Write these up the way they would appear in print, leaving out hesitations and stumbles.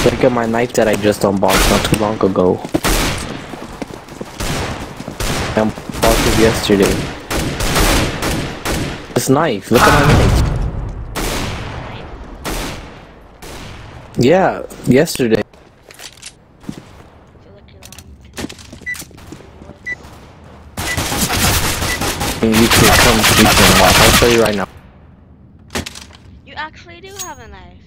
Look at my knife that I just unboxed not too long ago. I unboxed it yesterday. This knife, look at my knife. Yeah, yesterday. You can watch. I'll show you right now. You actually do have a knife.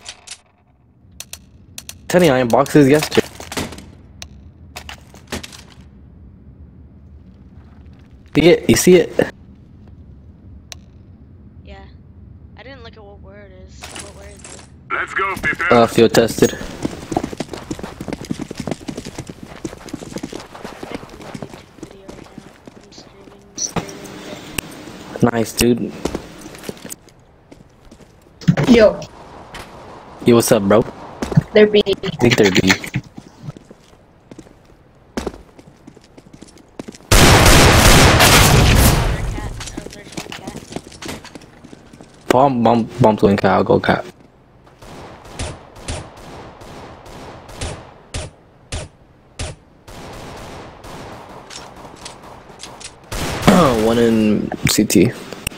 Tenny, I unboxed this yesterday. See it? You see it? Yeah. I didn't look at what word it is. What word is it? Let's go, people. Field tested. Nice, dude. Yo. Yo, what's up, bro? They're B. I think they're B. Bomb twin cat, I'll go cat. One in CT.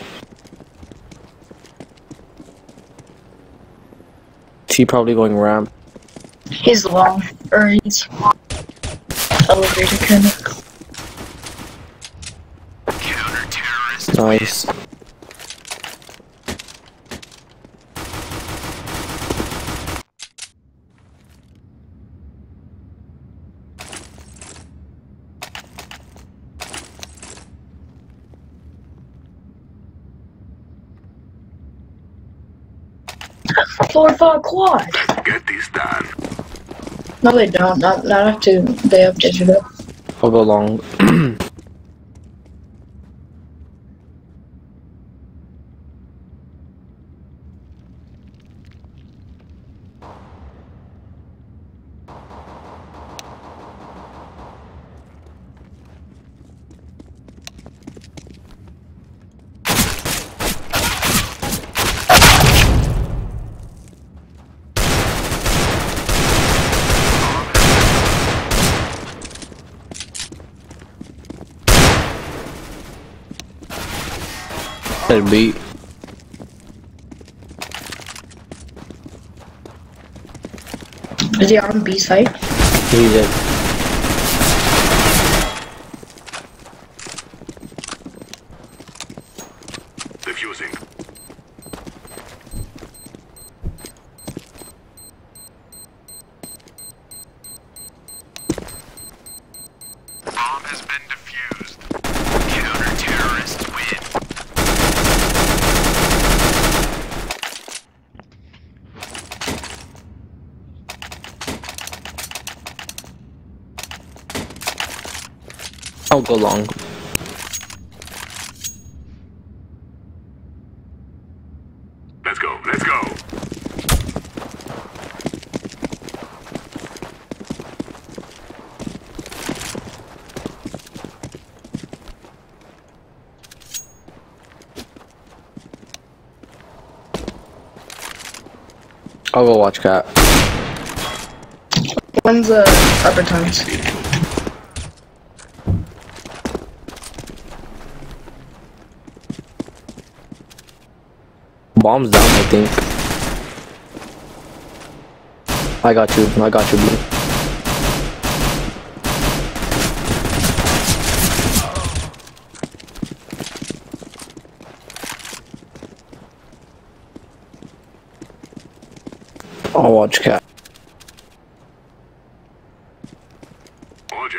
T probably going ramp. He's long, or he's elevator kind of. Counter-terrorist. Nice. Floor 5 quad. Get this done. No, they don't. Not after they have digital. I'll go long. Beat. Is he on B site? He did. Defusing. Bomb has been defused. Counter-terrorists win. I'll go long. Let's go, let's go. I'll go watch cat. One's upper times. Bomb's down, I think. I got you, B. I'll watch cat. Roger.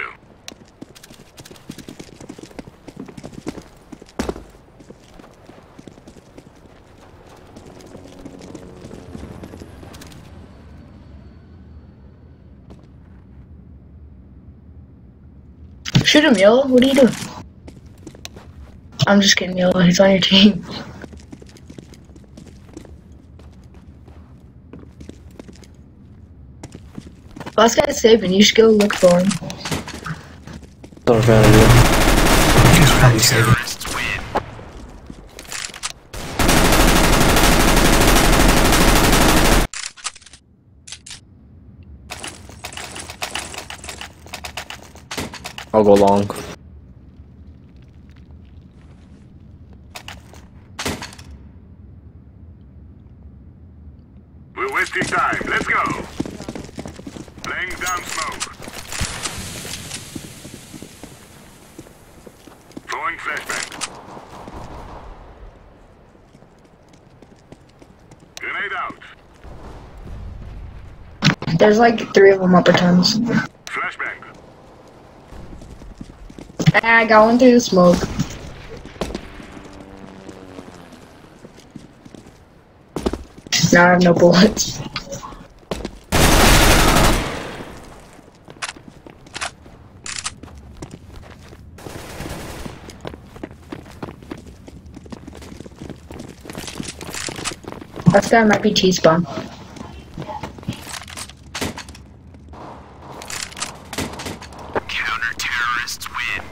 Shoot him, Yellow. What are you doing? I'm just kidding, Yellow. He's on your team. Last guy's saving. You should go look for him. Not a fan of you. He's probably saving. Terrorists win. I'll go long. We're wasting time. Let's go. Laying down smoke. Throwing flashbang. Grenade out. There's like 3 of them upper tons. Flashbang. I got one through the smoke. Now I have no bullets. That guy might be T-spawn. Counter-terrorists win.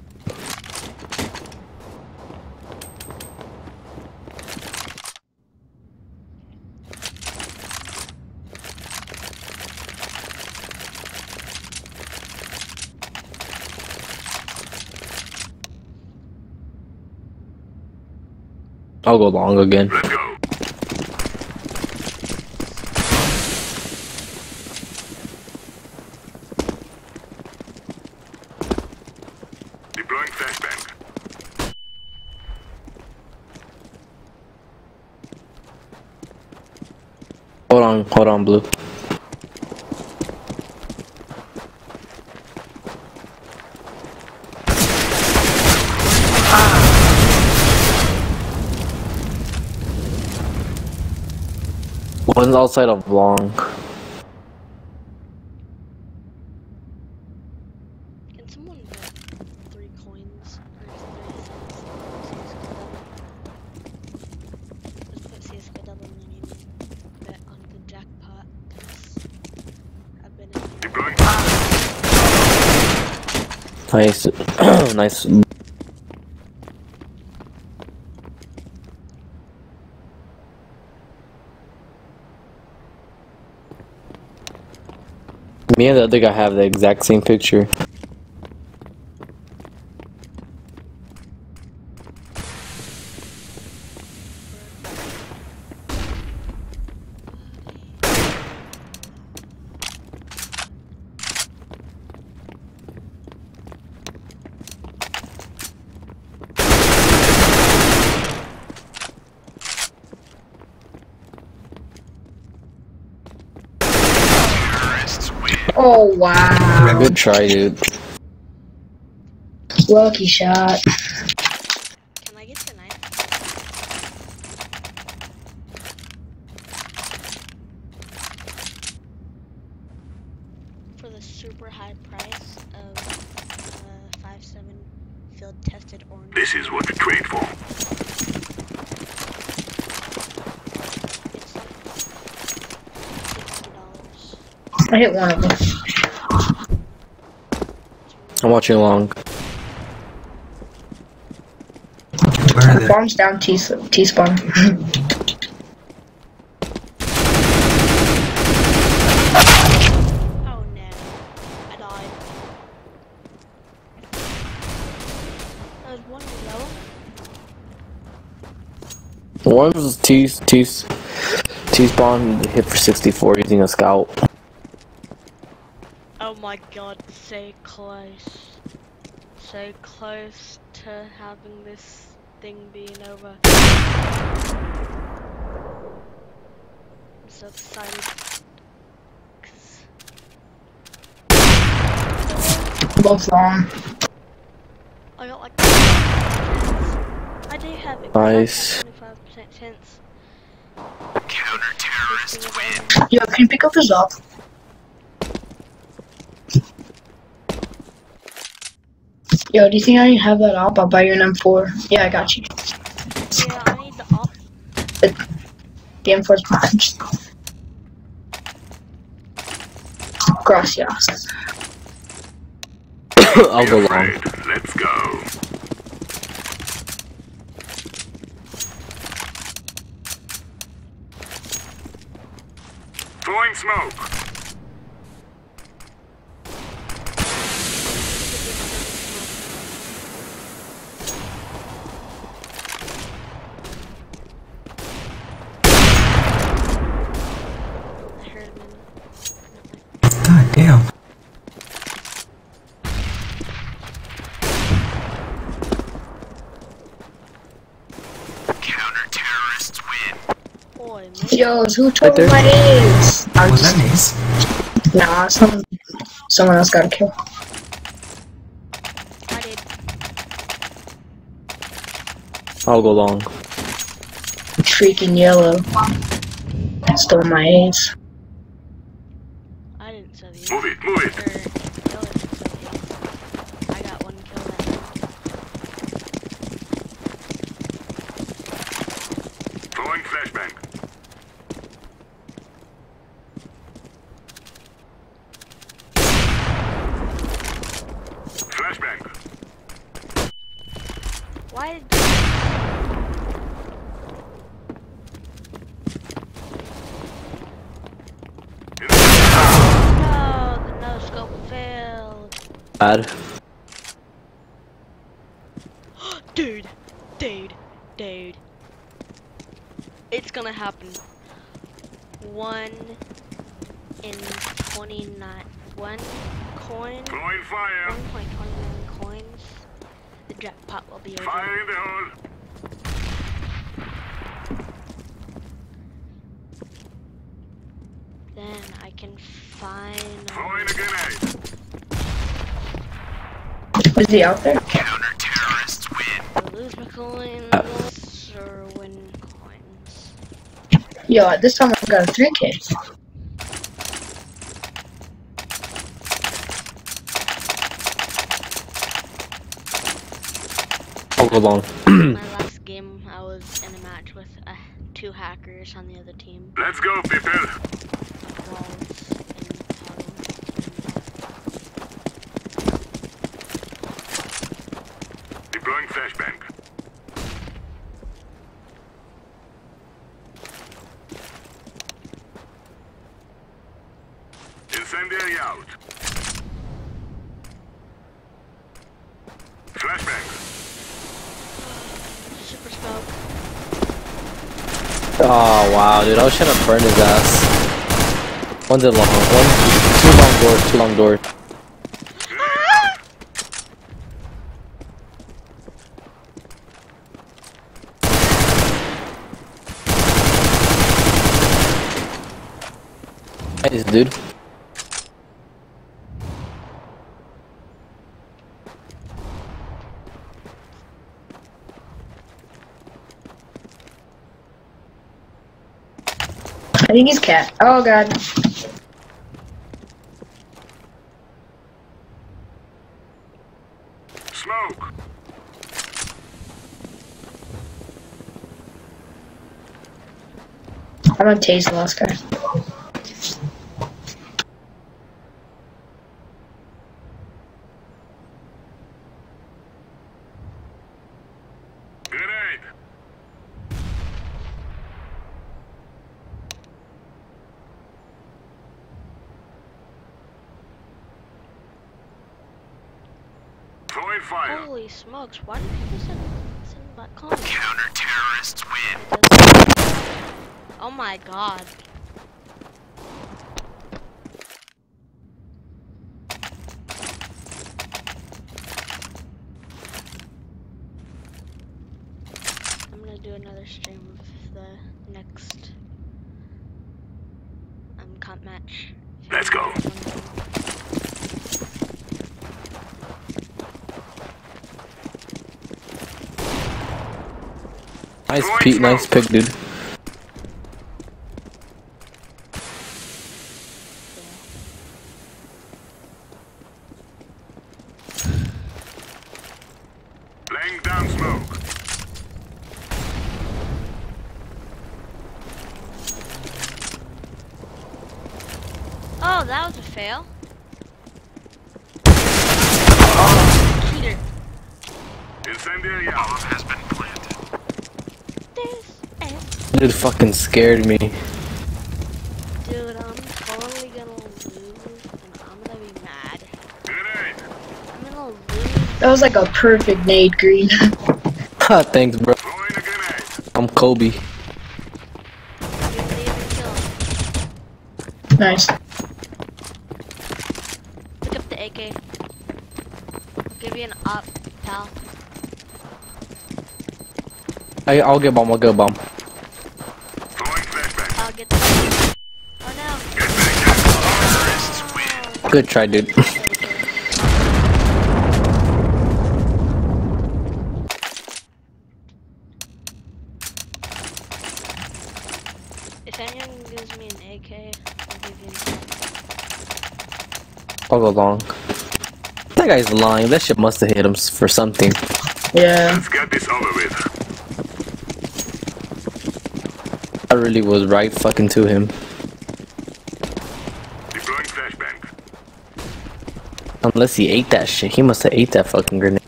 I'll go long again. Let's go. Deploying flashbang. Hold on, blue. One's outside of long. Can someone bet 3 coins or 3 cents? Let's put CSgo double money and bet on the jackpot, because I've been in Deploying. Nice. Nice. Me and the other guy have the exact same picture. Oh wow. Good try, dude. Lucky shot. Can I get the knife? For the super high price of 5.7 field tested orange. This is what to trade for. It's $60. I hit one of them. I'm watching long. Where are they? Bombs down T-spawn. Oh no, I died. There's one below. One was T-spawn hit for 64 using a scout. Oh my god, so close. So close to having this thing being over. I'm so excited. 'Cause Both long. I got like 25%. I do have it. Nice. 25% chance. Counter-terrorists win. Yo, can you pick up his up? Yo, do you think I have that op? I'll buy you an M4. Yeah, I got you. Yeah, I need the op. The M4's mine. Gracias. I'll go long. Right, let's go. Throwing smoke. probably me. Yo, who told there. my names? Was that Mace? Nah, someone else got a kill. I did. I'll go long. Freaking yellow. Stole my ace. I didn't set the Move it, move it. Yellow didn't set the ace. I got one kill that round. Throwing flashbang. Flashbang. Why did No, the no scope failed. Bad. Dude. It's gonna happen. 1 in 29. 1 coin. Throwing fire. 1.29 coins. The jackpot will be over. Fire in the hole. Then I can finally. Throwing a grenade. Was he out there? Counter-terrorists win. Lose my coins or win coins. Yo, at this time I got a 3K. I'll go long. My last game, I was in a match with 2 hackers on the other team. Let's go, people. Walls and tunnel. Deploying flashbang. Incendiary out. Flashbang. Super smoke. Oh wow, dude, I was trying to burn his ass. One's in long, two long doors. Nice, dude. I think he's cat. Oh god. Smoke. I'm gonna tase the last guy. Grenade. Throwing fire. Holy smokes, why do people send back comments? Counter-terrorists win. Oh my god. I'm gonna do another stream of the next comp match. Let's go. Nice Pete, nice pick, dude. Laying down smoke. Oh, that was a fail. Oh, cheater. Incendiary out. Bomb has been planted. This is Dude fucking scared me. Dude, I'm totally gonna lose, and I'm gonna be mad. Grenade. I'm gonna lose. That was like a perfect nade, Green. Thanks, bro. Throwing a grenade. I'm Kobe. You didn't even kill him. Nice. Pick up the AK. I'll give you an up, pal. I'll get bomb, Throwing flashbang. Good try, dude. If anyone gives me an AK, I'll give you I'll go long. That guy's lying. That shit must have hit him for something. Yeah. Let's get this over with. I really was right fucking to him. Deploying flashbang. Unless he ate that shit. He must have ate that fucking grenade.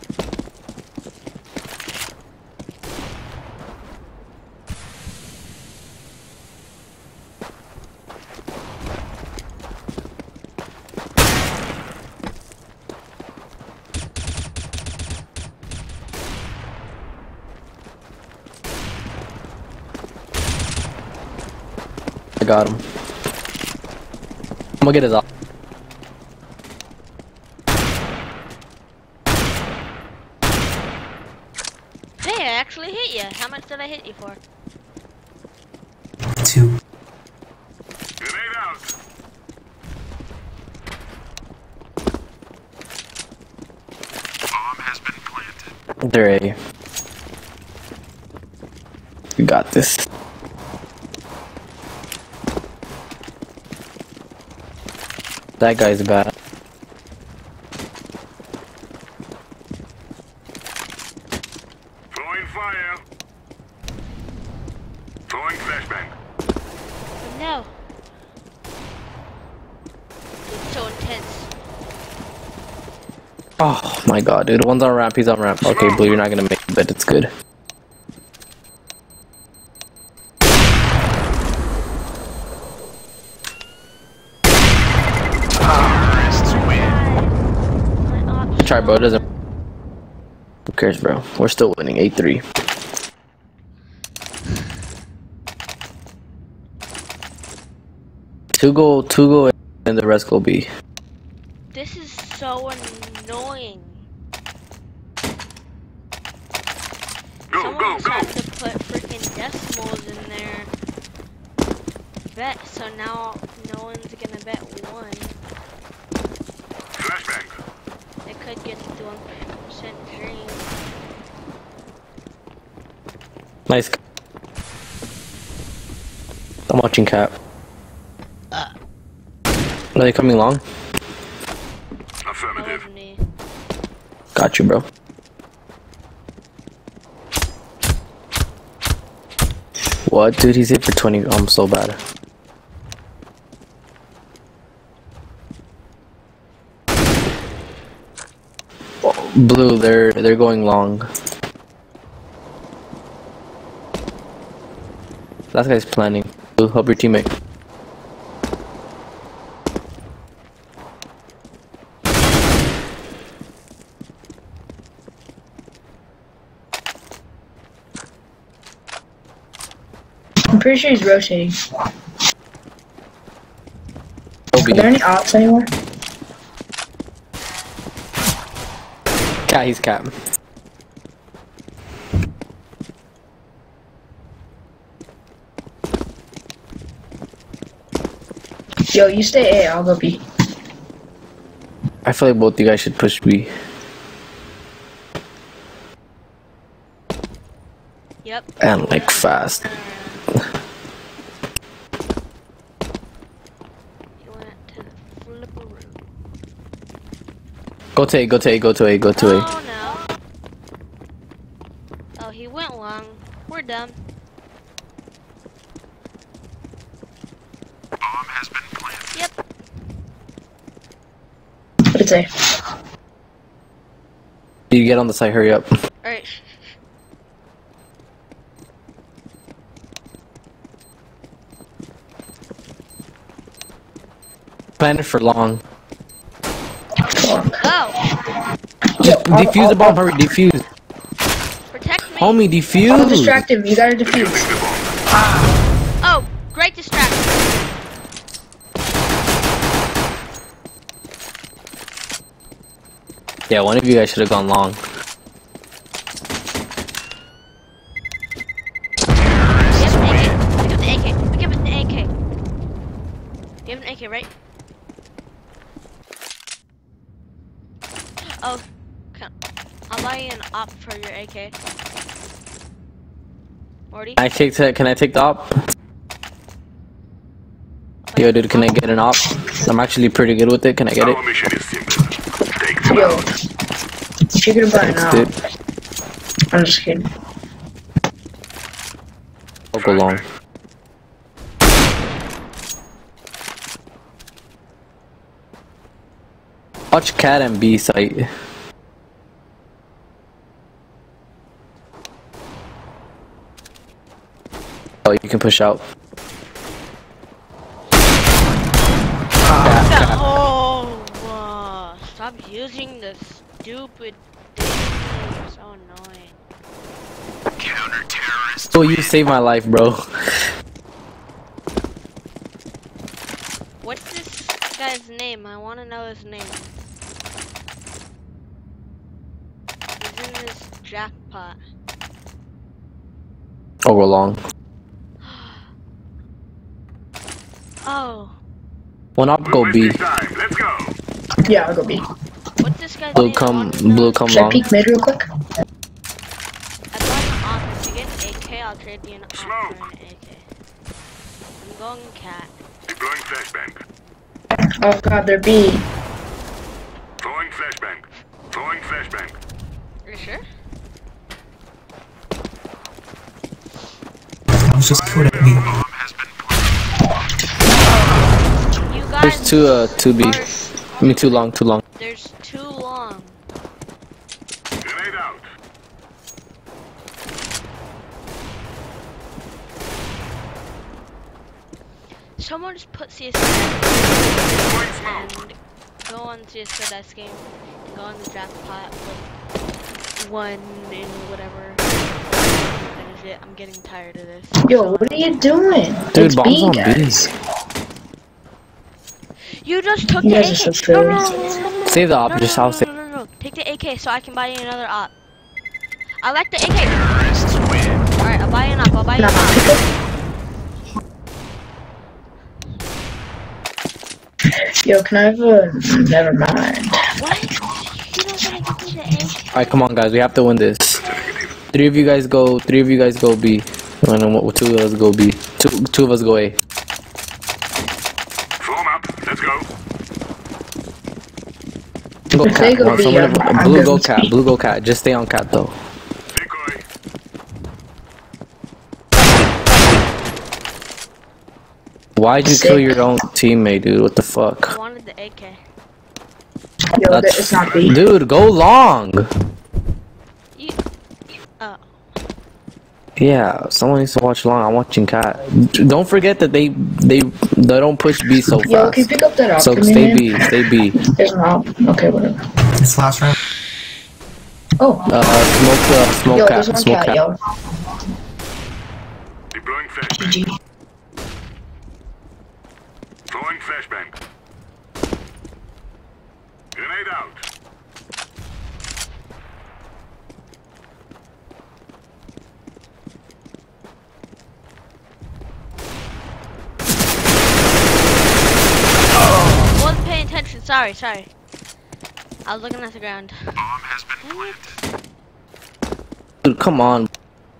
I got him. I'm gonna get his off. Hey, I actually hit you. How much did I hit you for? 2. Grenade out. Bomb has been planted. They're A. You got this. That guy's bad. Throwing fire. Throwing flashbang. Oh, no. It's so intense. Oh my god, dude. One's on ramp, he's on ramp. Okay, Blue, you're not gonna make it, but it's good. Try, bro. It doesn't. Who cares, bro? We're still winning 8-3. Two go, and the rest go B. This is so annoying. Go, Someone go, has go. to put freaking decimals in there. Bet, so now no one's gonna bet 1. Flashbang. It could get to 1% dream. Nice. I'm watching Cap. Are they coming long? That Affirmative. was me. Got you, bro. What, dude? He's hit for 20. I'm so bad. Blue, they're going long. That guy's planning. Blue, help your teammate. I'm pretty sure he's rotating. Go Are B. there any ops anywhere? Cat, he's Cap. Yo, you stay A, I'll go B. I feel like both you guys should push B. Yep. And like fast. He went to the flipperoo. Go to A, go to A, go to A, go to A. Oh no. Oh, he went long. We're done. Bomb has been planted. Yep. What did it say? You get on the site, hurry up. Alright. Plan it for long. Oh! Just defuse the bomb, hurry, defuse. Protect me! Homie, I'll defuse. distract him, you gotta defuse. Oh! Great distraction! Yeah, one of you guys should have gone long. Pick up the AK. Pick up the AK. You have an AK, right? I'll buy you an op for your AK. Morty? Can I take the op? Yo, dude, can I get an op? I'm actually pretty good with it. Can I get it? Our mission is simple. Take them Yo, out. if you're gonna buy it now, Dude, I'm just kidding. I'll go long. Watch cat and B site. Oh, you can push out. Oh, stop using the stupid thing. It's so annoying. Counter-terrorist. Oh, you saved my life, bro. What's this guy's name? I want to know his name. He's in this jackpot. Oh, we're long. Oh, One op, go B. Wasting time. Let's go. Yeah, I'll go B. what's this guy's Blue name? I come, wanna know blue his come Should I long. peek mid real quick? I bought an op. If you get an AK, I'll trade you an op for an AK. I'm going cat. Deploying flashbang. Oh god, they're B. Throwing flashbang. Throwing flashbang. Are you sure? I was just killed at me. Bomb has been planted. You guys. There's two B. I mean, too long. There's too long. Grenade out. Someone just put CSgo Throwing smoke. and go on CSgo dice game and go on the jackpot with one in whatever. Finish it. I'm getting tired of this. Yo, what are you doing? Dude, It's bombs B, on B. guys. You just took You the guys are AK. so No, silly. no, no, no, no, no. Save the op, No, just no, I'll no, save. no, no, no. Take the AK so I can buy you another op. I like the AK. Terrorists win. Alright, I'll buy you an op. I'll buy you Nah, an op. pick up. Yo, can I have a... Never mind. What? You don't wanna give me the AK? Alright, come on, guys. We have to win this. Three of you guys go B. And then two of us go B. Two of us go A. Form up. Let's go. Go If they cat. go Well, B, someone- I'm blue good go with cat. B. Blue go cat. Just stay on cat though. Decoy. Why'd you Sick. kill your own teammate, dude? What the fuck? I wanted the AK. Yo, That's- it's not B. Dude, go long. You. Oh. Yeah, someone needs to watch long. I'm watching cat. Don't forget that they don't push B so Yo, can you fast. pick up that op So for me, stay man? B. Stay B. There's an op. Okay, whatever. It's last round. Oh. Smoke Yo, cat. there's one Smoke cat, cat. yo. Deploying flashbang. GG. Throwing flashbang. Grenade out. Wasn't paying attention. Sorry. I was looking at the ground. Bomb has been planted. Dude, come on.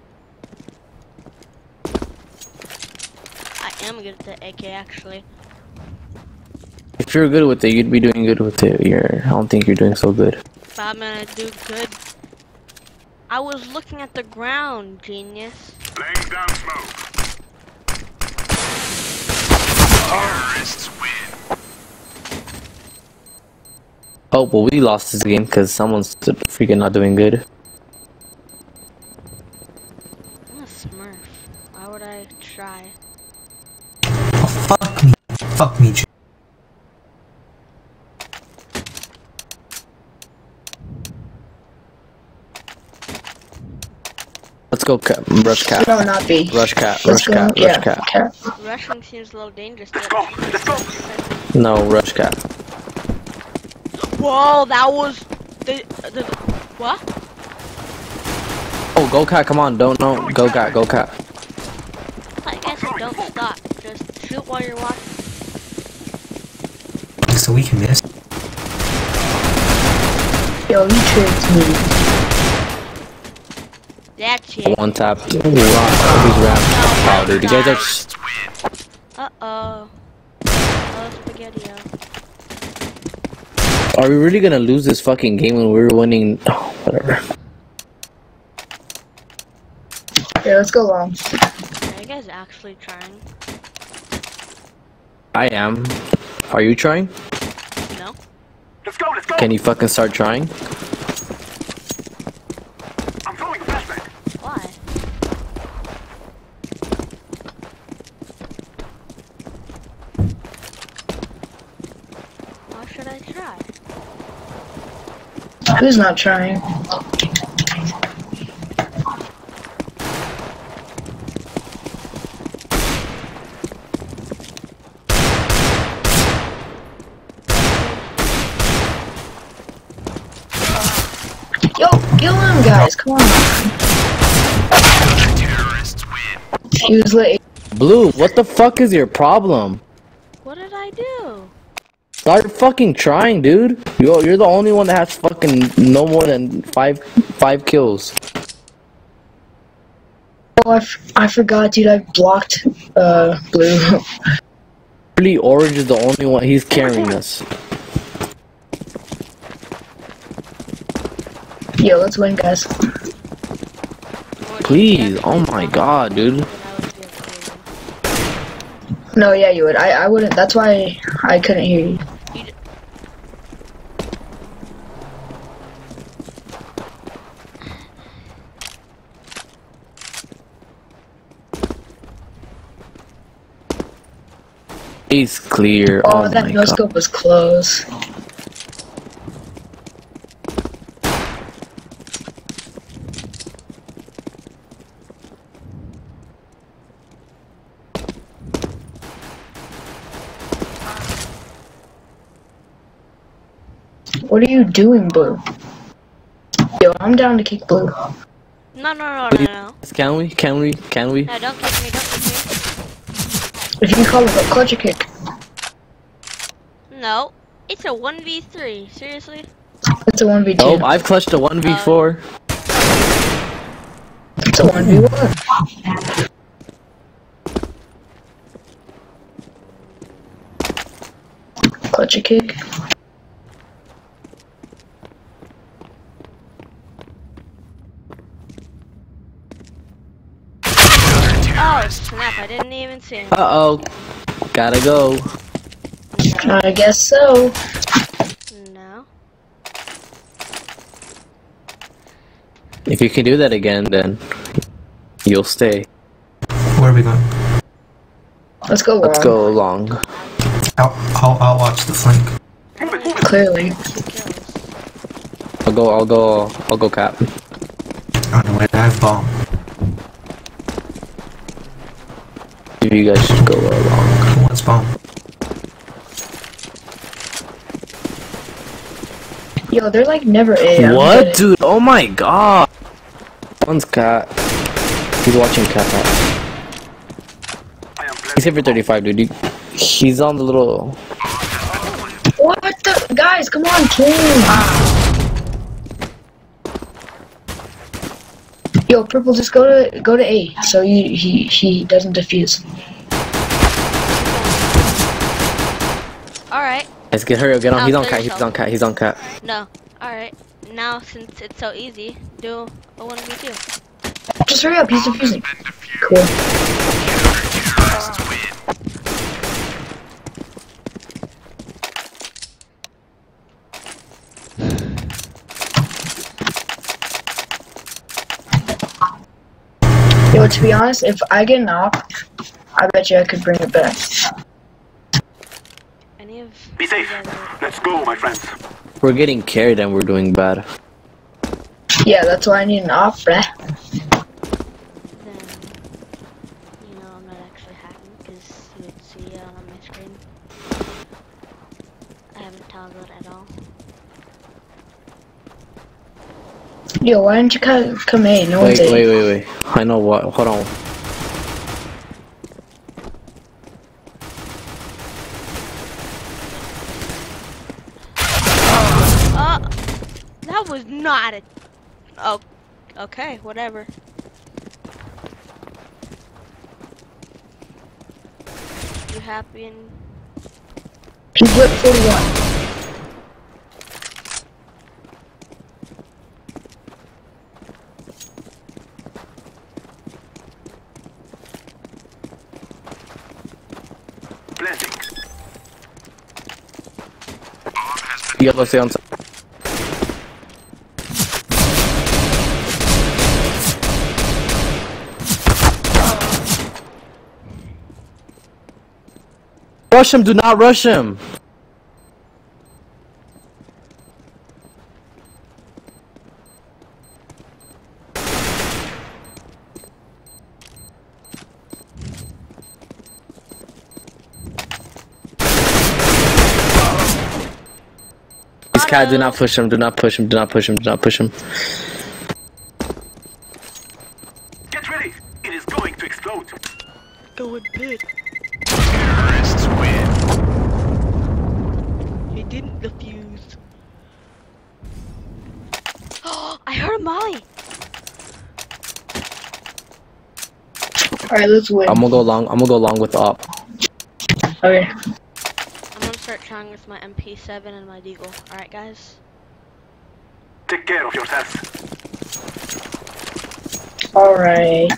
I am good at the AK actually. If you're good with it, you'd be doing good with it. I don't think you're doing so good. But I'm gonna do good. I was looking at the ground, genius. Laying down smoke. Terrorists win. Oh, well, we lost this game because someone's freaking not doing good. I'm a smurf. Why would I try? Oh, fuck me. Fuck me, Let's go cat. Rush cat. No, not B. Rush cat. Let's Rush cat. go. Rush Yeah, cat. cat. Rushing seems a little dangerous. Let's go. Let's go. No, rush cat. Whoa, that was the what? Oh, go cat. Come on. Don't know. Go cat. Go cat. I guess I don't stop. Just shoot while you're watching. So we can miss. Yo, he tricked me. That's it. One tap. He's ramp. Wow, dude, you guys are. Uh-oh. Oh, spaghetti. Are we really gonna lose this fucking game when we're winning? Oh, whatever. Yeah, let's go long. Are you guys actually trying? I am. Are you trying? No? Let's go, let's go! Can you fucking start trying? I'm throwing a flashback. Why? Why should I try? Who's not trying? Yo, kill him, guys! Come on. Terrorists win. He was late. Blue, what the fuck is your problem? What did I do? Start fucking trying, dude. You're the only one that has fucking no more than five kills. Oh, I forgot, dude. I blocked Blue. Really, Orange is the only one. He's carrying us. Yo, let's win, guys. Please, oh my god, dude. No, yeah, you would. I wouldn't. That's why I couldn't hear you. He's clear. Oh, Oh that my no god. scope was close. What are you doing, Blue? Yo, I'm down to kick Blue. No. Can we? Can we? Can we? No, don't kick me, don't kick If you can call it a clutch kick. me. No. It's a 1v3. Seriously? It's a 1v2. Oh, I've clutched a 1v4. It's a 1v1. Clutch a kick. Oh, snap. I didn't even see him. Uh-oh. Gotta go. I guess so. No. If you can do that again, then you'll stay. Where are we going? Let's go long. Let's go along. I'll watch the flank. Clearly. I'll go cap. On the way, I have bomb. You guys should go along. Who wants bomb? Yo, they're like never A. I don't get What, it. dude? Oh my god. One's cat. He's watching cat. He's hit for 35, dude. He's on the little. What the? Guys, come on, kill him. Yo, purple, just go to A, so he doesn't defuse. Alright. Let's get hurry up, get on. I'll He's on play cat. He's yourself. on cat. He's on cat. No. Alright. Now, since it's so easy, do a 1v2. Just hurry up, he's defusing. Cool. Yo, to be honest, if I get knocked, I bet you I could bring it back. Any of Be safe. you guys are- Let's go, my friends. We're getting carried and we're doing bad. Yeah, that's why I need an op, bruh. then, I'm not actually hacking, because you would see it on my screen. I haven't toggled at all. Yo, why didn't you come A? No one's Wait, A. wait. I know what. Hold on. That was not a... Oh, Okay, whatever. You happy and He whipped 41. Planting. Yellow, stay on top. Rush him, do not rush him. This cat, do not push him, do not push him, do not push him, do not push him. Get ready. It is going to explode. go in bed. Terrorists win. He didn't defuse. Oh, I heard a molly. Alright, let's win. I'm gonna go long with the op. Okay. I'm gonna start trying with my MP7 and my deagle. Alright, guys? Take care of yourself. Alright.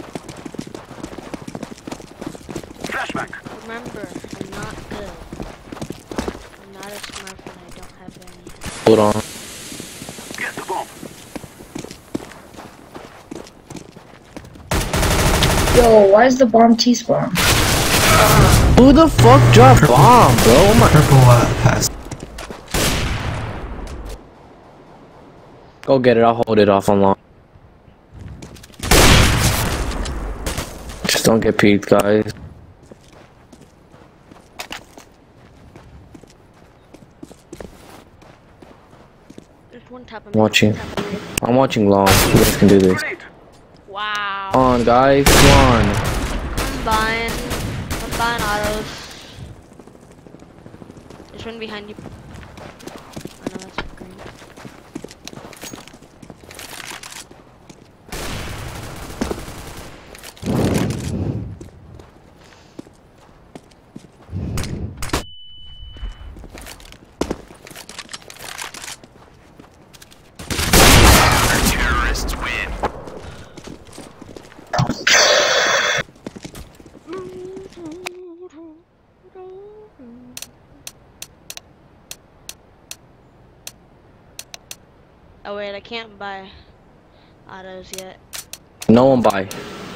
Flashback. Remember, I'm not good. I'm not a smurf and I don't have any. Hold on. Get the bomb. Yo, why is the bomb T-spawn? Who the fuck dropped bomb, bro? Oh my. Purple pass. Go get it, I'll hold it off on long. Just don't get peeked, guys. There's one top of I'm watching. I'm watching long. You guys can do this. Grenade. Wow. Come on, guys, come on. I'm buying autos. There's one behind you. I know that's green. Terrorists win. Oh wait, I can't buy autos yet. No one buy.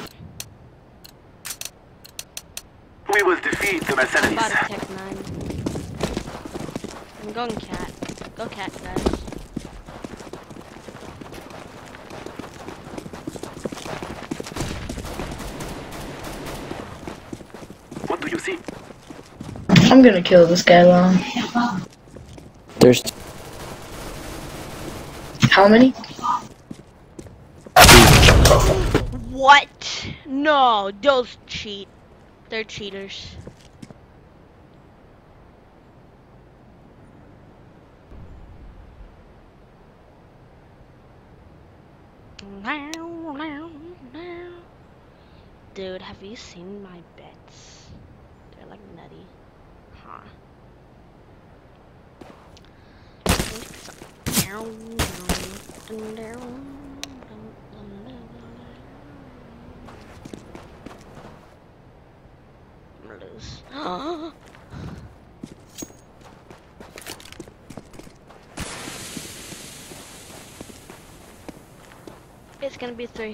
We will defeat the I bought a mercenaries. Tech 9. I'm going cat. Go cat, guys. What do you see? I'm gonna kill this guy long. There's How many? What? No, those cheat. They're cheaters. Dude, have you seen my bets? They're like nutty. Huh. I'm gonna lose. It's gonna be 3.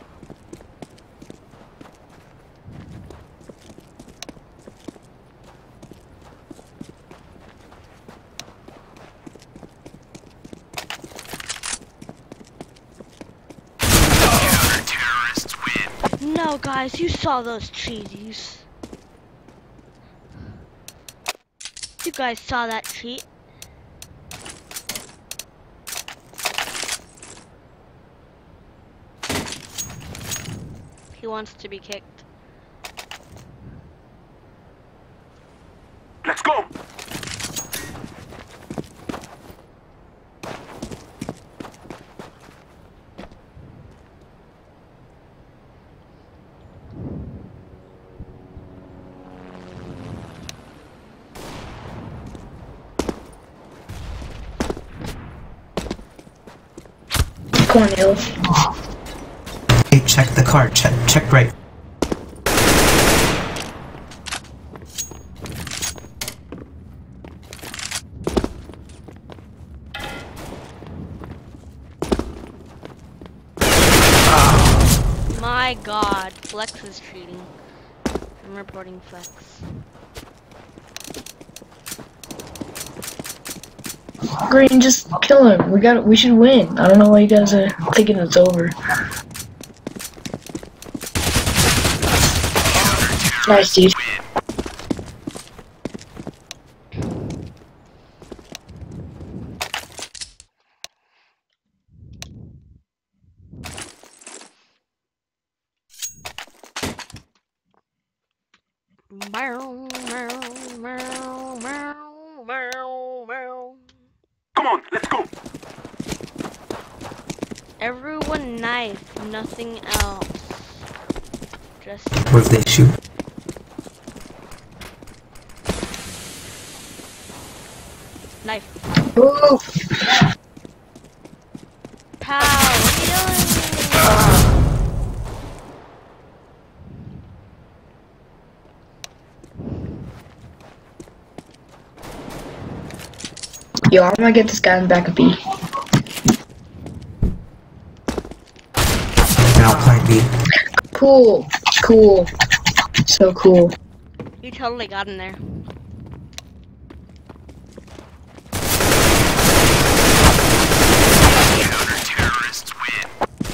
Terrorists win. No, guys, you saw those cheaties. You guys saw that cheat. He wants to be kicked. Let's go. Come on, Neil. Hey, check the card. Check right. My god, Flex is cheating. I'm reporting Flex. Green, just kill him. We should win. I don't know why you guys are thinking it's over. Nice, dude. Come on, let's go. Everyone knife, nothing else. Just Where they shoot? knife. Ooh. Pow! What are you doing? Yo, I'm gonna get this guy in the back of B. Now plant B. Cool. Cool. So cool. You totally got in there. Terrorists win.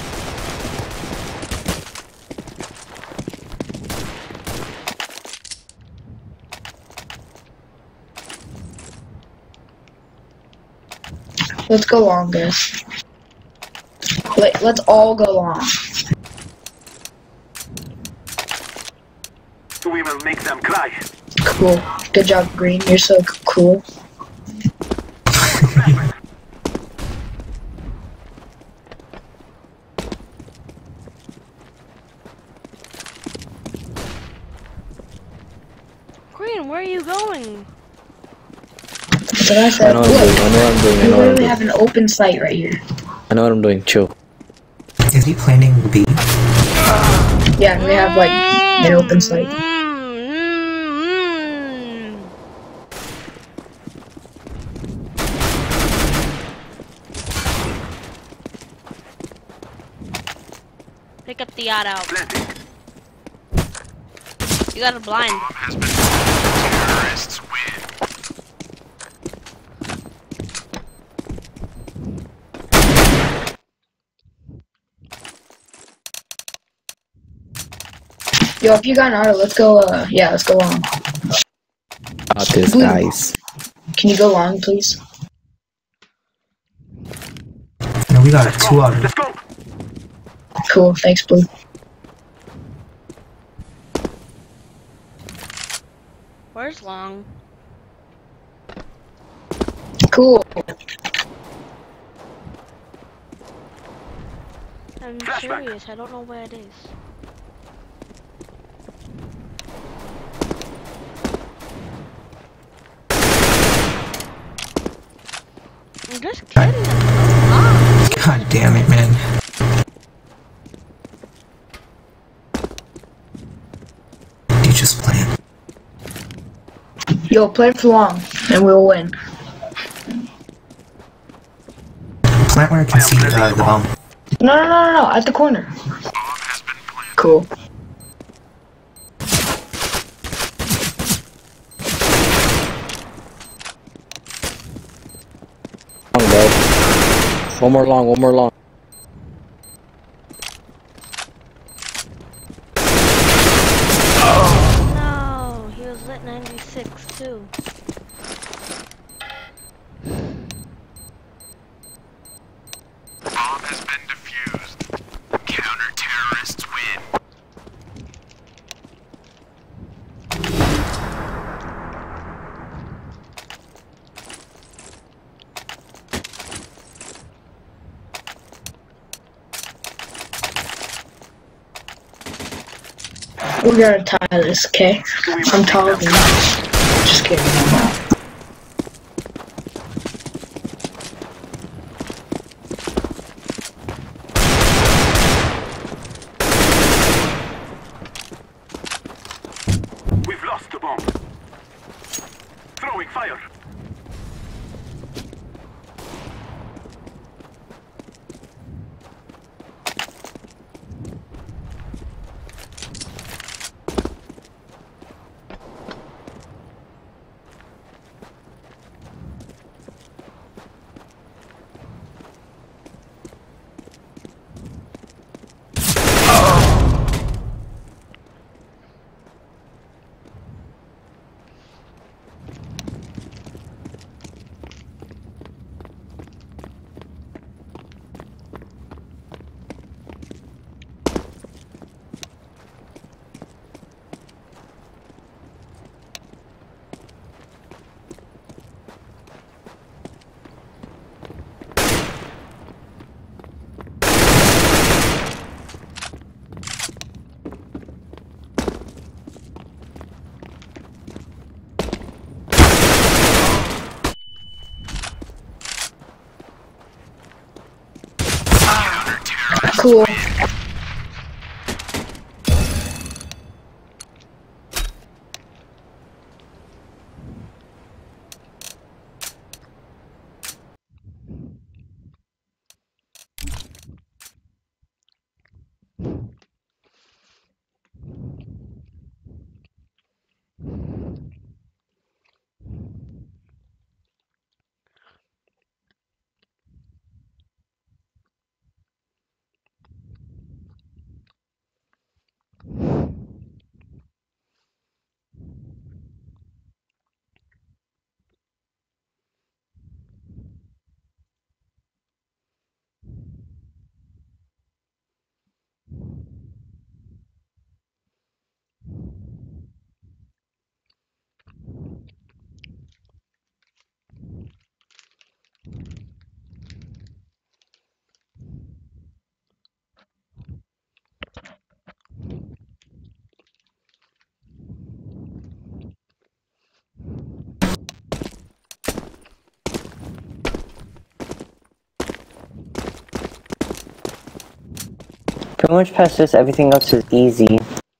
Let's go long, guys. Let's all go long. We will make them cry. Cool. Good job, Green. You're so cool. Green, where are you going? But I said, I know what I'm doing. I we know what I'm literally doing. have an open site right here. I know what I'm doing. Chill. Is he planning B? Yeah, we have like an open site. Pick up the yacht out. Planting. You got a blind. Bomb has been planted. Terrorists win. Yo, if you got an auto, let's go, yeah, let's go long. Got this, Blue. guys. Can you go long, please? No, we got a 2 out of Let's go. Cool, thanks, Blue. Where's long? Cool. I'm Flashback. serious, I don't know where it is. I'm just kidding. God damn it, man. You just plan. Yo, play for long, and we'll win. Plant where I can see the bomb. No, at the corner. Bomb has been planted. Cool. Long, bro. One more long. One more long. No, he was lit 96 too. Bomb has been defused. Counter-terrorists win. We're gonna tie this, okay? I'm taller than you. Just kidding. Cool. Pretty much past this, everything else is easy.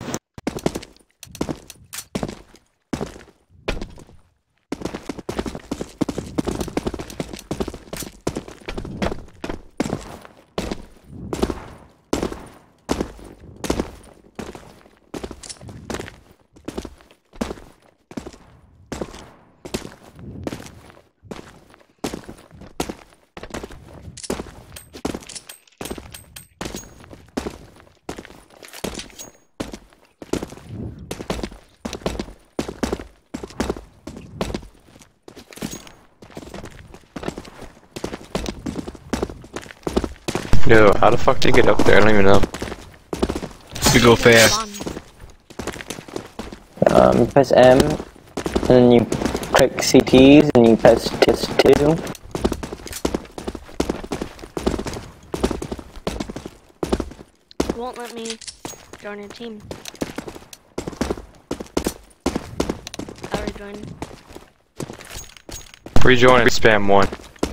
Yo, how the fuck do you get up there? I don't even know. You go fast. You press M, and then you click CTs, and you press just 2. It won't let me join your team. I already joined. Rejoin and spam 1.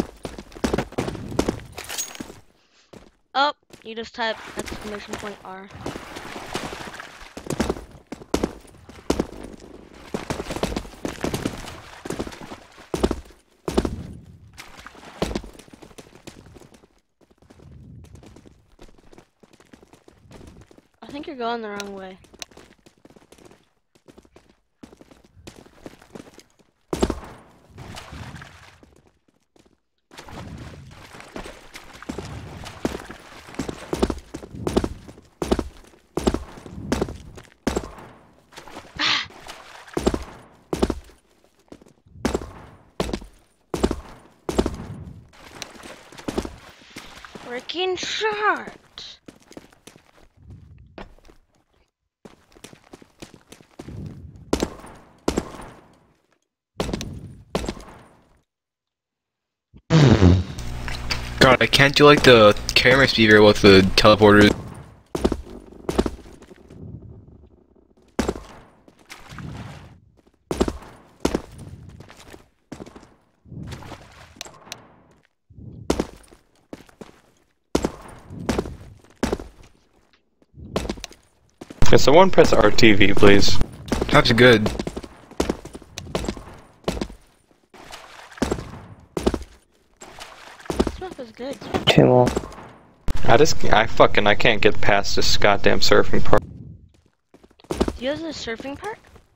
Oh, you just type exclamation point R. I think you're going the wrong way. Freaking shot! God, I can't do like the camera speed very well with the teleporters. Can someone press RTV, please? That's good. This map is good. 2 more. I can't get past this goddamn surfing part. Do you have the surfing part?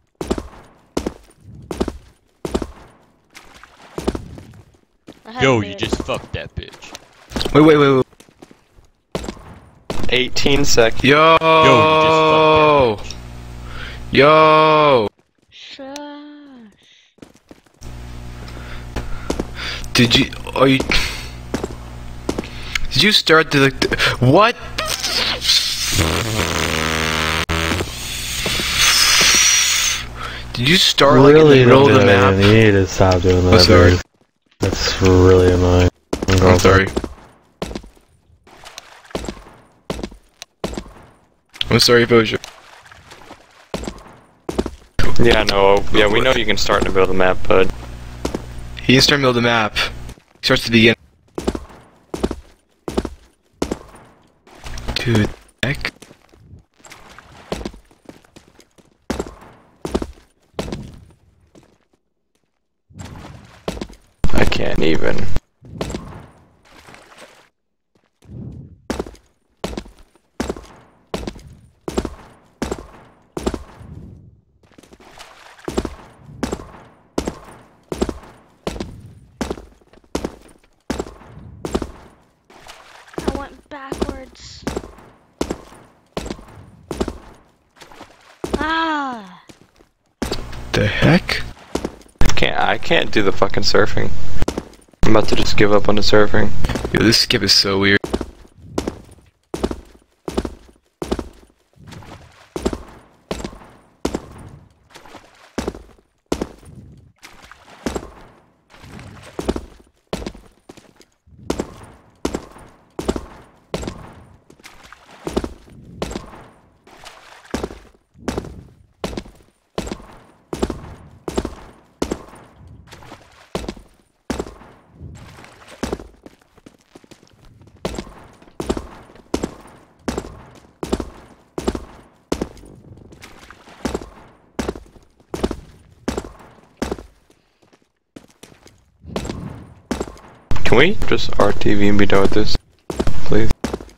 Yo, you just fucked that bitch. Wait. 18 seconds. Yo! Yo, you just fucked that bitch. Yo! Shush. Did you start the what? Did you start like in the middle of the map? You need to stop doing that. Oh, sorry. Dude. That's really annoying. I'm sorry. I'm sorry, Boja. Yeah, no, yeah, we know you can start in the middle of the map, bud. He didn't start in the middle of the map. He starts at the beginning. Dude, heck? I can't even. I went backwards. Ah! The heck? I can't do the fucking surfing. I'm about to just give up on the surfing. Yo, this skip is so weird. Can we just RTV and be done with this? Please?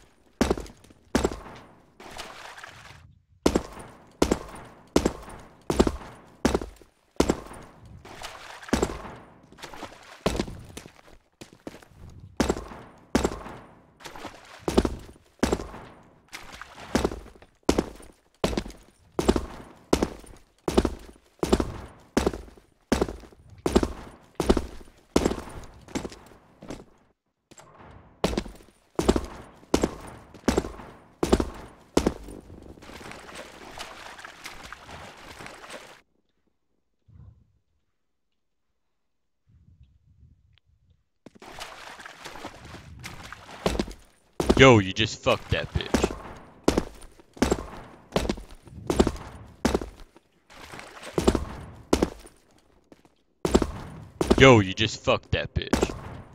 Yo, you just fucked that bitch. Yo, you just fucked that bitch.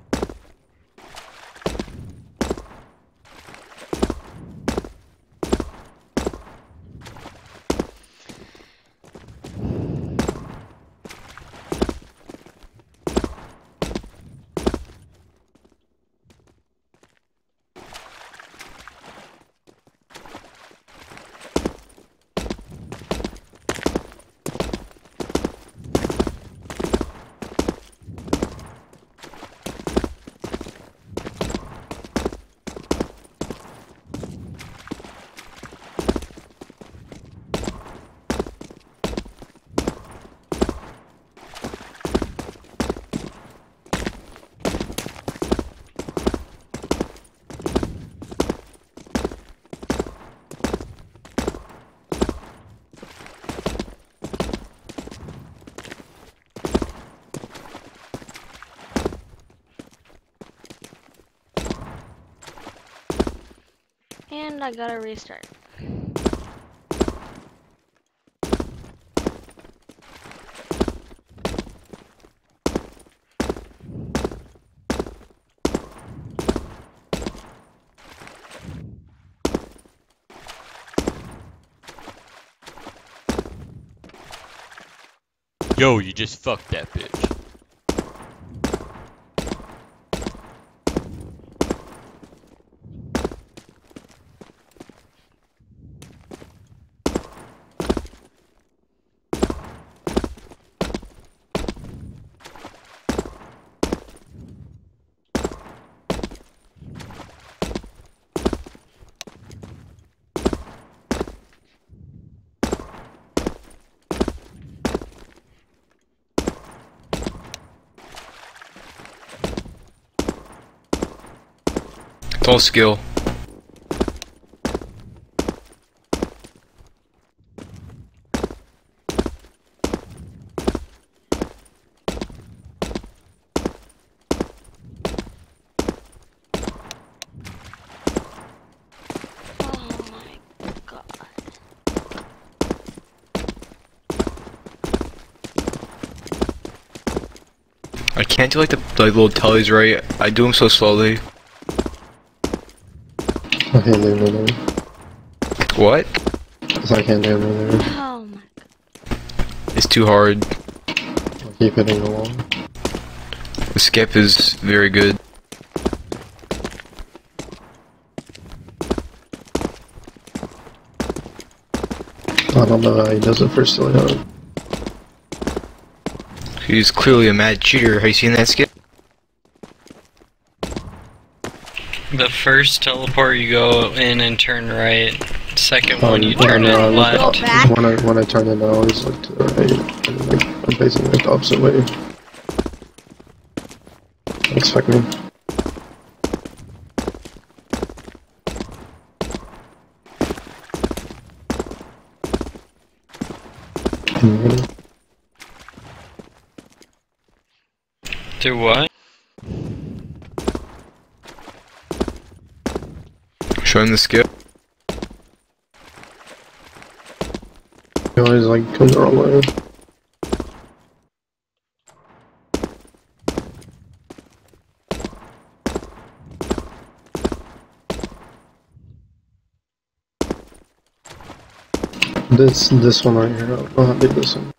And I gotta restart. Yo, you just fucked that bitch. It's all skill. Oh my god. I can't do like the little tellies right. I do them so slowly. can't do anything. What? I can't do anything. Oh my. It's too hard. I keep hitting the wall. The skip is very good. I don't know how he does it for so long. He's clearly a mad cheater. Have you seen that skip? The first teleport you go in and turn right. Second one you turn no, in left. When I turn in, I always look to the right. And, like, I'm facing like the opposite way. Expect me. Do what? Show him the skip. He always like comes the wrong way. This one right here. I'll do this one.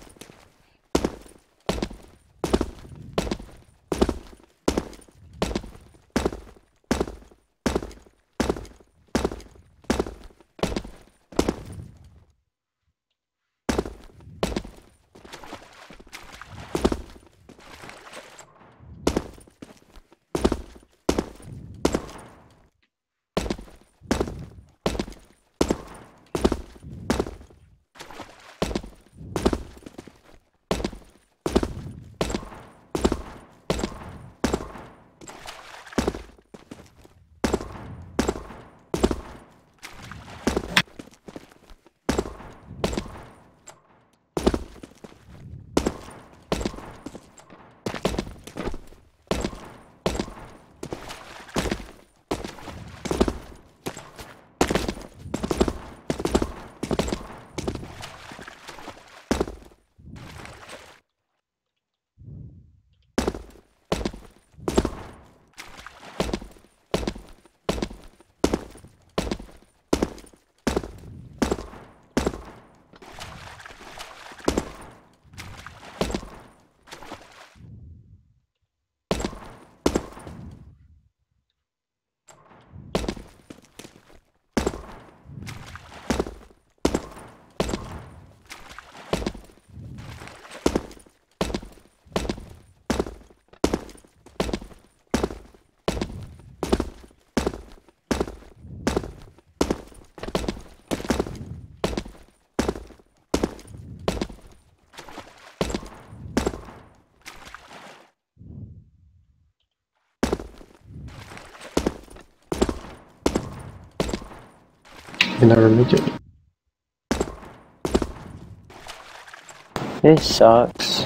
You never make it. This sucks.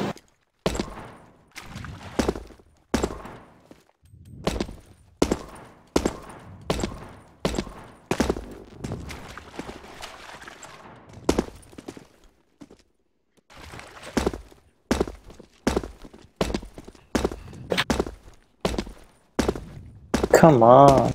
Come on.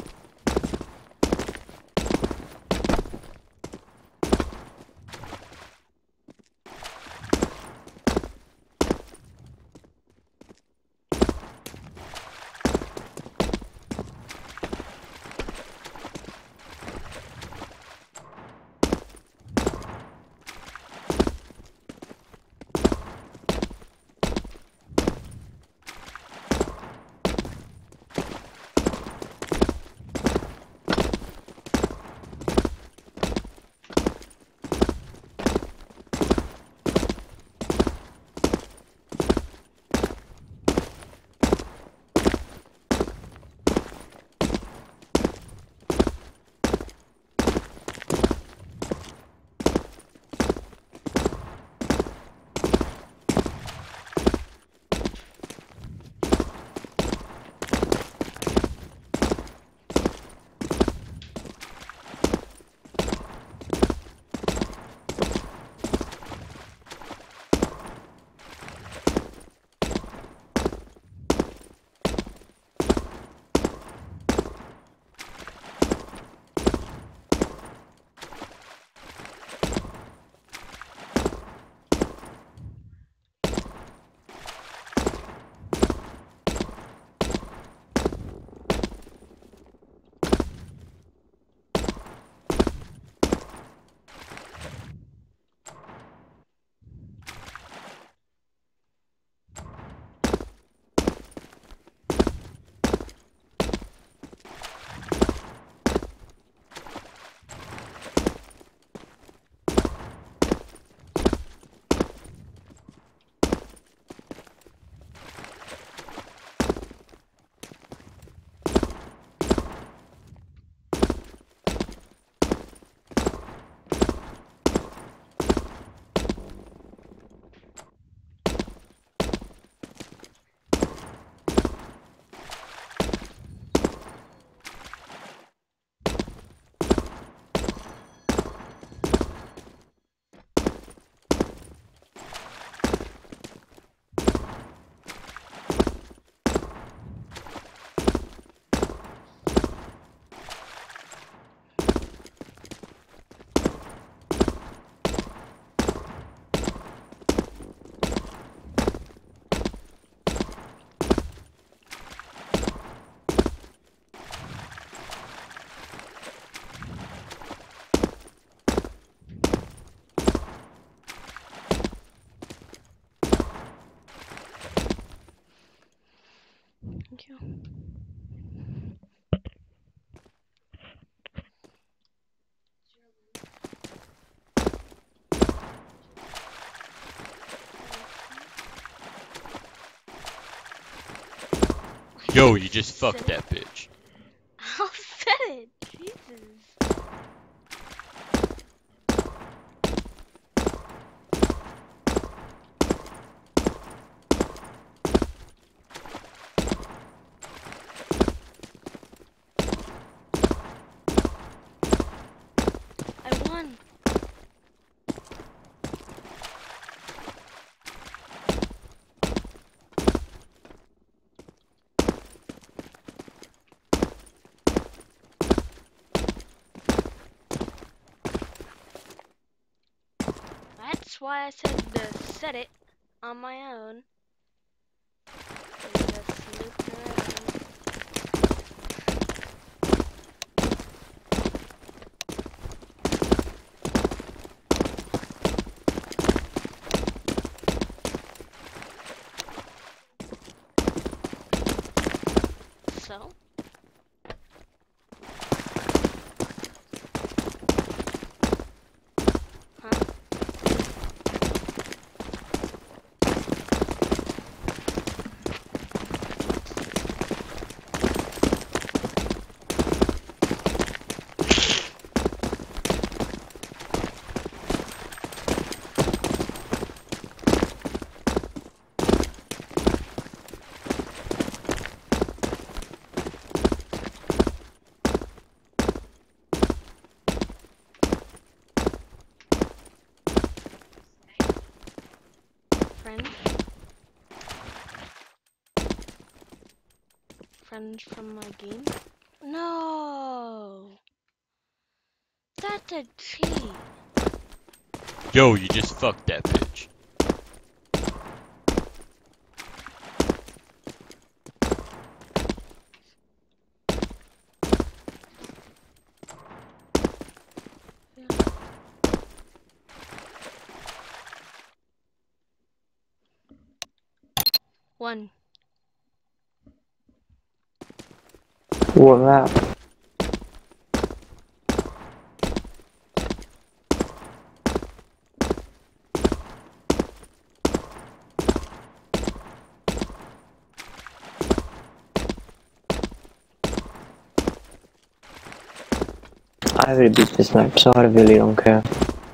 Yo, you just fucked that bitch. I'll set it. Jesus. I won. That's why I said to set it on my own. And just snoop around. So? Huh? Friend? Friends from my game? No! That's a cheat. Yo, you just fucked that bitch. One. What map? I will beat this map, so I really don't care.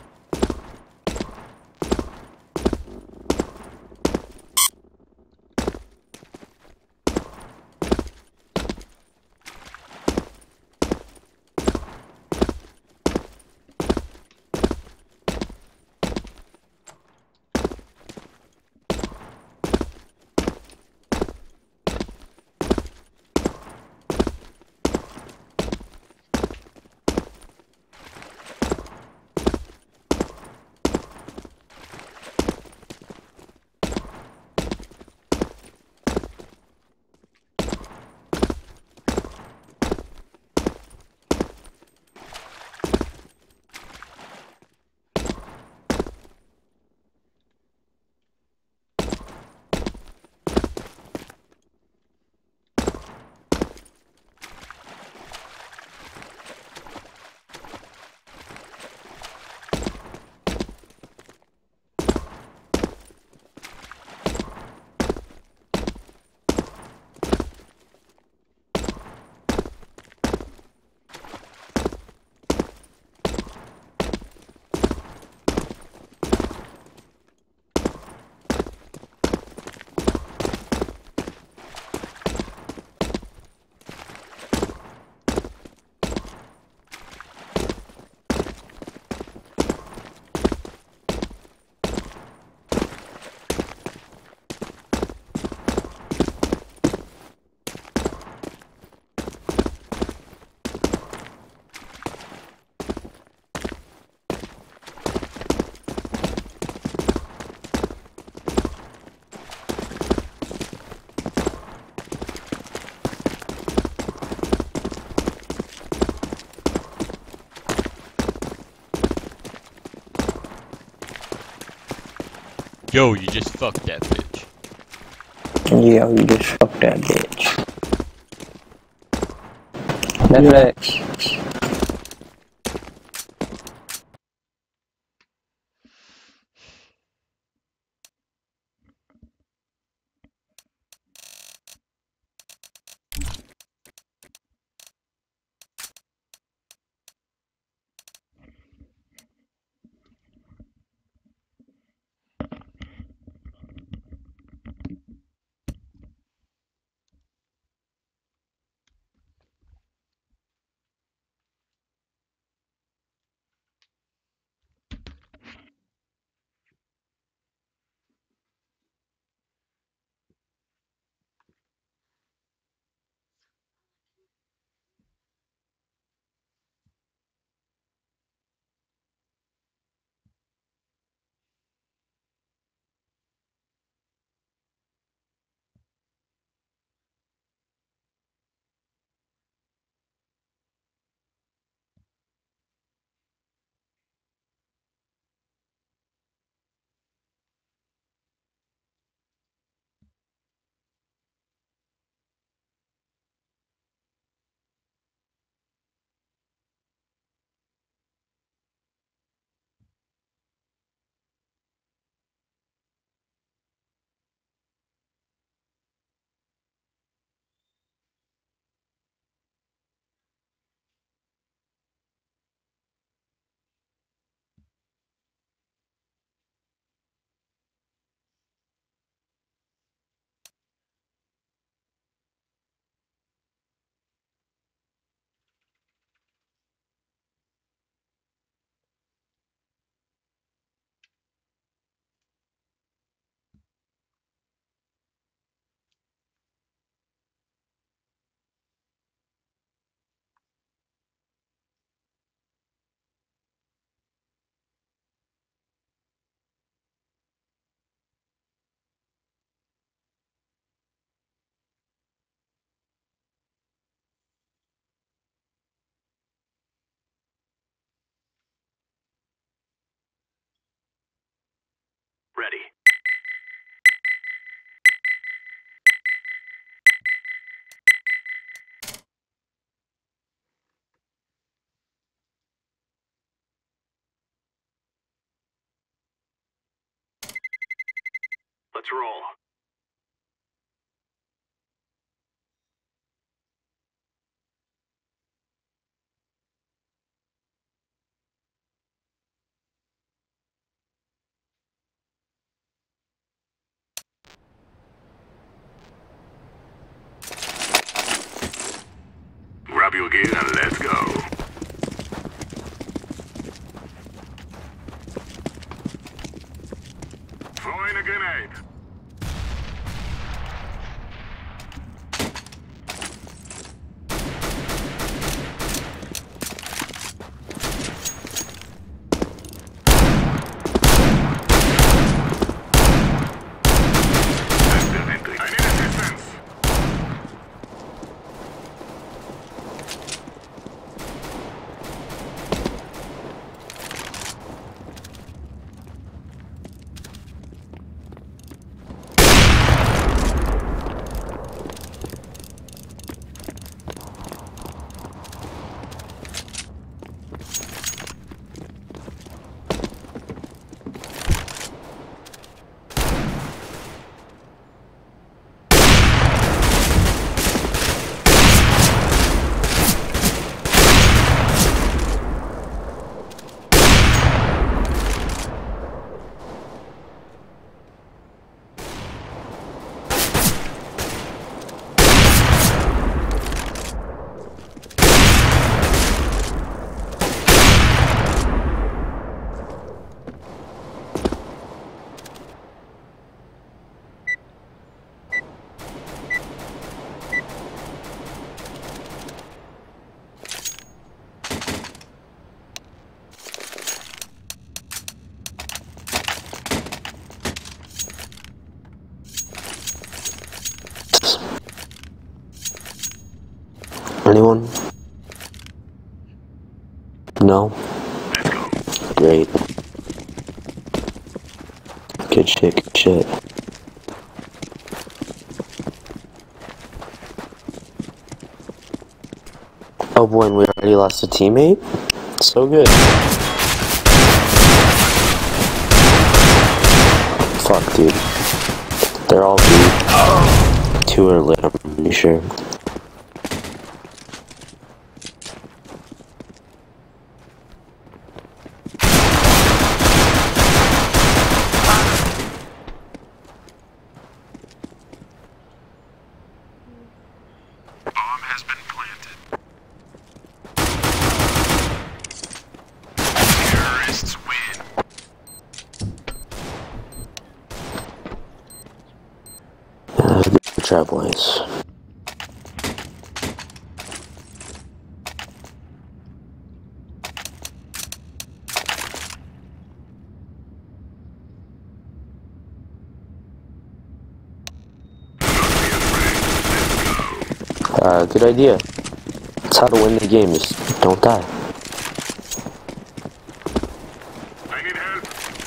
Yo, you just fucked that bitch. Yeah, you just fucked that bitch. Netflix. Ready. Let's roll. Grab your gear and let's go. Throwing a grenade. I need assistance. Anyone? No? Great. Good shit, good shit. Oh boy, and we already lost a teammate? So good. Fuck, dude. They're all B. 2 are lit, I'm pretty sure. Bomb has been planted. Terrorists win. Good job, boys. Good idea. That's how to win the game, just don't die. I need help.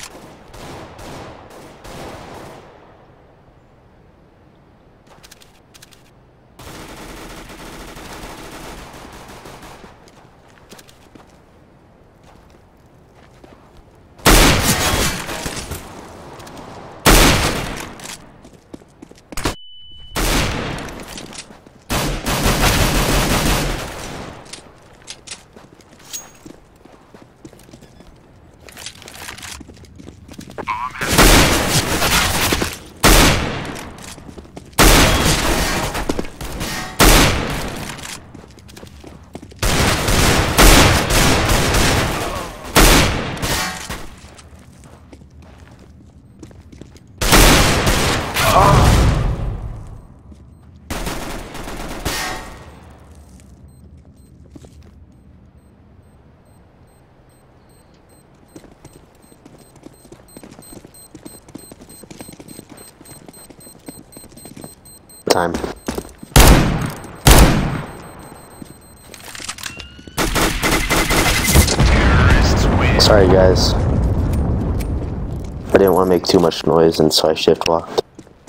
Time. Sorry, guys. I didn't want to make too much noise, and so I shift walked.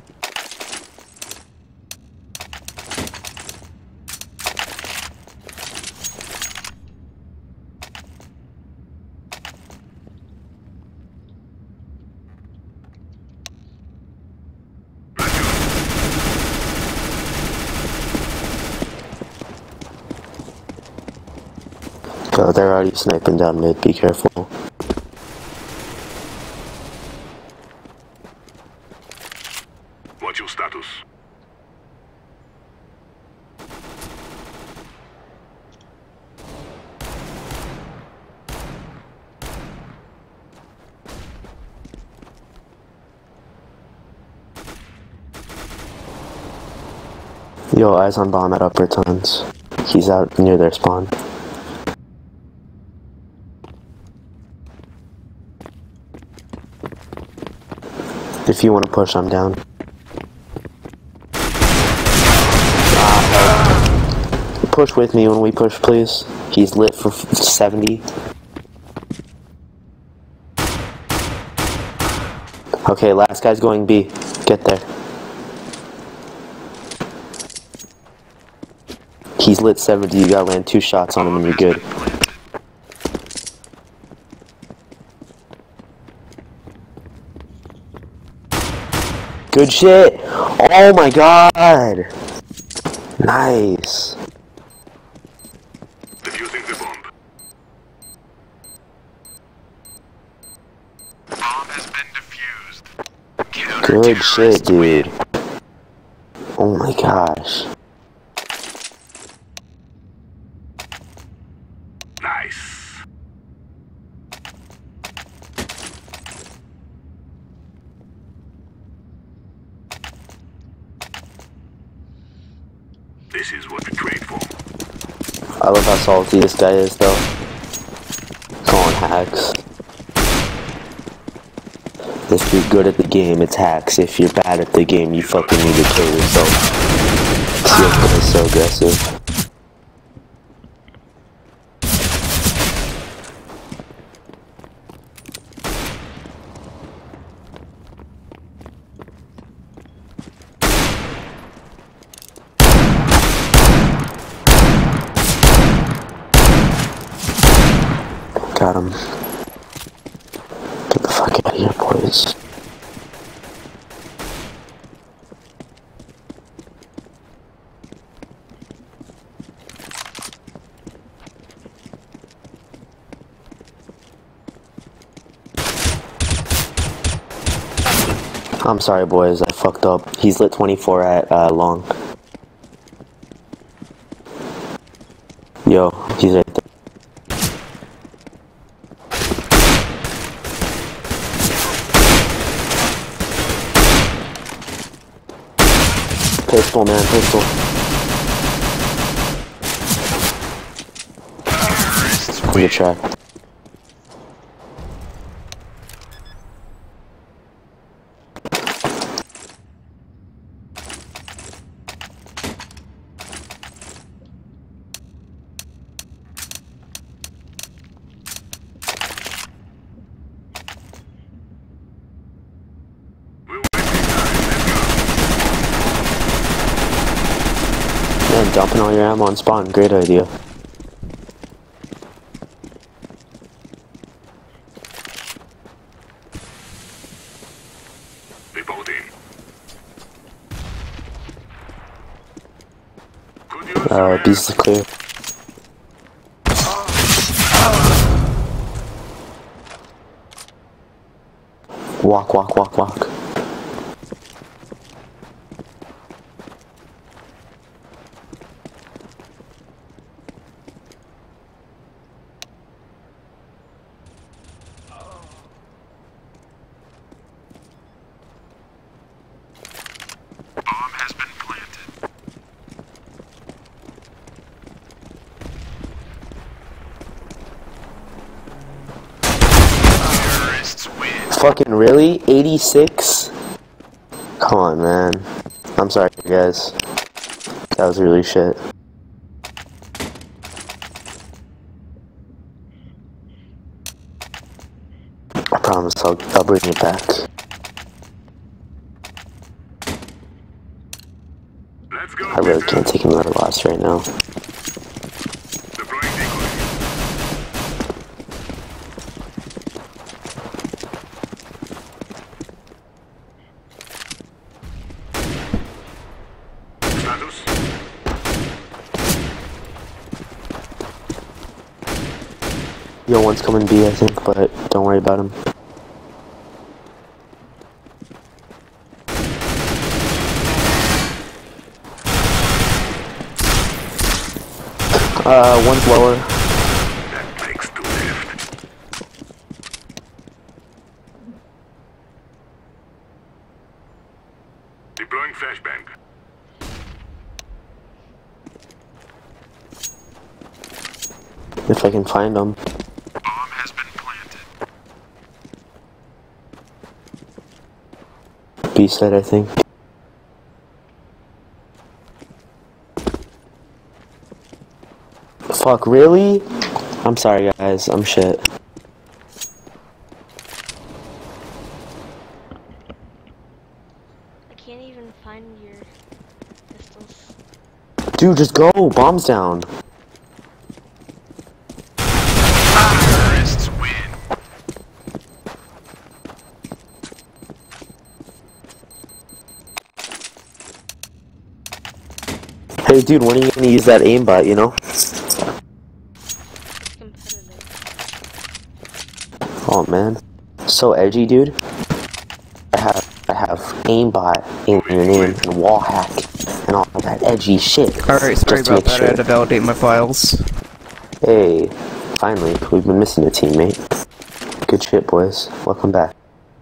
Oh, they're already sniping down mid, be careful. What's your status? Yo, eyes on bomb at upper tons. He's out near their spawn. If you want to push, I'm down. Push with me when we push, please. He's lit for 70. Okay, last guy's going B. Get there. He's lit 70. You gotta land 2 shots on him and you're good. Good shit! Oh my god! Nice! Defusing the bomb. Bomb has been defused. Good shit, dude. Oh my gosh. Nice. This is what we trade for. I love how salty this guy is, though. Calling hacks. If you're good at the game, it's hacks. If you're bad at the game, you fucking need to kill yourself. CSgo is so aggressive. Got him. Get the fuck out of here, boys. I'm sorry, boys. I fucked up. He's lit 24 at long. Yo, he's right there. Pistol, man, pistol. Good try. Man, dumping all your ammo on spawn, great idea. Reporting. Beast is clear. Walk, walk, walk, walk. Bomb has been planted. Terrorists win. Fucking really? 86? Come on, man. I'm sorry, guys. That was really shit. I promise I'll bring it back. Let's go. I really can't take another loss right now. Deploying decoy. Status. Yo, one's coming B, I think, but don't worry about him. One's lower. That makes two left. Deploying flashbang. If I can find him. Bomb has been planted. B side, I think. Fuck, really? I'm sorry, guys. I'm shit. I can't even find your pistols. Dude, just go. Bombs down. Terrorists win. Hey, dude, when are you gonna use that aimbot, you know? It's competitive. Oh, man. So edgy, dude. I have aimbot in your name and wall hack and all that edgy shit. Alright, sorry just to about make that. I had to sure. validate my files. Hey, finally, we've been missing a teammate. Good shit, boys. Welcome back.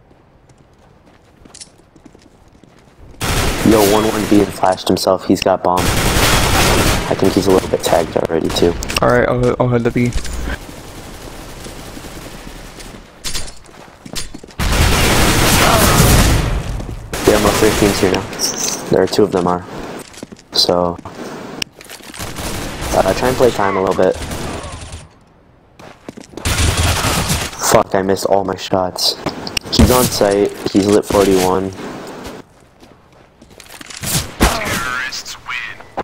Yo, 1-1 and flashed himself. He's got bomb. I think he's a little bit tagged already, too. Alright, I'll head to B. Yeah, most of their team's here now. There are 2 of them are. So, try and play time a little bit. Fuck, I missed all my shots. He's on site. He's lit 41. Terrorists win.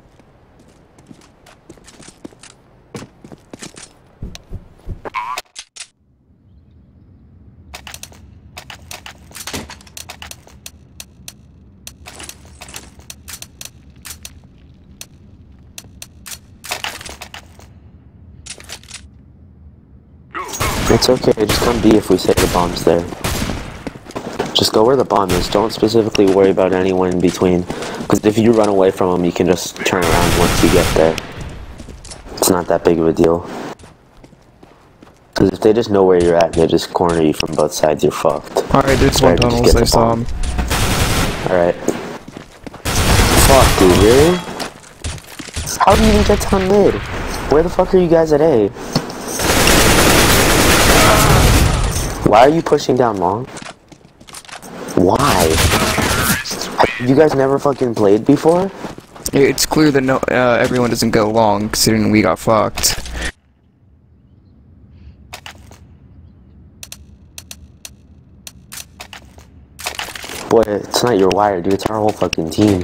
It's okay, just come B if we say the bomb's there. Just go where the bomb is. Don't specifically worry about anyone in between. Because if you run away from them, you can just turn around once you get there. It's not that big of a deal. Because if they just know where you're at and they just corner you from both sides, you're fucked. Alright, there's one tunnels, I saw him. Alright. Fuck, dude, really? How do you even get down mid? Where the fuck are you guys at A? Why are you pushing down long? Why? Have you guys never fucking played before? It's clear that no, everyone doesn't go long, considering we got fucked. Boy, it's not your wire, dude. It's our whole fucking team.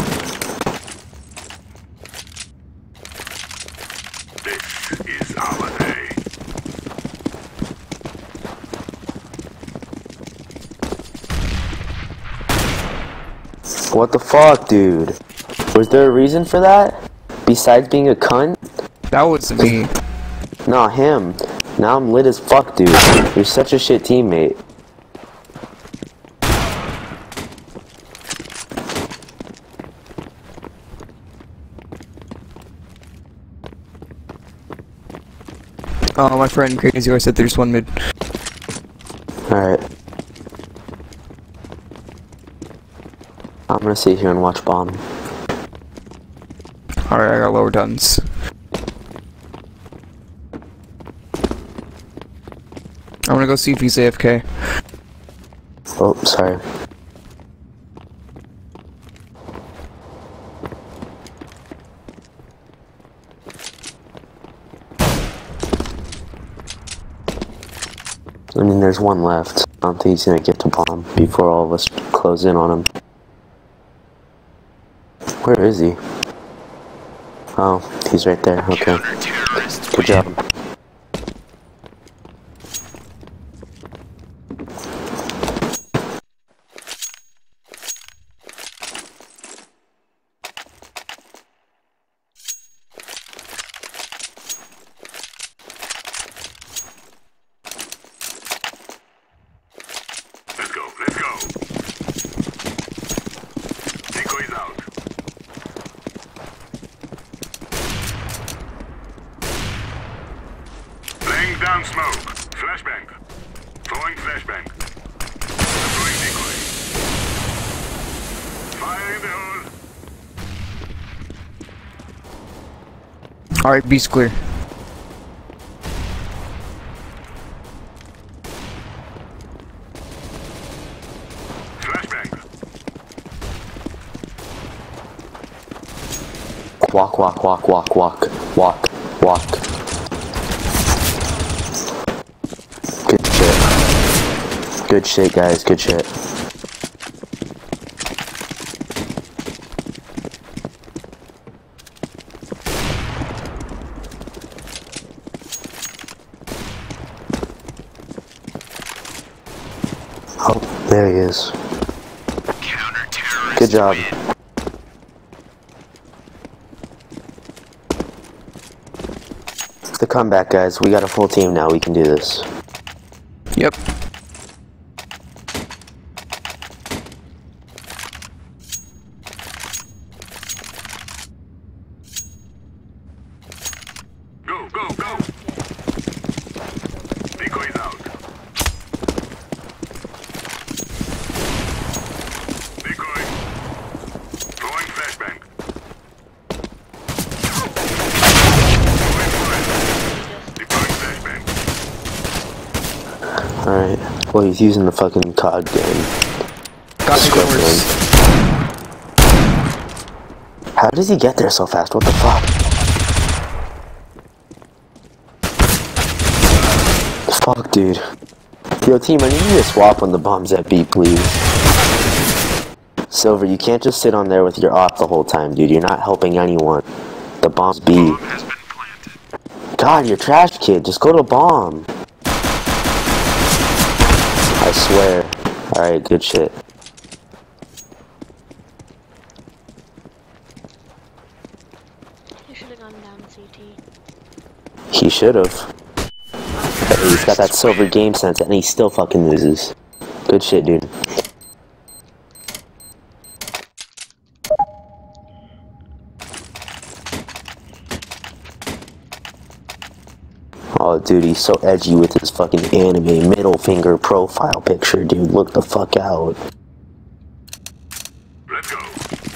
This is our day. What the fuck, dude? Was there a reason for that? Besides being a cunt? That wasn't me. Nah, him. Now I'm lit as fuck, dude. You're such a shit teammate. Oh, my friend Crazy I said there's one mid. Alright. I'm gonna sit here and watch bomb. Alright, I got lower guns. I'm gonna go see if he's AFK. Oh, sorry. I mean, there's one left. I don't think he's gonna get to bomb before all of us close in on him. Where is he? Oh, he's right there. Okay. Good job. Let's go, let's go. Decoys out. Laying down smoke. Flashbang. Throwing flashbang. Deploying decoy. Fire in the hole. Alright, B's clear. Flashbang. Walk, walk, walk, walk, walk, walk, walk. Good shit. Good shit, guys. Good shit. Oh, there he is. Good job. The comeback, guys. We got a full team now. We can do this. Yep. Go, go, go. Decoys out. Decoy. Throwing flashbang. Deploying flashbang. Alright. Well, he's using the fucking COD game. Got the doors. How does he get there so fast? What the fuck? Fuck, dude. Yo, team, I need you to swap when the bomb's at B, please. Silver, you can't just sit on there with your op the whole time, dude. You're not helping anyone. The bomb's B. God, you're trash, kid. Just go to bomb. I swear. Alright, good shit. You should have gone down CT. He should've. But he's got that silver game sense and he still fucking loses. Good shit, dude. Oh, dude, he's so edgy with his fucking anime middle finger profile picture, dude. Look the fuck out. Let's go.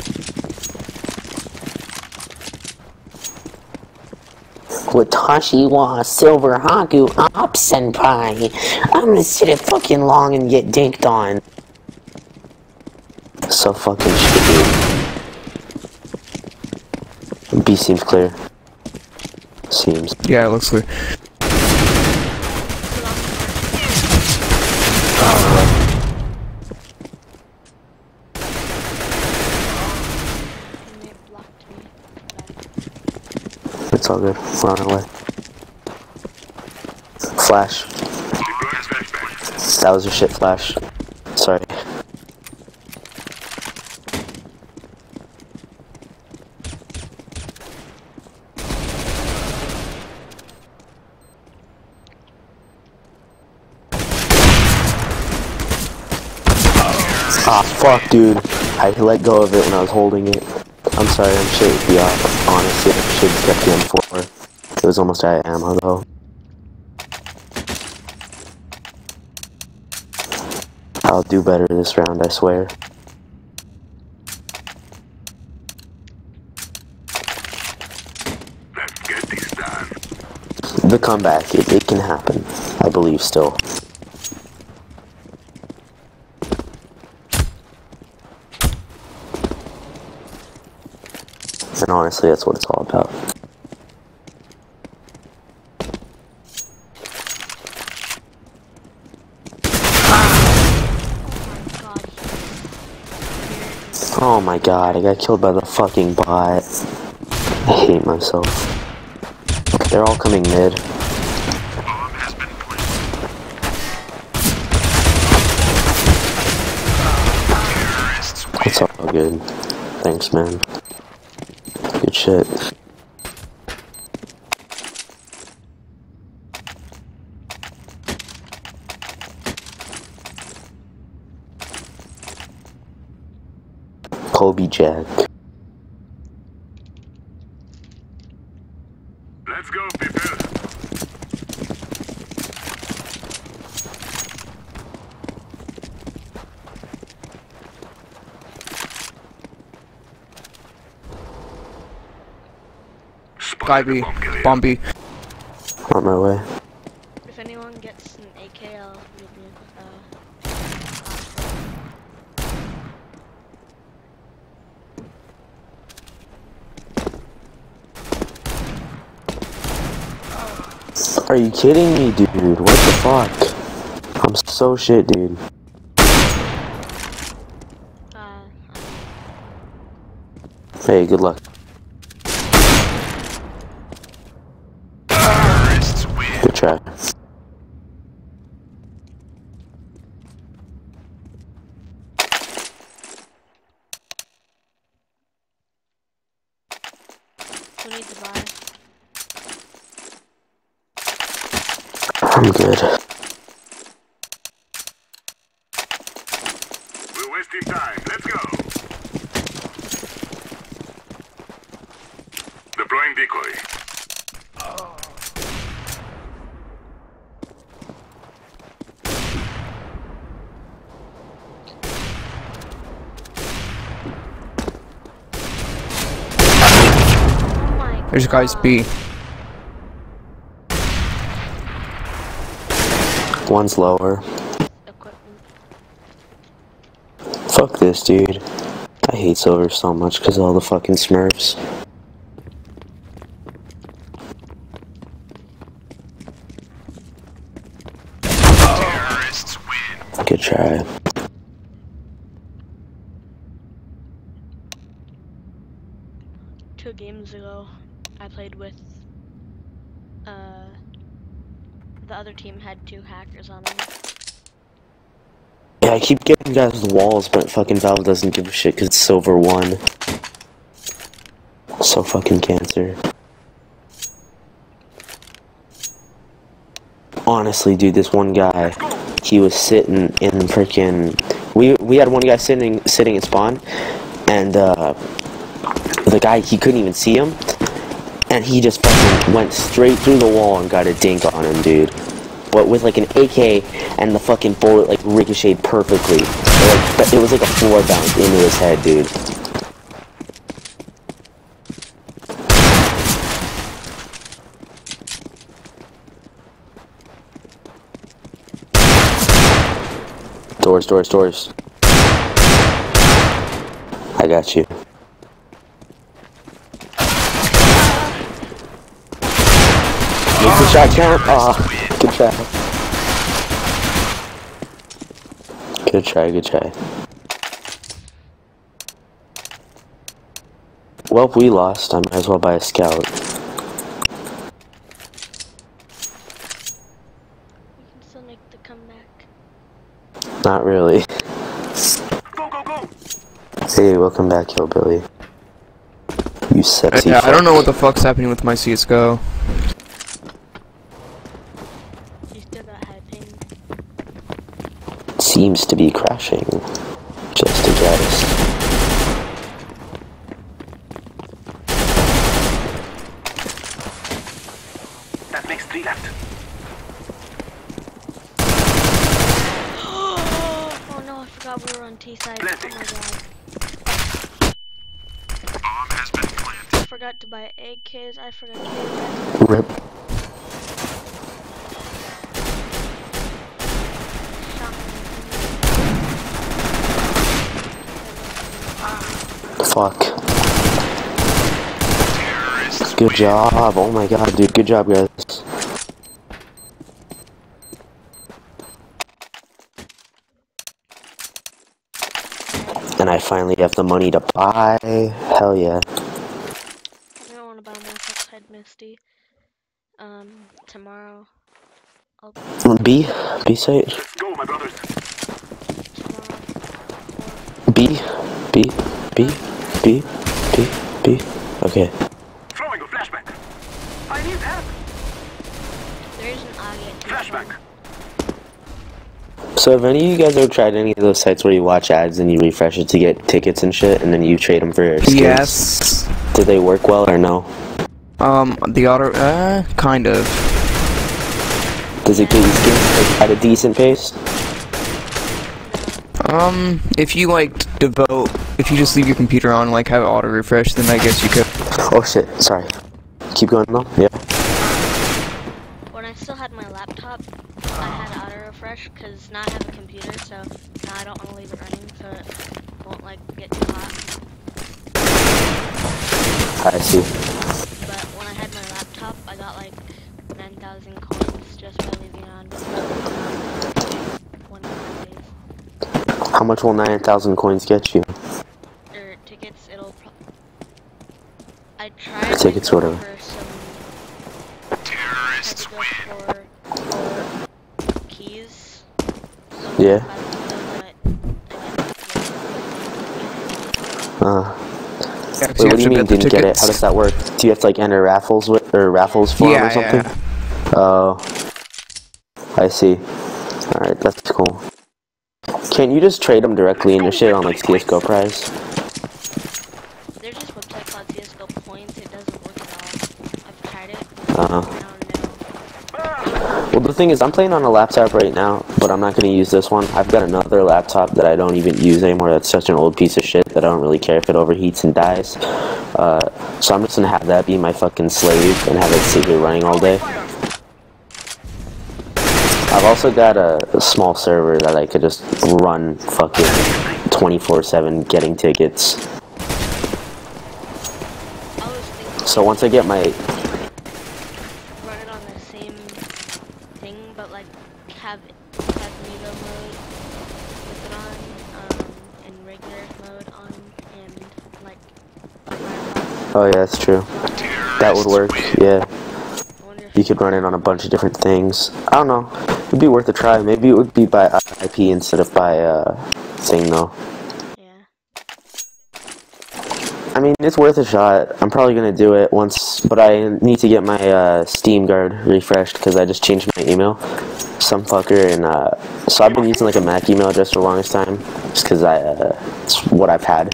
Watashi wa silver haku op senpai. I'm gonna sit it fucking long and get dinked on. So fucking shit, dude. B seems clear. Seems. Yeah, it looks clear. It's all good. We're on our way. Flash. That was your shit, Flash. Sorry. Ah, fuck, dude. I let go of it when I was holding it. I'm sorry, I'm shit with the op. Honestly, I should have kept the M4. It was almost out of ammo, though. I'll do better this round, I swear. Let's get this done. The comeback, it can happen. I believe still. And honestly, that's what it's all about. Oh my god, I got killed by the fucking bot. I hate myself. They're all coming mid. It's all good. Thanks, man. Good shit. Kobe Jack. Let's go, people. Guy B. Bomb B. On my way. If anyone gets an AK, I'll give you Are you kidding me, dude? What the fuck? I'm so shit, dude. Hey, good luck. Good try. who needs to buy? I'm good. We're wasting time. Let's go. Deploying decoy. There's guys B. One's lower. Fuck this, dude. I hate silver so much because of all the fucking smurfs. Good try. 2 games ago, I played with, the other team had 2 hackers on them. Yeah, I keep getting guys with walls, but fucking Valve doesn't give a shit because it's silver 1. So fucking cancer. Honestly, dude, this one guy, he was sitting in freaking. We had one guy sitting in spawn, and the guy, he couldn't even see him, and he just fucking went straight through the wall and got a dink on him, dude. But with like an AK, and the fucking bullet like ricocheted perfectly. It was like a floor bounce into his head, dude. Doors. I got you. Make the shot count. Ah, good try. Good try. Well, we lost. I might as well buy a scout. We can still make the comeback. Not really. Go. Hey, welcome back, Hillbilly. You sexy Yeah, fuck. I don't know what the fuck's happening with my CSGO. You still got high ping. Seems to be crashing. Just a guess. That makes 3 left. Oh no, I forgot we were on T side. Oh my god. I forgot to buy AKs. I forgot to buy Rip. Fuck. Good job. Oh my god, dude. Good job, guys. And I finally have the money to buy. Hell yeah. I don't want to buy more outside Misty. Tomorrow. B site. Go, my brothers. B. Okay. Throwing a flashback. I need help. There is an audio. Flashback. So have any of you guys ever tried any of those sites where you watch ads and you refresh it to get tickets and shit, and then you trade them for skins? Yes. Did they work well or no? The auto, kind of. Does it get you skins at a decent pace? If you if you just leave your computer on, like have it auto refresh, then I guess you could. Oh shit, sorry. Keep going though, yeah. When I still had my laptop, I had auto refresh because now I have a computer, so now I don't want to leave it running so it won't like get too hot. I see. But when I had my laptop, I got like 9,000 coins just by leaving it on. One of the days. How much will 9,000 coins get you? Or tickets, it'll. I tried Tickets, to go whatever. for some. Terrorists win. For keys. Yeah. Yeah, wait, what do you mean didn't get it? How does that work? Do you have to like enter raffles for them or something? Yeah. Oh, I see. Alright, that's cool. Can't you just trade them directly in your shit on like CSGO prize? There's this website called CSGO Points. It doesn't work at all. I've tried it. I don't know. Well, the thing is, I'm playing on a laptop right now, but I'm not going to use this one. I've got another laptop that I don't even use anymore. That's such an old piece of shit that I don't really care if it overheats and dies. So I'm just going to have that be my fucking slave and have it sit here running all day. I've also got a small server that I could just run fucking 24/7 getting tickets. So once I get my... Run it on the same thing, but like have Neo mode with it on, and regular mode on, and like. Oh yeah, that's true. That would work, yeah. You could run it on a bunch of different things. I don't know. It'd be worth a try. Maybe it would be by IP instead of by thing though. I mean, it's worth a shot. I'm probably gonna do it once, but I need to get my Steam Guard refreshed because I just changed my email. Some fucker, and so I've been using like a Mac email address for the longest time, just because it's what I've had.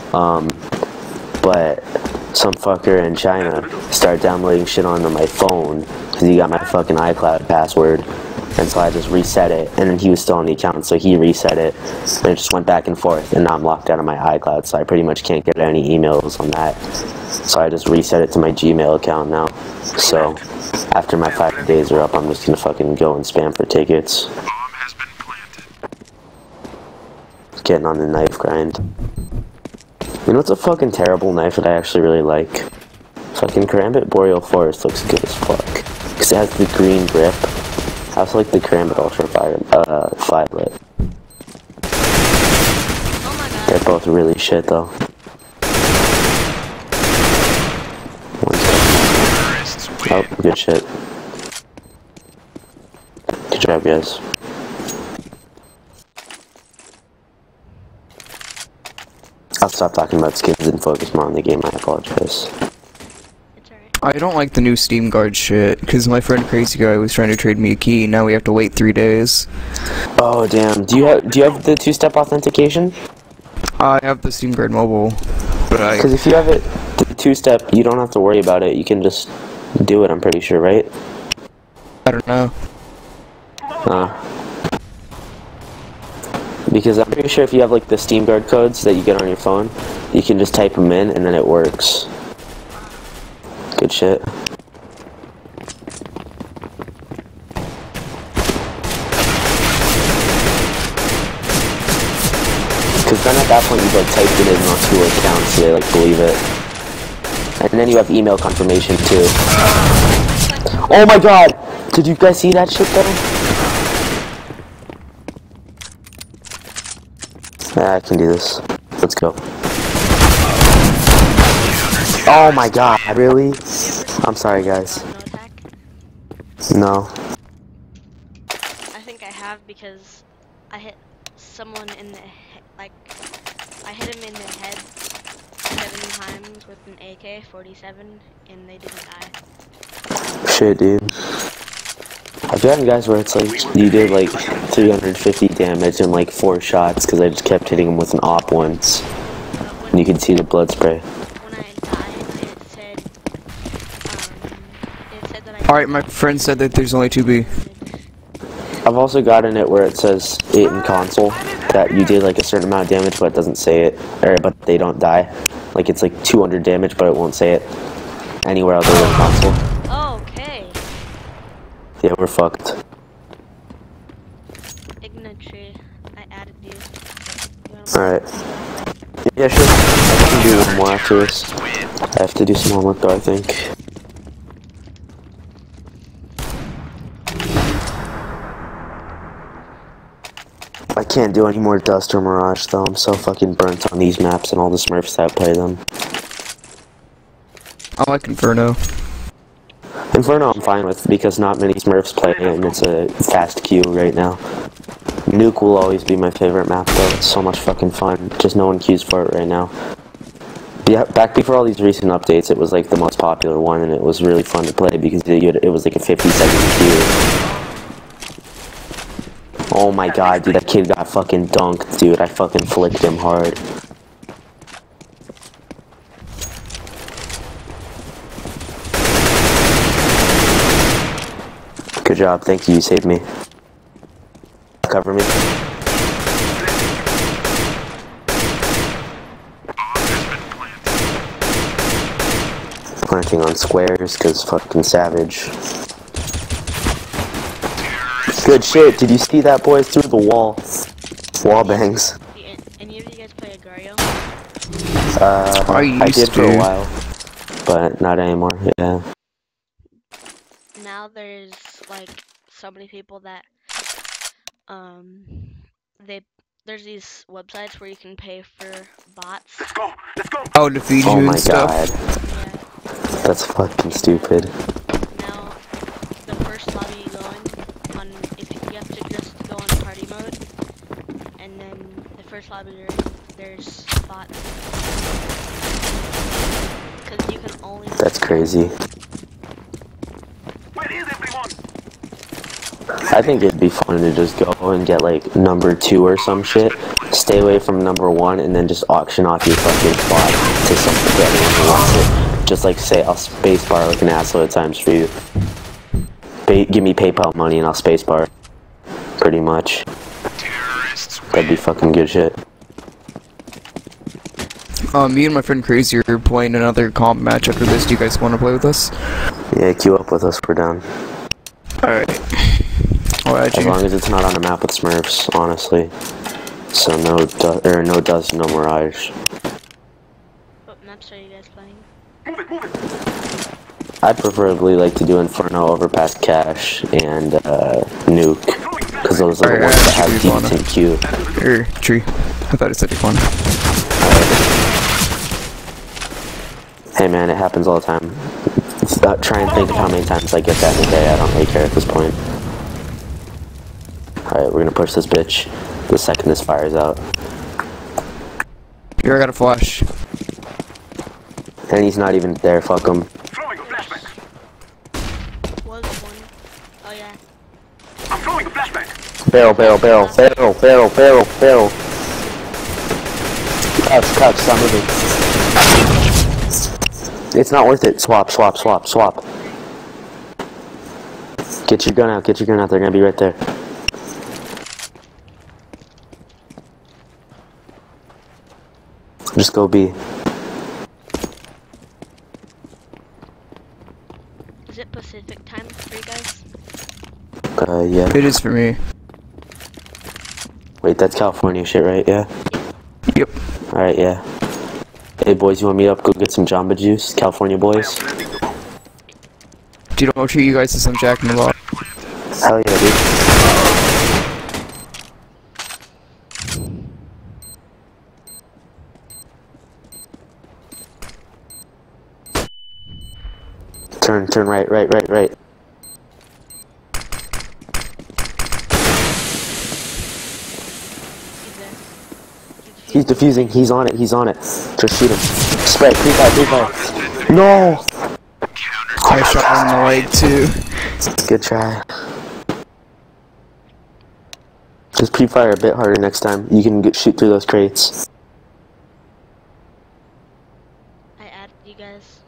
But some fucker in China started downloading shit onto my phone because he got my fucking iCloud password. And so I just reset it, and then he was still on the account, so he reset it, and it just went back and forth, and now I'm locked out of my iCloud, so I pretty much can't get any emails on that. So I just reset it to my Gmail account now. So after my 5 days are up, I'm just gonna fucking go and spam for tickets. Getting on the knife grind. You know what's a fucking terrible knife that I actually really like? Fucking Karambit Boreal Forest looks good as fuck. Because it has the green grip. I also like the Karambit Ultra Violet. They're both really shit though. Oh, good shit. Good job, guys. I'll stop talking about skins and focus more on the game, I apologize. I don't like the new Steam Guard shit, because my friend Crazy Guy was trying to trade me a key, now we have to wait 3 days. Oh damn, do you have the two-step authentication? I have the Steam Guard mobile, but because if you have it, the two-step, you don't have to worry about it, you can just do it, I'm pretty sure, right? I don't know. Because I'm pretty sure if you have like the Steam Guard codes that you get on your phone, you can just type them in and then it works. Good shit. Because then at that point you've like typed it in onto your account so they like believe it. And then you have email confirmation too. Oh my god! Did you guys see that shit though? Yeah, I can do this. Let's go. Oh my god, really? I'm sorry, guys. No. I think I have because I hit someone in the head, like, I hit him in the head 7 times with an AK-47 and they didn't die. Shit, dude. I've gotten guys where it's like, you did like 350 damage in like 4 shots because I just kept hitting him with an op once. And you can see the blood spray. When I died, it said that I... Alright, my friend said that there's only 2B. I've also gotten it where it says it in console, that you did like a certain amount of damage but it doesn't say it, or but they don't die. Like it's like 200 damage but it won't say it anywhere other than console. Okay. Yeah, we're fucked. Ignatry, I added you. Alright. Yeah, sure. I can do one more after this. I have to do some homework though, I think. I can't do any more Dust or Mirage though, I'm so fucking burnt on these maps and all the Smurfs that play them. I like Inferno. Inferno I'm fine with, because not many Smurfs play it and it's a fast queue right now. Nuke will always be my favorite map though, it's so much fucking fun, just no one queues for it right now. Yeah, back before all these recent updates, it was like the most popular one and it was really fun to play because it was like a 50-second queue. Oh my god, dude, that kid got fucking dunked, dude. I fucking flicked him hard. Good job, thank you, you saved me. Cover me. Planting on squares, cause fucking savage. Good shit, did you see that, boys? Through the wall. Wall bangs. Any of you guys play Agario? I did for a while. But not anymore, yeah. Now there's like so many people that there's these websites where you can pay for bots. Oh, to feed you and stuff. God. That's fucking stupid. Now the first lobby you go in, if you have to just go on party mode, and then the first lobby you're in, there's bots. Because you can only... That's crazy. I think it'd be fun to just go and get like number 2 or some shit, stay away from number 1, and then just auction off your fucking spot to anyone who wants it. Just like say, I'll spacebar like an asshole at times for you. Give me PayPal money and I'll spacebar. Pretty much. That'd be fucking good shit. Me and my friend Crazy are playing another comp match after this. Do you guys want to play with us? Yeah, queue up with us, we're down. Alright. As long as it's not on a map with Smurfs, honestly. So no Dust, no Mirage. What maps are you guys playing? I'd preferably like to do Inferno, Overpass Cache, and Nuke. Because those are the ones that have decent queue. Tree. I thought it said Iguana. Hey man, it happens all the time. Try and think of how many times I get that in a day. I don't really care at this point. Alright, we're gonna push this bitch the second this fires out. Here, I got a flash. And he's not even there, fuck him. Was one. Oh yeah. I'm throwing a flashback. Barrel. Crouch, stop moving. It's not worth it. Swap. Get your gun out, they're gonna be right there. Just go B. Is it Pacific time for you guys? Yeah. It is for me. Wait, that's California shit, right? Yeah? Yep. Alright, yeah. Hey boys, you wanna meet up, go get some Jamba Juice? California boys? Dude, I'll treat you guys to some Jack in the Box. Hell yeah, dude. Turn right. He's defusing. He's on it. Just shoot him. Spray. Pre-fire. No! I shot him in the leg too. Good try. Just pre-fire a bit harder next time. You can shoot through those crates. I added you guys.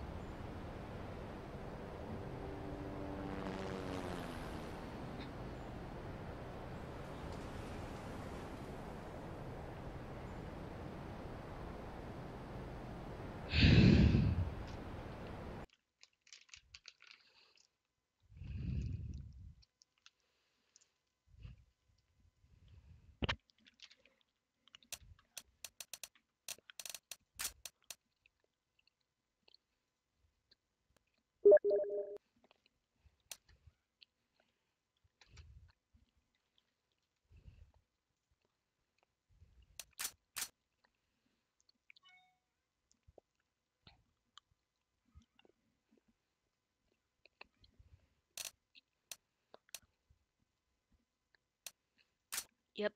Yep.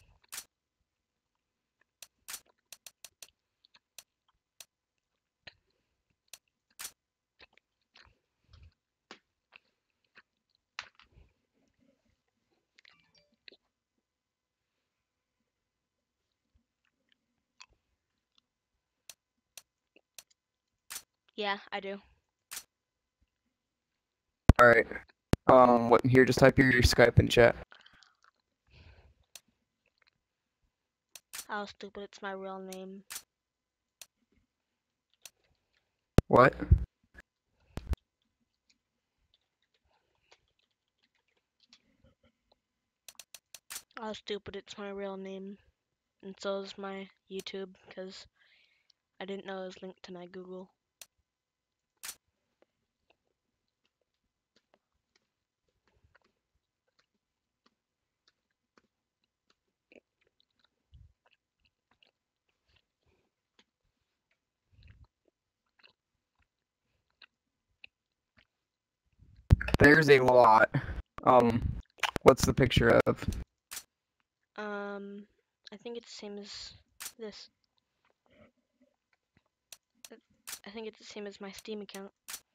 Yeah, I do. Alright. What, here, just type your Skype in chat. How stupid, it's my real name. What? How stupid, it's my real name. And so is my YouTube, because I didn't know it was linked to my Google. There's a lot. What's the picture of? I think it's the same as this. I think it's the same as my Steam account.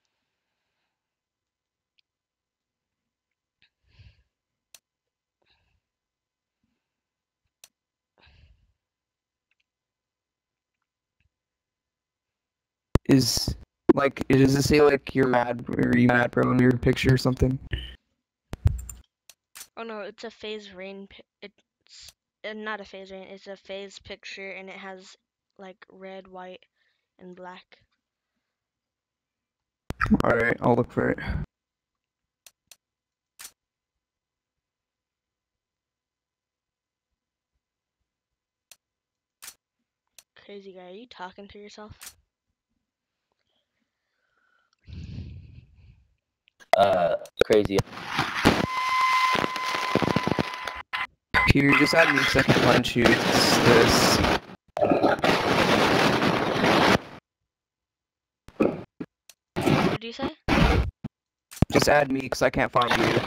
Does it say like you're mad, or are you mad bro in your picture or something? Oh no, it's a phase rain. It's not a phase rain. It's a phase picture, and it has like red, white, and black. Alright, I'll look for it. Crazy guy, are you talking to yourself? Crazy. Peter, just add me second punch you. It's this. What did you say? Just add me, because I can't find you.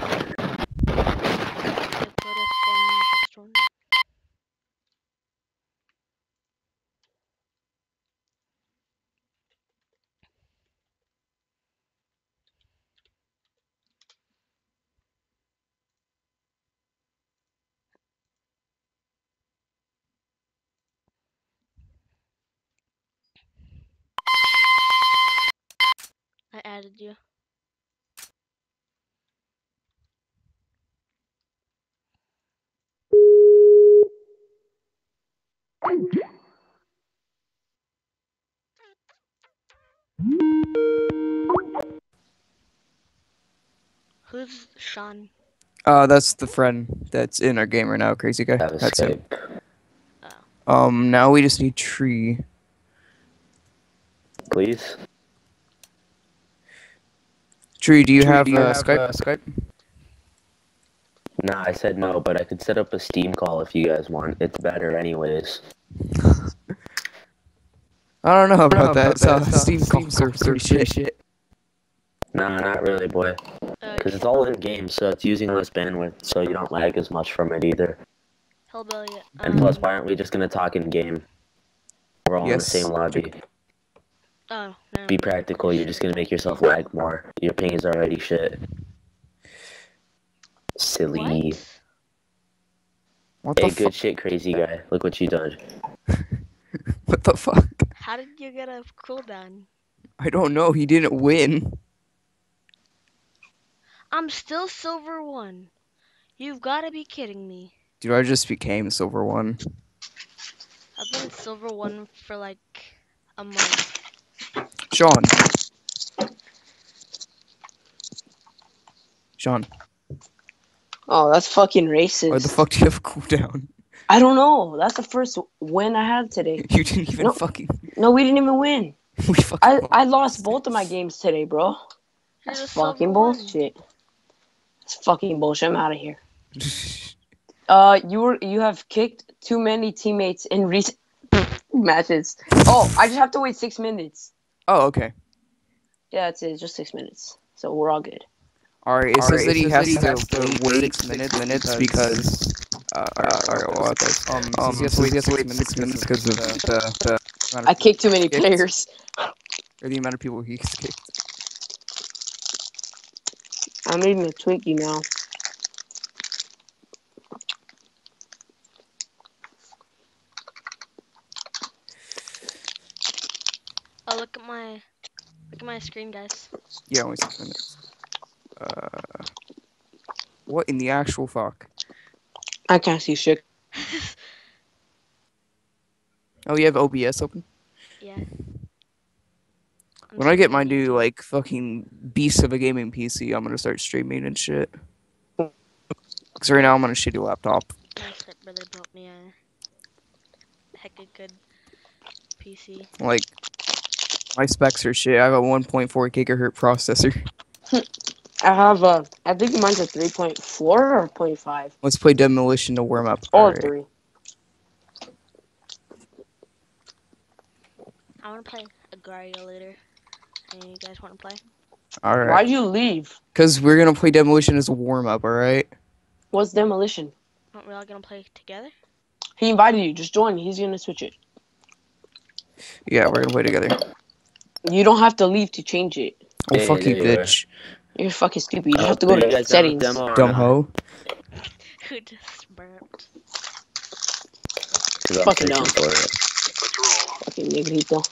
I added you. Who's Sean? That's the friend that's in our game right now, crazy guy. That's him. Now we just need Tree. Please? Tree, do you have Skype? Nah, I said no, but I could set up a Steam call if you guys want. It's better anyways. I don't know about that. Steam calls are pretty shit. Nah, not really, boy. Because it's all in game, so it's using less bandwidth, so you don't lag as much from it either. Hellbilly. And plus, why aren't we just gonna talk in game? We're all in the same lobby. Oh, no. Be practical, you're just gonna make yourself lag more. Your ping is already shit. Silly. What Hey, the good shit, crazy guy. Look what you done. What the fuck? How did you get a cooldown? I don't know. He didn't win. I'm still silver 1. You've got to be kidding me. Dude, I just became silver 1. I've been silver 1 for like a month. Sean. Sean. Oh, that's fucking racist. Why the fuck do you have a cooldown? I don't know. That's the first win I had today. You didn't even fucking... No, we didn't even win. We fucking I lost both of my games today, bro. That's fucking bullshit. That's fucking bullshit. I'm out of here. You have kicked too many teammates in recent matches. Oh, I just have to wait 6 minutes. Oh, okay. Yeah, it's just 6 minutes. So we're all good. Alright, it says that he has to wait 6 minutes because... Alright, well, he has to wait 6 minutes because of the amount of I kicked too many players. Or the amount of people he's kicked. I'm eating a Twinkie now. Oh, look at my screen, guys. Yeah, only 6 minutes. What in the actual fuck? I can't see shit. Oh, you have OBS open? Yeah. When I get my new, like, fucking beast of a gaming PC, I'm gonna start streaming and shit. Because right now I'm on a shitty laptop. My stepbrother built me a hecka good PC. Like, my specs are shit. I have a 1.4 gigahertz processor. I have I think mine's a 3.4 or 0.5. Let's play Demolition to warm up. Or 3. I want to play Agrario later. Any you guys want to play? Alright. Why'd you leave? Because we're gonna play Demolition as a warm up, alright? What's Demolition? Aren't we all gonna play together? He invited you. Just join. He's gonna switch it. Yeah, we're gonna play together. You don't have to leave to change it. Oh, fuck you, bitch. You're fucking stupid. You have to go to settings. Dumb hoe. Who just burped? Fucking dumb. Fucking negrito.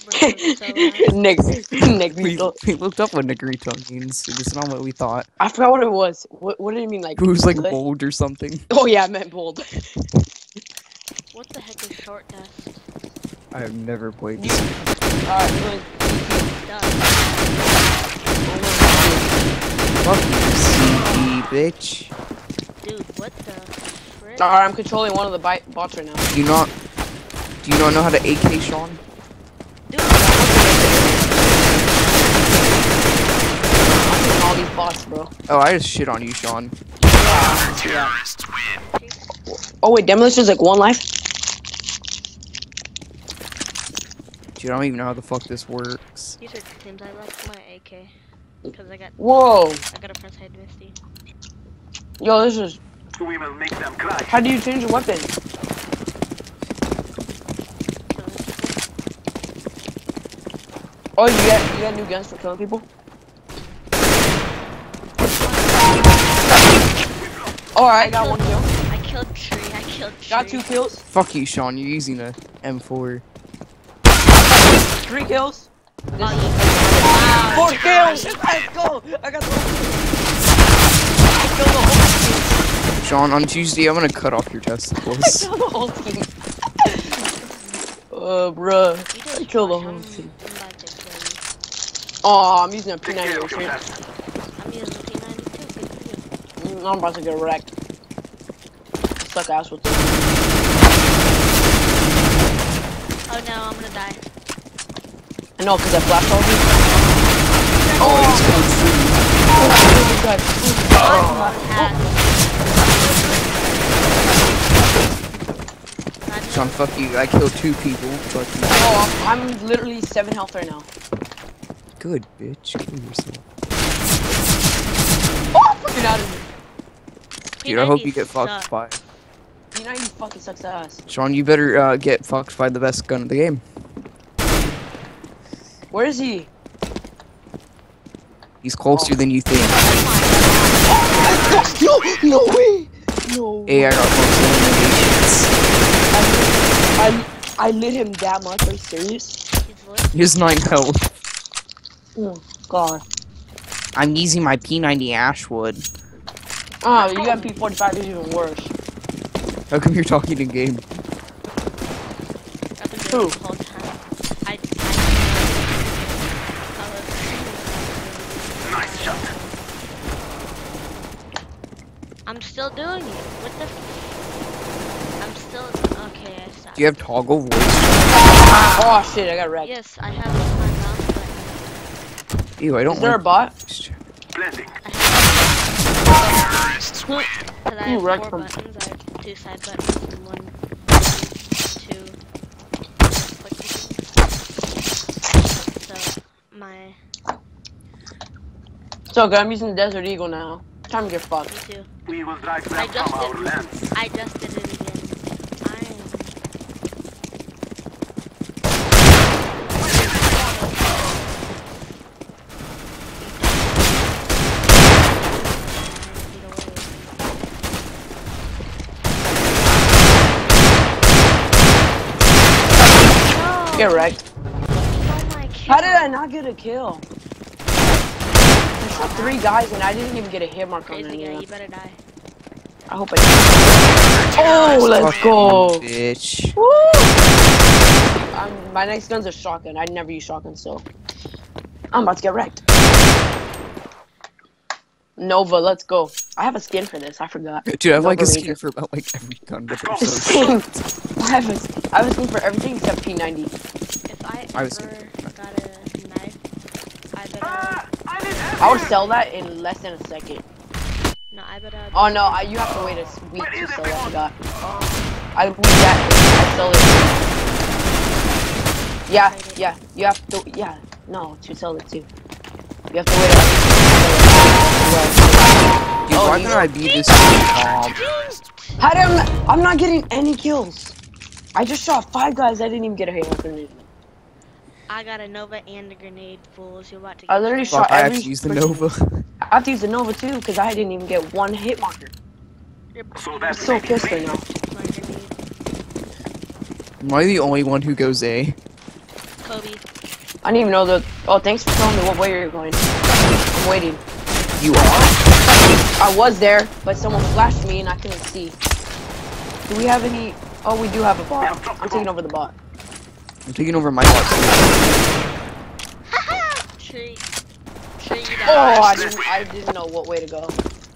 Negrito. We looked up what negrito means. It's not what we thought. I forgot what it was. What did it mean? Like it was like bold or something. Oh yeah, I meant bold. What the heck is short test? I have never played this. Alright, Fuck you, CP, bitch. Dude, what the frick? Alright, I'm controlling one of the bots right now. Do you not know how to AK, Sean? Dude, all these bots, bro. Oh, I just shit on you, Sean. Yeah. Oh wait, Demolition's like 1 life? Dude, I don't even know how the fuck this works. These are teams. I left my AK. Because I got... Whoa! I got a front side Misty. Yo, this is... We will make them cry. How do you change your weapon? Oh, you got new guns for killing people? Alright, I got 1 kill. I killed Tree. I killed Tree. Got 2 kills. Fuck you, Sean. You're using a M4. 3 kills. Wow. 4 kills. Let's go. I got the whole team. Sean, on Tuesday, I'm gonna cut off your testicles. I killed the whole team. Bruh. I killed the whole team. Oh, I'm using a P90. I'm using a P90 too. I'm about to get wrecked. Stuck ass with this. Oh no, I'm gonna die. I know, because I flashed all these. Oh, it's Sean, fuck you. I killed 2 people. Fuck you. Oh, I'm literally 7 health right now. Good, bitch. Kill yourself. Oh, fucking out of here. Dude, I hope you get fucked by. P90 fucking sucks ass. Sean, you better get fucked by the best gun of the game. Where is he? He's closer than you think. No way! No. Hey, I got close I lit him that much. Are you serious? Here's 9 health. Oh god. I'm using my P90 Ashwood. Oh, you got P45 is even worse. How come you're talking in game? Who? Nice shot. I'm still doing it. What the? I'm still okay. I stopped. Do you have toggle voice? Oh shit! I got wrecked. Yes, I have my mouse button. Ew, I don't. Is there a bot? Blending. Because I have 4 buttons. I have 2 side buttons and 1, 2 click buttons. So my. So good. I'm using the Desert Eagle now. Time to get fucked. Me too. We will drive them from our land. I just did it again. Get wrecked. How did I not get a kill? I shot 3 guys and I didn't even get a hit mark on Crazy guy, them. you better die. I hope I do. Oh, let's go! Bitch. Woo! My next gun's a shotgun. I never use shotgun, so I'm about to get wrecked. Nova, let's go. I have a skin for this. I forgot. Dude, I have like a Nova skin Ranger. for about like every gun. But I have a skin for everything except P90. If I ever got a knife, I would sell that in less than a second. No, I bet Oh no, you have to wait a week to sell that. I forgot. I read that. I sell it. Yeah, you have to. Yeah, no, to sell it too. You have to wait. Dude, why can't I beat this game? How did I'm not getting any kills. I just shot 5 guys. I didn't even get a hit on grenade. I got a Nova and a grenade, fools. You're about to get I literally shot I every. have to use the Nova. I have to use the Nova too because I didn't even get 1 hit marker. I'm so pissed right now. Am I the only one who goes A? Kobe. I didn't even know that. Oh, thanks for telling me what way you're going. I'm waiting. You are? I was there, but someone flashed me and I couldn't see. Do we have any? Oh, we do have a bot. I'm taking over the bot. I'm taking over my bot. Tree. Oh, I didn't know what way to go.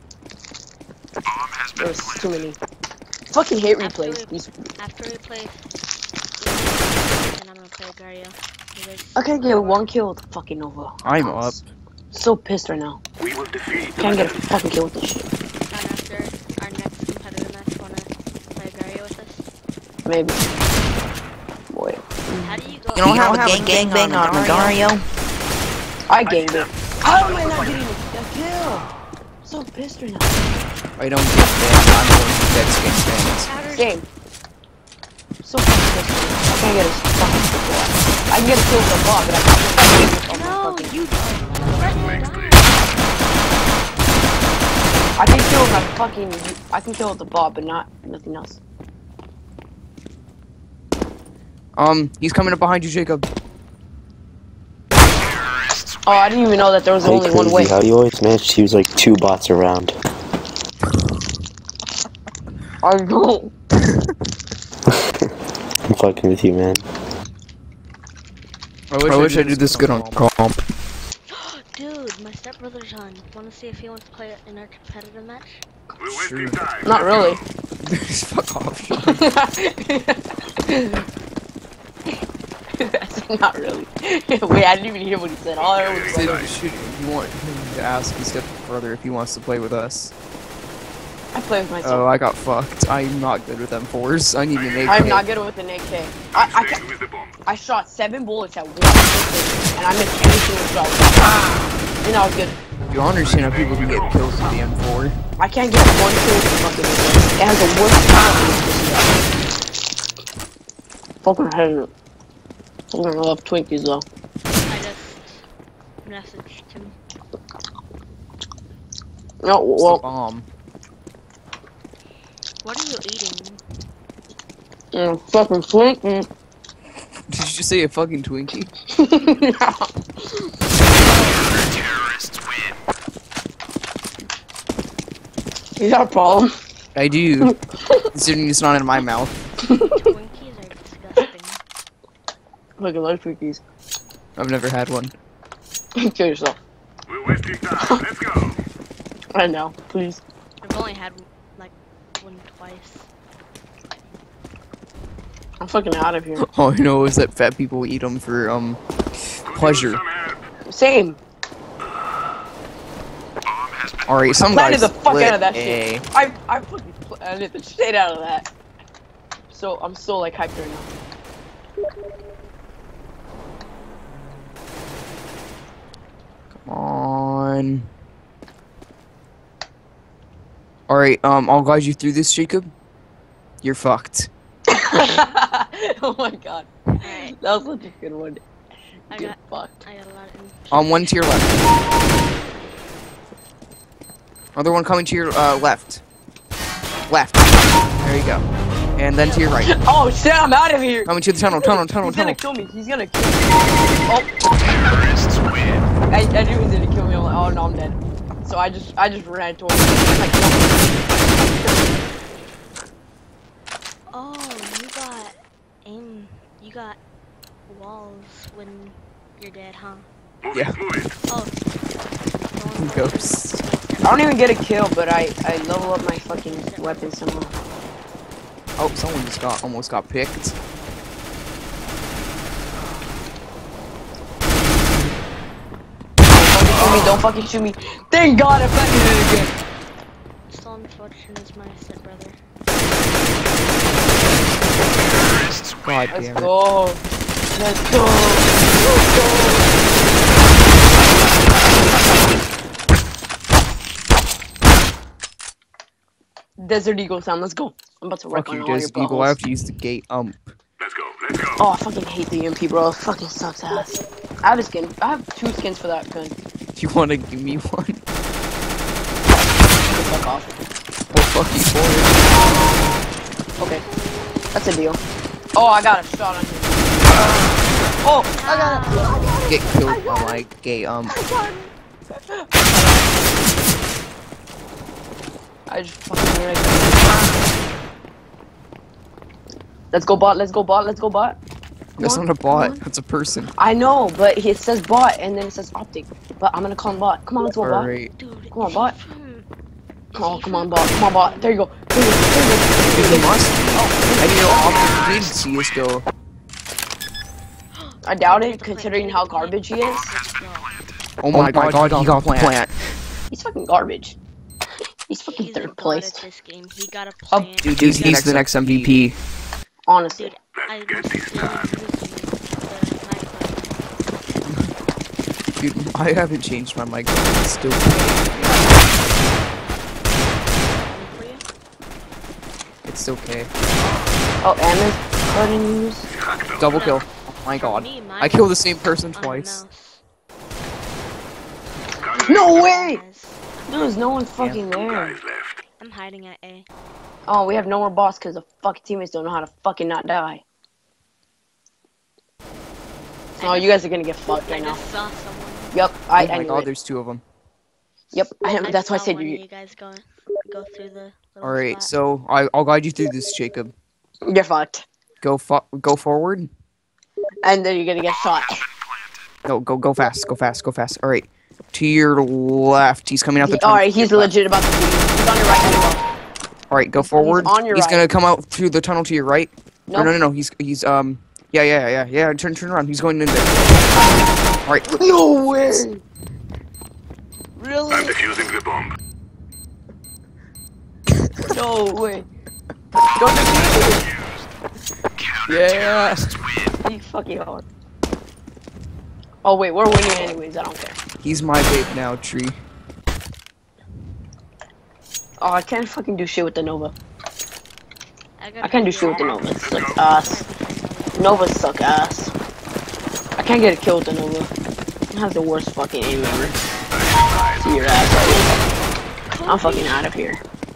There was too many. Fucking hate replays. After we play, and I'm gonna play Gario. I can't get 1 kill with the fucking Nova. I'm up. So pissed right now. We will defeat. Can't get a fucking kill with this shit. After our next competitive match, wanna play Gario with us? Maybe. Boy. How do you go? You don't have a gangbang on Magario? I gamed it. How am I not getting a kill? So pissed right now. I don't get that. I'm the one who gets gangbangs. Game. So fucking pissed. I can't get a fucking kill. I can get a kill with the bot, but I can't get a kill with the fucking... I can kill with my fucking... I can kill with the bot, but nothing else. He's coming up behind you, Jacob. Oh, I didn't even know that there was only one way. How do you always manage to use like 2 bots around? I don't. I'm fucking with you, man. I wish I did this good on comp. Dude, my stepbrother's on. Wanna see if he wants to play in our competitive match? Sure. Not really. Fuck off. That's not really. Wait, I didn't even hear what he said. All I heard was Shoot, you want him to ask his stepbrother if he wants to play with us. I play with myself. Oh, I got fucked. I'm not good with M4s. I need an AK. I'm not good with an AK. I shot 7 bullets at once, and I missed every single shot. And I was good. You don't understand how people can get kills with the M4. I can't get one kill with fucking it. It has the worst power. Fucking hate it. I love Twinkies though. I just messaged him. No, well. Bomb. What are you eating? Fucking Twinkie. Did you just say a fucking Twinkie? Terrorists win. You got a problem? I do. Considering it's not in my mouth. Twinkies are disgusting. Look, I love Twinkies. I've never had one. Kill yourself. We're wasting time. Let's go. I know, please. I've only had like one twice. I'm fucking out of here. All I know is that fat people eat them for pleasure. Same. Alright, some Planted guys the fuck out of that hey. shit. I fucking planted the shit out of that. So I'm so like hyped right now. Come on. Alright, I'll guide you through this, Jacob. You're fucked. Oh my god. That was such a good one. You're fucked. I got a lot of One to your left. Other one coming to your left. Left. There you go. And then to your right. Oh shit, I'm out of here. Coming to the tunnel. He's gonna kill me. He's gonna kill me. Oh. Terrorists win. I knew he was gonna kill me. I'm like, oh no, I'm dead. So I just ran towards him. Like, Oh, you got walls when you're dead, huh? Yeah. Oh. Ghosts. I don't even get a kill, but I level up my fucking weapon somehow. Oh, someone just almost got picked. Don't fucking shoot me. Thank God I fucking did it again. So unfortunate is my stepbrother. God Let's damn it. go. Let's go. Let's go. Desert Eagle sound, let's go. I'm about to wreck Fuck on you, all your Desert Eagle. I have to use the gate. Let's go. Let's go. Oh, I fucking hate the EMP, bro. It fucking sucks ass. I have a skin. I have 2 skins for that gun. You wanna give me one? Fuck off. Well, fuck you for Okay. That's a deal. Oh, I got a shot on you. Oh, I got it. Get killed by my gate, I just fucking ran. Let's go bot, let's go bot, let's go bot. That's not a bot, that's a person. I know, but it says bot and then it says optic. But I'm gonna call him bot. Come on, let's go bot. Alright. Come on, bot. Oh, come on, bot. Come on, bot. There you go. There you go. There you go. Dude, he must be. And you know, optic did CSgo. I doubt it, considering how garbage he is. Oh my god, he got plant. He's fucking garbage. He's fucking third place. This game. He got a Oh, plan. Dude, he's the next MVP. Honestly. Dude, I was still using Dude, I haven't changed my mic. It's still. It's okay. Oh, Emma's starting to use. Double kill. Oh my god. I killed the same person twice. No way! There's no one fucking there. I'm hiding at A. Oh, we have no more boss because the fucking teammates don't know how to fucking not die. Oh, you guys are gonna get fucked right now. I saw someone. Yep, Oh my knew god, it. there's 2 of them. Yep, that's why I said you guys go through the. Alright, so I'll guide you through this, Jacob. You're fucked. Go forward. And then you're gonna get shot. No, go fast, go fast, go fast. Alright. To your left, he's coming out the tunnel. Alright, he's legit about to do. He's on your right. Alright, go forward. on your He's right. gonna come out through the tunnel to your right. Nope. No, he's yeah. Turn around. He's going in there. Alright. No way. Really? I'm defusing the bomb. No way. Don't defuse Yeah. it. You fucking hard. Oh wait, we're winning anyways. I don't care. He's my babe now, Tree. Oh, I can't fucking do shit with the Nova. I can't do shit with the Nova. It sucks ass. Novas suck ass. I can't get a kill with the Nova. It has the worst fucking aim ever. See your ass out. I'm fucking out of here.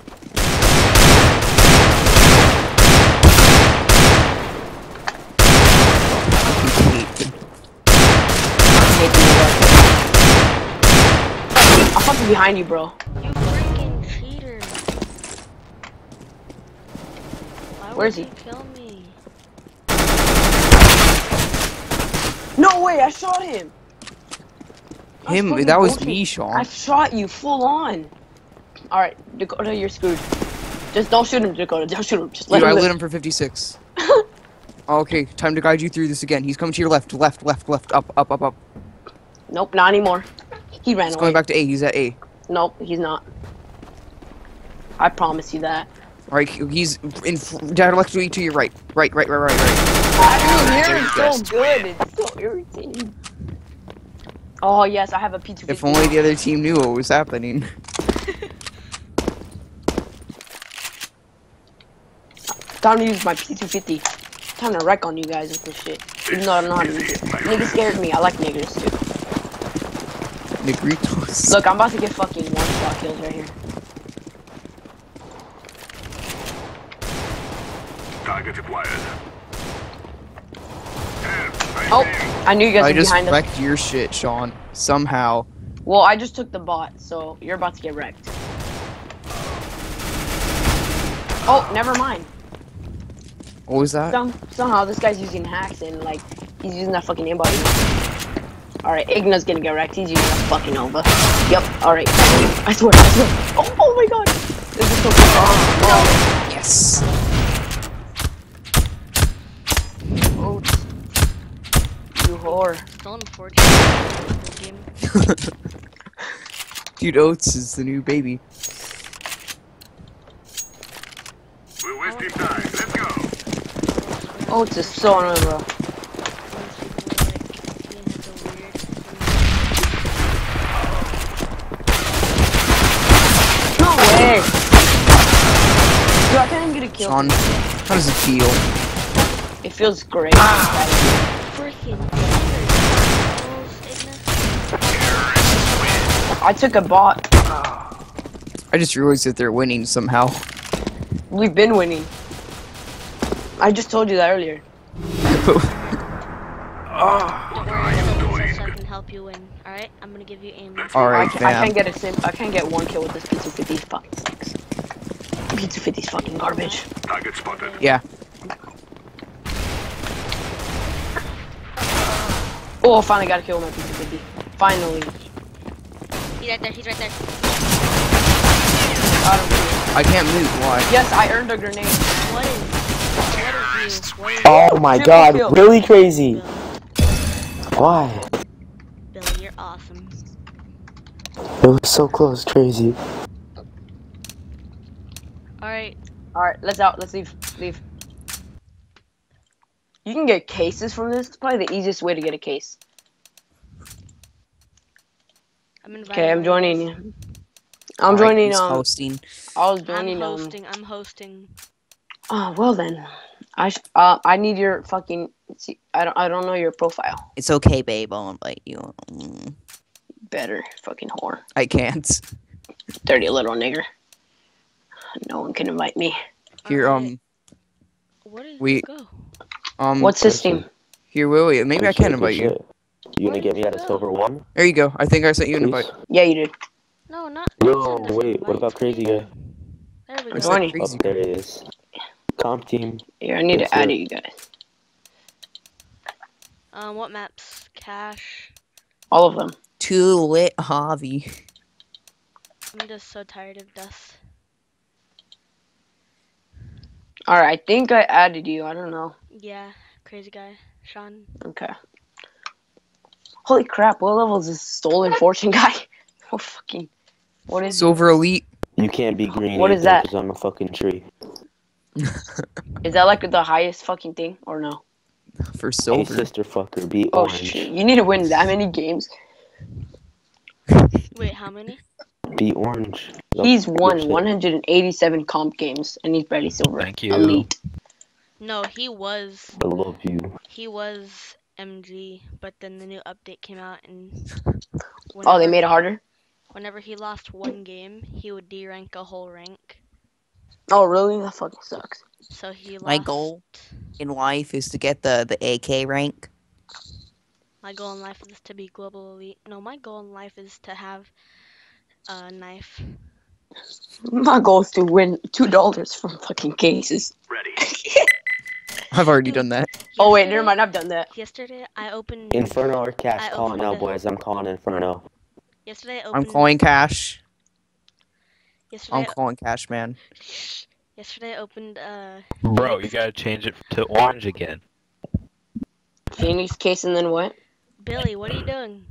I'm fucking behind you, bro. You freaking cheater. Where is he? Kill me. No way, I shot him. That was me, Sean. I shot you full on. Alright, Dakota, you're screwed. Just don't shoot him, Dakota. Don't shoot him. Just let him I live. lit him for 56. Okay, time to guide you through this again. He's coming to your left, left, up. Nope, not anymore. He ran away. He's going back to A. He's at A. Nope, he's not. I promise you that. Alright, he's in directly to your right. Right. I mean, here it's so good. It's so irritating. Oh, yes, I have a P250. If only the other team knew what was happening. Time to use my P250. Time to wreck on you guys with this shit. Even though I don't know how to use it. Niggas scared me. I like niggers too. Negritos. Look, I'm about to get fucking one-shot kills right here. Target acquired. Oh, I knew you guys were behind us. I just wrecked your shit, Sean. Somehow. Well, I just took the bot, so you're about to get wrecked. Oh, never mind. What was that? Somehow this guy's using hacks and like he's using that fucking aimbot. Alright, Igna's gonna get wrecked. He's using a fucking Nova. Yep, alright. I swear. Oh my god. This is so cool. Oh, yes. Oh, you whore. Still in 14 game. Dude, Oats is the new baby. We're wasting time. Let's go. Oh, it's just so annoying, bro. No way! Yo, I can't even get a kill. Sean, how does it feel? It feels great. Freaking I took a bot. I just realized that they're winning somehow. We've been winning. I just told you that earlier. So I can help you win. Alright, I'm gonna give you aim. Alright, I can't get one kill with this P250. Fucking sucks. P250's fucking garbage. Target spotted. Yeah. Oh, I finally got a kill with my P250. Finally. He's right there. He's right there. I can't move. Why? Yes, I earned a grenade. What is you? Oh my god, kill. really crazy. Why? Billy, you're awesome. It was so close, crazy. Alright. Alright, let's leave. Leave. You can get cases from this. It's probably the easiest way to get a case. Okay, I'm joining you. I'm joining. Hosting. I was joining. I'm hosting. Oh well then, I need your fucking. See, I don't know your profile. It's okay, babe. I'll invite you. Better fucking whore. I can't. Dirty little nigger. No one can invite me. Here, What is we, go? What's this team? Here, wait. Maybe I can invite you. You gonna get me at a silver 1? There you go. I think I sent you an invite. Yeah, you did. No, not. No, wait. What about crazy guy? There we I go. said Joining. crazy. Oh, there it is. Comp team. Here, I need to add you guys. What maps? Cache. All of them. Too lit, Javi. I'm just so tired of dust. Alright, I think I added you. I don't know. Yeah, crazy guy, Sean. Okay. Holy crap! What level is this stolen fortune guy? Oh fucking. What is Silver Elite? You can't be green. What is that? Because I'm a fucking tree. Is that like the highest fucking thing or no? For Hey, silver. sister fucker, be Oh orange. shit! You need to win that many games. Wait, how many? beat Orange. He's won Good shit. 187 comp games, and he's barely silver. Thank you. Elite. No, he was. I love you. He was MG, but then the new update came out, and Oh, they made it harder? whenever he lost one game, he would D-rank a whole rank. Oh, really? That fucking sucks. So he lost. My goal in life is to get the AK rank. My goal in life is to be global elite. No, my goal in life is to have a knife. My goal is to win $2 from fucking cases. I've already done that. Oh wait, never mind. I've done that. Yesterday, I opened. Inferno or Cash? Call it now, boys. I'm calling Inferno. Yesterday, I I'm opened. calling Cash. Yesterday, I'm calling Cash, man. Yesterday, I opened. Bro, you gotta change it to orange again. Phoenix case and then what? Billy, what are you doing?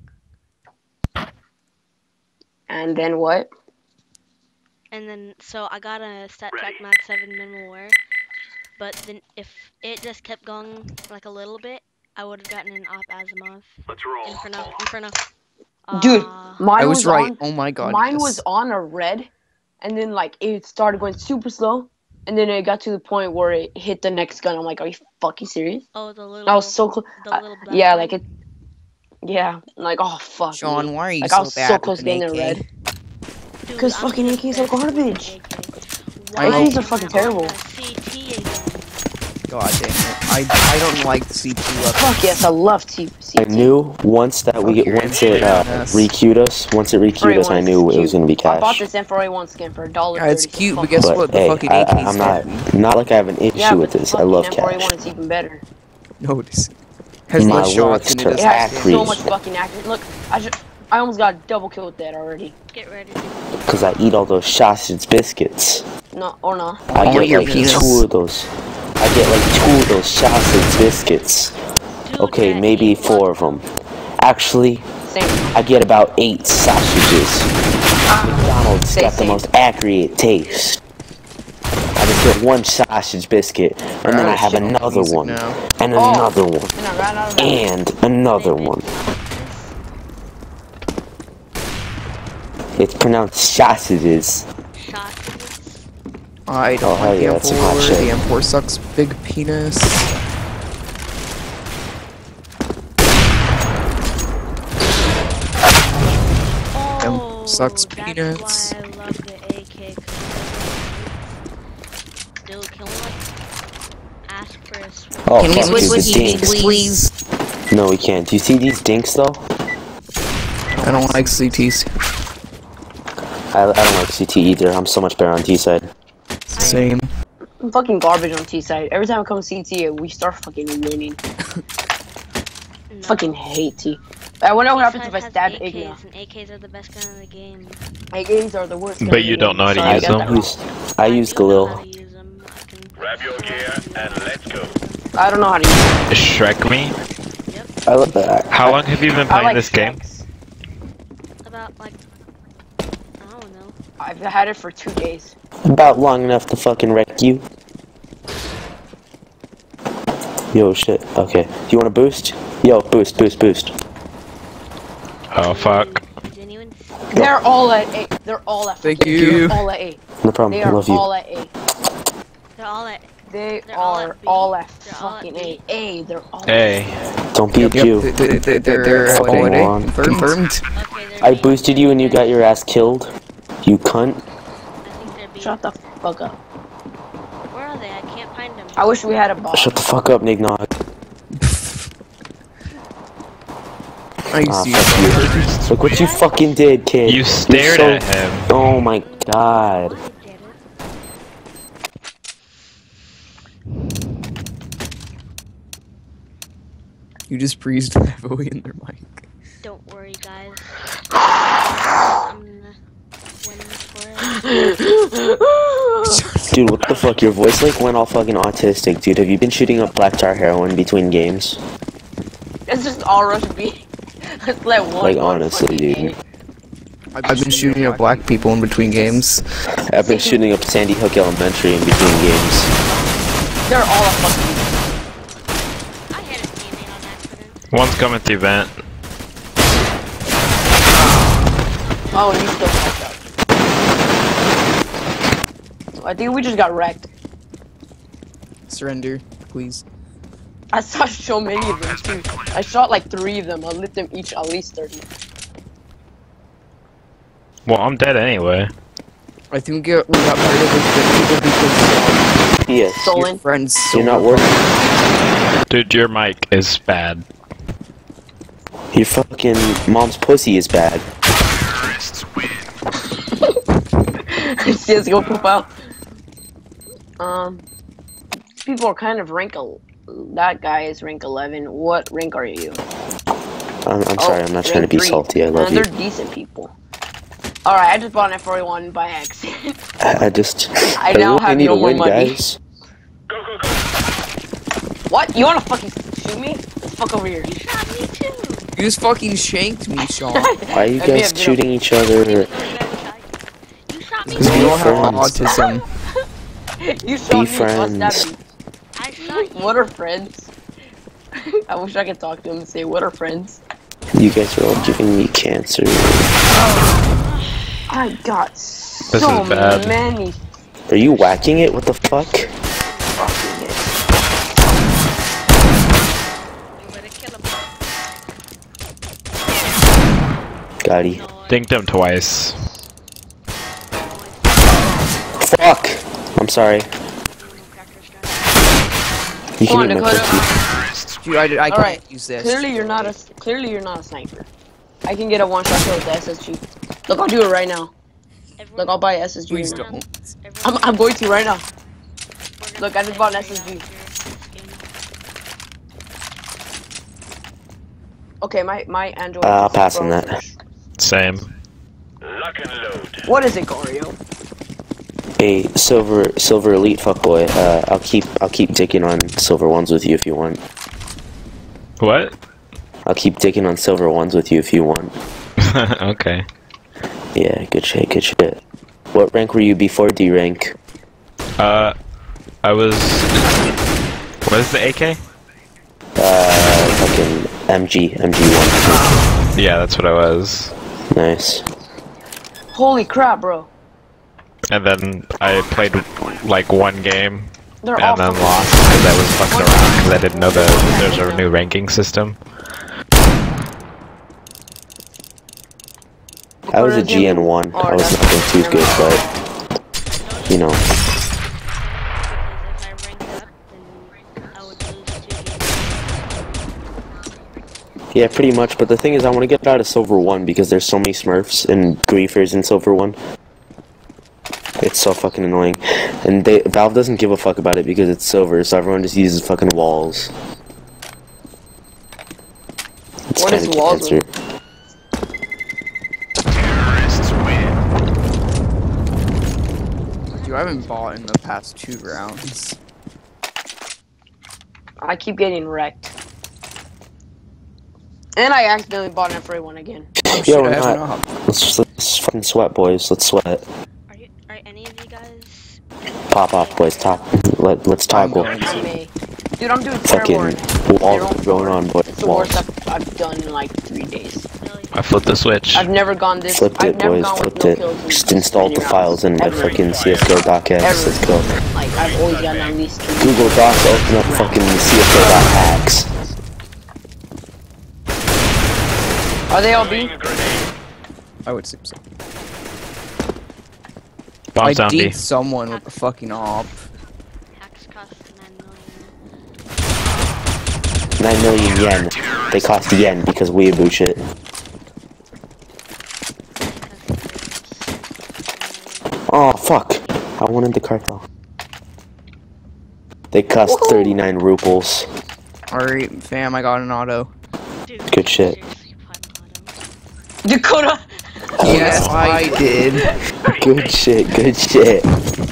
And then what? And then, so I got a Stat Track Mag 7 minimal wear, but then if it just kept going like a little bit, I would have gotten an Op Asimov. Let's roll. Inferno. Dude, mine I was right. on, Oh my god. Mine yes. was on a red, and then like it started going super slow, and then it got to the point where it hit the next gun. I'm like, are you fucking serious? Oh, the little. I was so close. The little black Yeah, one? like it. Yeah, I'm like, oh fuck. Sean, me. why are you like, so I was bad so with close an getting AK? the red. Dude, Because I'm fucking the AKs are best with an garbage. AK. I AKs are am fucking I terrible. on a CT again? God damn it. I don't like the CT weapon. Fuck yes, I love CT. I knew once that once it re-queued us, I knew it was gonna be I bought Cash. this M4A1 skin for $1.30. Yeah, it's cute, but guess But what? The hey, fucking I, AK's I'm not like I have an issue Yeah, with but this. the I love fucking Cash. M4A1 is even better. No, it is. Has My less shots words and it to does It has accuracy. so much fucking accuracy. Look, I almost got a double kill with that already. Get ready. Because I eat all those sausage biscuits. No, or not. I Only get your like penis. 2 of those. I get like 2 of those sausage biscuits. Okay, maybe 4 of them. Actually, I get about 8 sausages. McDonald's got the most accurate taste. I just get 1 sausage biscuit, and then I have another one, and another one, and another one. It's pronounced sausages. I don't hell like yeah, the that's some hot M4. shit. The M4 sucks big penis. M sucks peanuts. That's why I love the AK. Dude, can we like ask for a switch? Oh, Can we fuck, switch dude, with the you, dinks. please? No, we can't. Do you see these dinks, though? I don't like CTs. I don't like CT either. I'm so much better on T side. Same. I'm fucking garbage on T side. Every time I come to CT, we start fucking winning. Fucking hate T. I wonder what happens if I stab Igna. AKs, and AKs are the best gun in the game. AKs are the worst. gun But in you the don't know game. how to Sorry, use got them. that wrong. I use Galil. Grab your gear and let's go. I don't know how to use it. Shrek me? I love that. How long have you been I playing like this game? About like, I don't know. I've had it for 2 days. About long enough to fucking wreck you. Yo, shit. Okay. You want to boost? Yo, boost. Oh, fuck. They're all at A. They're all at Thank fucking you. They're all at A. No problem. They I are love you. all at A. They're all at. They They're all are at B. all at They're all at fucking B. A. They're all Hey. Don't be a Jew. They're Fucking all at A. moron. Confirmed. I boosted you and you got your ass killed. You cunt. Shut the fuck up. Where are they? I can't find them. I wish we had a bot. Shut the fuck up, Nignog. I Ah, see fuck you. Look what you fucking did, kid. You You're stared so- at him. Oh my god. You just breezed heavily in their mic. Don't worry, guys. I'm gonna win this for it. Dude, what the fuck? Your voice like went all fucking autistic, dude. Have you been shooting up black tar heroin between games? It's just all rush B. Let's let one. Like honestly, dude. I've been shooting at black people in between games. I've been shooting up Sandy Hook Elementary in between games. They're all at fucking. One's coming through vent. Oh, and you still fucked up. I think we just got wrecked. Surrender, please. I saw so many of them too. I shot like 3 of them. I lit them each at least 30. Well, I'm dead anyway. I think we got rid of the people because Yes. Stolen. your friends. You're not working. Dude, your mic is bad. Your fucking mom's pussy is bad. CSgo profile. People are kind of rank. That guy is rank 11. What rank are you? I'm sorry, I'm not trying to be 3. salty. I love you. They're decent people. Alright, I just bought an F41 by accident. I now really have need no to more win, money. guys. What? You wanna fucking shoot me? Let's fuck over here. You just fucking shanked me, Sean. Why are you guys shooting each other? Because we all have autism. You shot me. friends. What are friends? I wish I could talk to him and say, what are friends? You guys are all giving me cancer. I got This so is bad. many. Are you whacking it? What the fuck? Got he. Dinked him twice. Fuck! I'm sorry. You Come on, can eat my Dakota. cookie. Dude, I can't Alright, use this. clearly you're not a sniper. I can get a one-shot kill with the SSG. Look, I'll do it right now. Look, I'll buy SSG. Please don't. I'm going to right now. Look, I just bought an SSG. Okay, my Android. I'll pass on that. Same. Lock and load. What is it, Gario? Hey, silver elite fuckboy. I'll keep dicking on silver ones with you if you want. What? I'll keep dicking on silver ones with you if you want. Okay. Yeah, good shit, good shit. What rank were you before D rank? I was. What is the AK? Fucking MG1. Yeah, that's what I was. Nice. Holy crap, bro. And then I played like one game They're and then lost because I was fucking around because I didn't know that there's a new ranking system. I was a GN1. I was nothing too good, but you know. Yeah, pretty much. But the thing is, I want to get out of Silver 1 because there's so many Smurfs and griefers in Silver 1. It's so fucking annoying. And Valve doesn't give a fuck about it because it's silver, so everyone just uses fucking walls. It's What is kinda walls? cancer. Dude, I haven't bought in the past 2 rounds. I keep getting wrecked. And I accidentally bought an F41 again. Oh, Yeah, we're not. Let's fucking sweat, boys. Let's sweat. Are any of you guys? Pop off, boys. Let's toggle. I may. Dude, I'm doing Fucking terrible. walls going on, boys. It's the worst I've done in like 3 days. I flipped the switch. I've never gone this. Flipped it, boys. Flipped it. Just installed the files in my fucking CSgo docx. Let's go. Like, I've always gotten at least 2. Google Docs, open up fucking CSgo.hacks. Are they all B? I would assume so. Bomb I zombie. deed someone with the fucking op. Hacks cost 9 million yen. They cost yen because weeaboo shit. Oh fuck! I wanted the cartel. They cost 39 rubles. Alright, fam, I got an auto. Good shit. Dakota! Yes, I did. Good shit, good shit.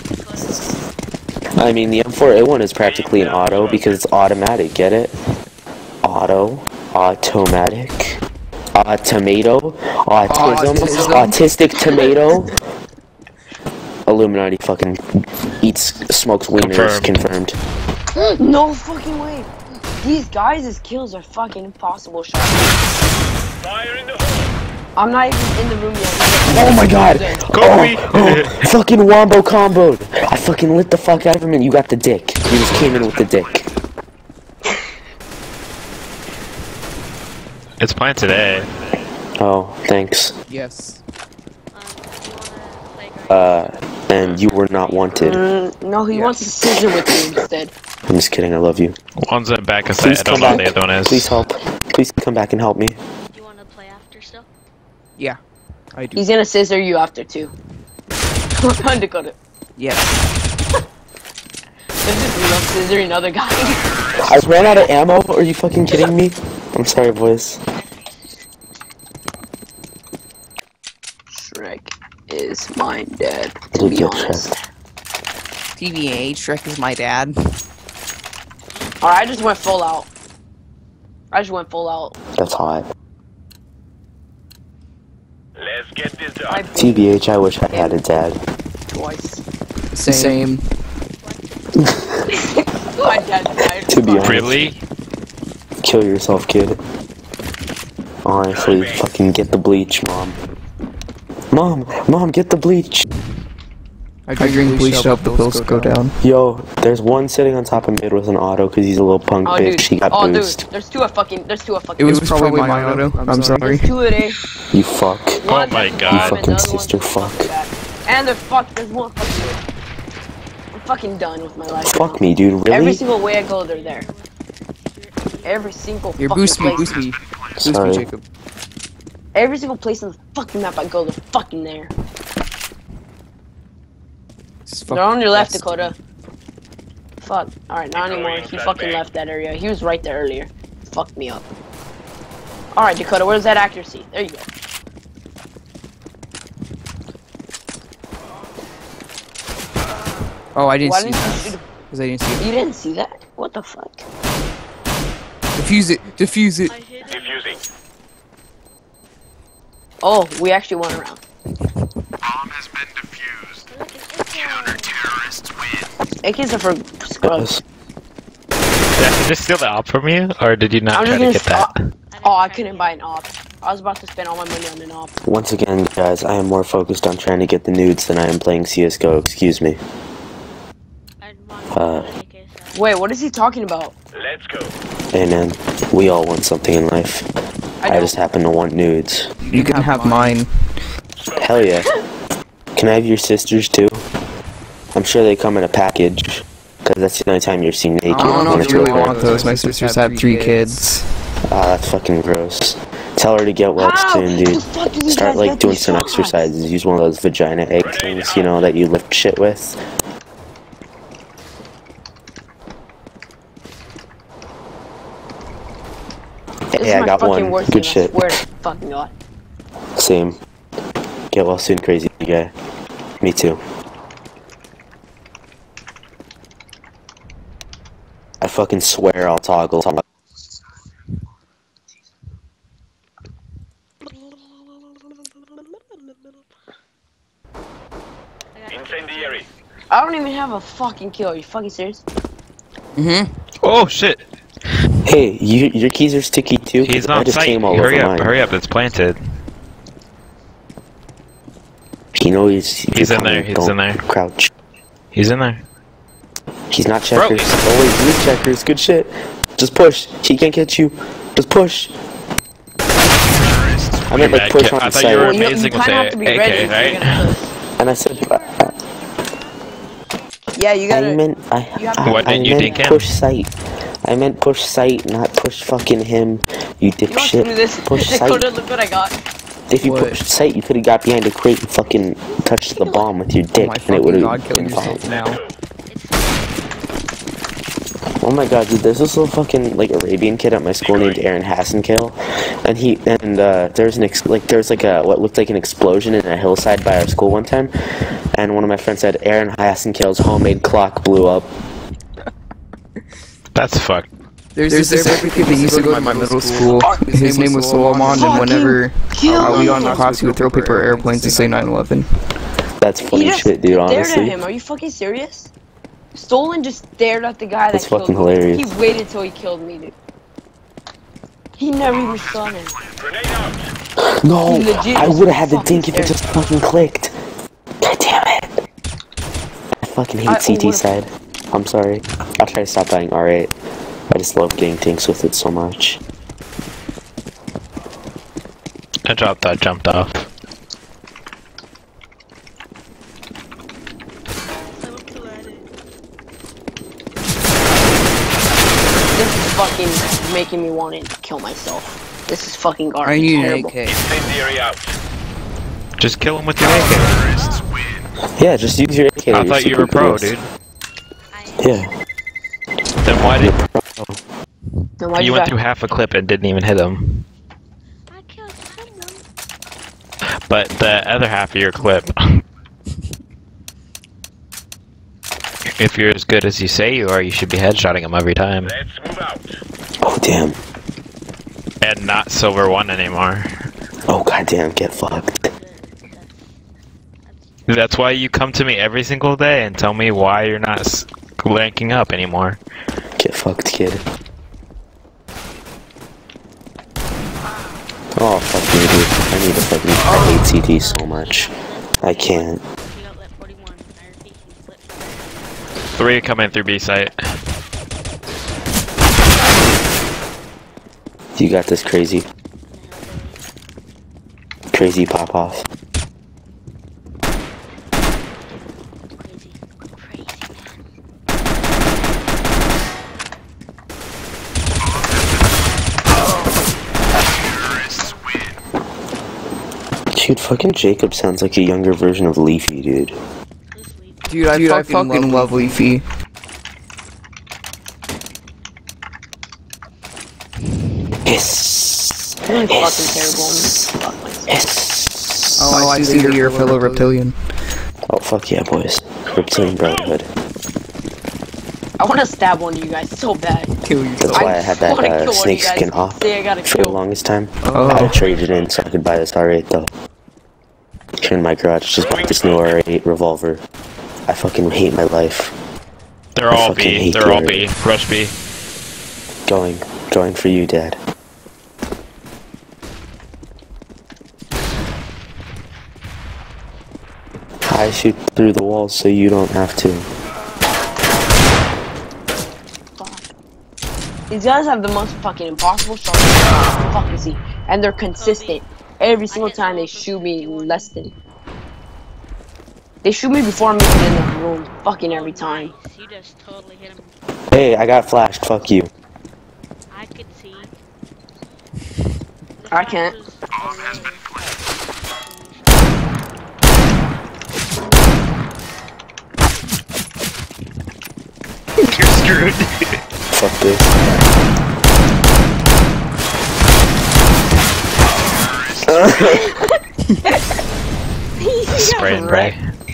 I mean, the M4A1 is practically an auto because it's automatic, get it? Auto, automatic, tomato, autism, autistic tomato. Illuminati fucking smokes wieners, confirmed. No fucking way! These guys' kills are fucking impossible shots. Fire in the hole. I'm not even in the room yet. Oh my god! Fucking wombo comboed! I fucking lit the fuck out of him and you got the dick. You just came in with the dick. It's planted A. Oh, thanks. Yes. And you were not wanted. No, he wants to scissor with me instead. I'm just kidding, I love you. One's in back of Please sight, I don't come know back. what the other one is. Please help. Please come back and help me. Do you want to play after still? Yeah, I do. He's gonna scissor you after too. Dakota. Yes. This is love scissoring other guys. I ran out of ammo? Are you fucking kidding me? I'm sorry, boys. Shrek is my dad, I to did be get honest. checked. TBH, Shrek is my dad. Alright, I just went full out. That's hot. Let's get this done. TBH, I wish I had a dad. Twice. Same. My dad died. To be honest. Really? Kill yourself, kid. Honestly, fucking get the bleach, mom. Mom, get the bleach. I drink bleach to help the pills go down. Yo, there's one sitting on top of mid with an auto because he's a little punk bitch. Dude. He got boost. Dude, there's two of fucking. It was probably my auto. I'm sorry. There's two of they. You fuck. Oh my You god. fucking sister fuck. And there's one fucking. I'm fucking done with my life. Fuck now. me, dude. Really? Every single way I go, they're there. Every single Here, fucking boost me, place. boost me. Boost me, Sorry. Jacob. Every single place on the fucking map I go, they're fucking there. They're on your left, Dakota. Fuck. Alright, not anymore. He fucking left that area. He was right there earlier. Fucked me up. Alright, Dakota, where's that accuracy? There you go. Oh, I didn't Why see didn't that. you shoot? Because I didn't see it. You didn't see that? What the fuck? Defuse it! Defuse it! Defusing. Oh, we actually won a round. Bomb has been defused. Counter-terrorists win. AKs are for scrubs. Did you just steal the op from you? Or did you not I'm try just to gonna get that? Oh, I couldn't buy an op. I was about to spend all my money on an op. Once again, guys, I am more focused on trying to get the nudes than I am playing CSGO. Excuse me. Wait, what is he talking about? Let's go. Hey man, we all want something in life. I just happen to want nudes. You can have mine. Hell yeah. Can I have your sisters too? I'm sure they come in a package. Cause that's the only time you're seen naked. I don't know when if it's you really recorded. want those. My sisters have 3 kids. Ah, that's fucking gross. Tell her to get well soon, dude. Start like doing some exercises. Use one of those vagina egg things, you know, that you lift shit with. Hey, I got one. Good shit. I swear to fucking God. Same. Get well soon, crazy guy. Me too. I fucking swear I'll toggle. Incendiary. I don't even have a fucking kill. Are you fucking serious? Oh shit. Hey, your keys are sticky too. He's I on just site. came all Hurry over up, mine. hurry up, it's planted. You know he's in there, he's in there. Crouch. He's in there. He's not checkers. Oh wait, he is checkers. Good shit. Just push. He can't catch you. Just push. I meant like push on I thought site. you were amazing with the AK, right? And I said, Yeah, you gotta. I meant Why didn't you take him? push site. I meant push site, not push fucking him. You You know what, screw this. dipshit. Push Dakota, site. look what I got. If you pushed site, you could have got behind a crate and fucking touched the bomb with your dick, and it would have been fine. Oh my god, dude, there's this little fucking like Arabian kid at my school named Aaron Hassenkale, and there's like a what looked like an explosion in a hillside by our school one time, and one of my friends said Aaron Hassenkale's homemade clock blew up. That's fucked. There's this Arabic kid that used to go to my middle school. His name was Solomon, and whenever we got in class, he would throw paper airplanes and say 9/11. That's funny shit, dude. Stared at Honestly. him. Are you fucking serious? Stolen just stared at the guy That's that killed fucking me. hilarious. He waited till he killed me, dude. He never even saw him. No, Legit I is would have had the fucking dink if it just fucking clicked. God damn it. I fucking hate CT side. I'm sorry. I'll try to stop buying R8. I just love getting dinks with it so much. I dropped that, jumped off. This is fucking making me want to kill myself. This is fucking garbage. I need an terrible. AK. Incendiary out. Just kill him with your AK. Yeah, just use your AK. I thought you were pro, dude. Yeah. Then why did Then why'd you went die? through half a clip and didn't even hit him? I killed someone. But the other half of your clip. If you're as good as you say you are, you should be headshotting him every time. Let's move out. Oh damn. And not silver 1 anymore. Oh goddamn, get fucked. That's why you come to me every single day and tell me why you're not ranking up anymore. Get fucked, kid. Oh fuck me, dude. I need to fucking. I hate CT so much. I can't. 3 coming through B site. You got this, crazy. Crazy pop off. Dude, fucking Jacob sounds like a younger version of Leafy, dude. Dude, I fucking love Leafy. Yes. Really fucking terrible. Yes. Oh, I see that you're a fellow reptilian. Oh, fuck yeah, boys. Reptilian Brotherhood. I want to stab one of you guys so bad. Kill yourself. That's why I had wanna kill that one of snake you guys. skin off Say I gotta for the kill. longest time. Oh. I traded in so I could buy this R8 though. Here in my garage, just bought this new R8 revolver. I fucking hate my life. They're I all fucking B. hate They're the all R8. B. Rush B. Going for you, Dad. I shoot through the walls so you don't have to. These guys have the most fucking impossible shots I can fucking see. And they're consistent. Every single time they shoot me less than. They shoot me before I'm even in the room. Fucking every time. You just totally hit him. Hey, I got flashed, fuck you. I could see. I can't. You're screwed. Fuck this. Spray and pray.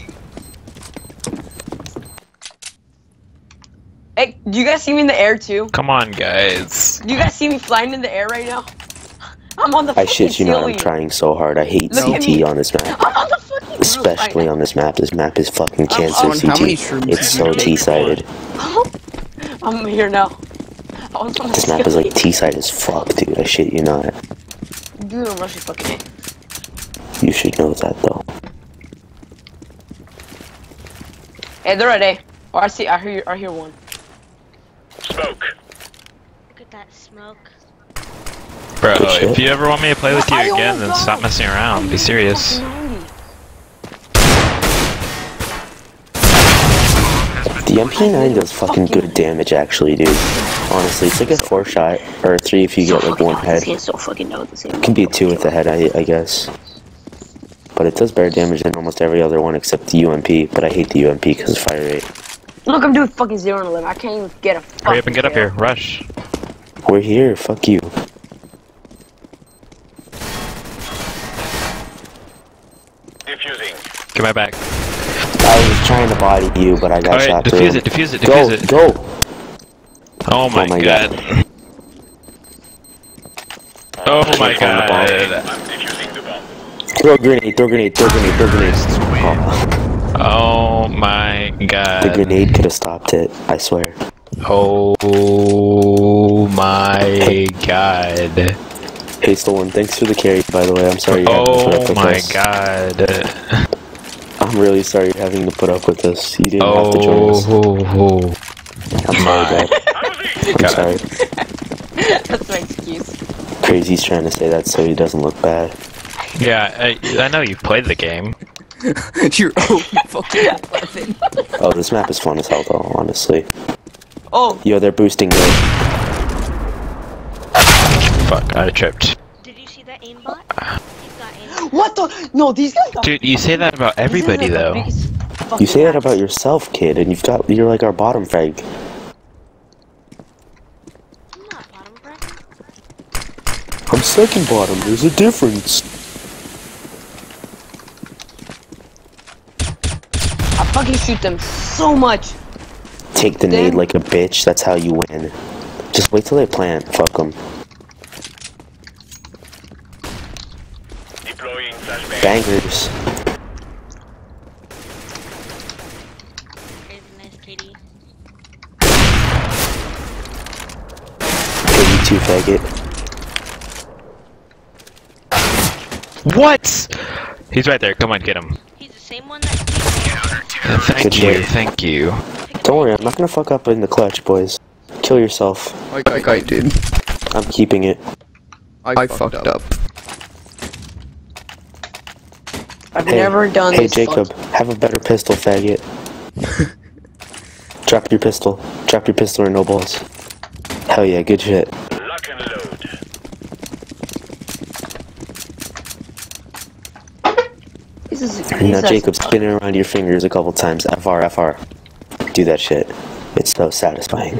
Hey, do you guys see me in the air too? Come on, guys. Do you guys see me flying in the air right now? I'm on the I fucking shit you not, I'm ceiling. trying so hard. I hate Look at me. CT on this map. I'm on the fucking roof. Especially on this map. This map is fucking cancer How many CT. shrooms It's did so you take? T-sided. I'm here now. I was on the This map is ceiling. like T-sided as fuck, dude. I shit you not. Dude, I'm rushing fucking it. You should know that though. Hey, they're at A. Oh, I hear one. Smoke. Look at that smoke. Bro, Good shit. if you ever want me to play with you I again, almost then got stop him. messing around. Be serious. The MP9 does fucking good damage actually, dude. Honestly, it's like a 4-shot, or a 3 if you get like 1 head. Can't so fucking know the same. It can be a 2 with the head, I guess. But it does better damage than almost every other one except the UMP, but I hate the UMP because of fire rate. Look, I'm doing fucking 0 and 11. I can't even get a fucking Hurry up and get up kill. here. Rush. We're here, fuck you. Defusing. Get my back. I was trying to body you, but I got Alright, shot defuse through. it, defuse it, Go, defuse it. go! Oh my, my god. Oh my Can't find the bomb. god. I'm defusing the bomb. Throw a grenade, throw a grenade, throw a grenade, throw a grenade. Oh, Oh my the god. grenade could have stopped it, I swear. Oh my god. Pastel one, thanks for the carry, by the way. I'm sorry you have to put up with my us. god. I'm really sorry you're having to put up with us. You didn't have to join us. I'm sorry, Dad. I'm sorry. That's my excuse. Crazy's trying to say that so he doesn't look bad. Yeah, I know you've played the game. You're fucking laughing. Oh, this map is fun as hell, though, honestly. Oh! Yo, they're boosting mid. Fuck, I tripped. Did you see that aimbot? He's got aimbot. What the? No, these guys got. Dude, you say that about everybody, though. You say that about yourself, kid, and you're like our bottom frag. I'm not bottom frag. I'm second bottom, there's a difference. I fucking shoot them so much. Take the nade like a bitch, that's how you win. Just wait till they plant, fuck them. Deploying flashbang. Bangers. Nice, Katie. Kill you too, faggot. What? He's right there, come on, get him. He's the same one that. Thank you. Don't worry, I'm not gonna fuck up in the clutch, boys. Kill yourself. Like I did. I'm keeping it. I fucked up. I've never done Hey this. Jacob, have a better pistol, faggot. Drop your pistol. Drop your pistol or no balls. Hell yeah, good shit. Lock and load. Now Jacob, spin it around your fingers a couple times. FR, FR. Do that shit. It's so satisfying.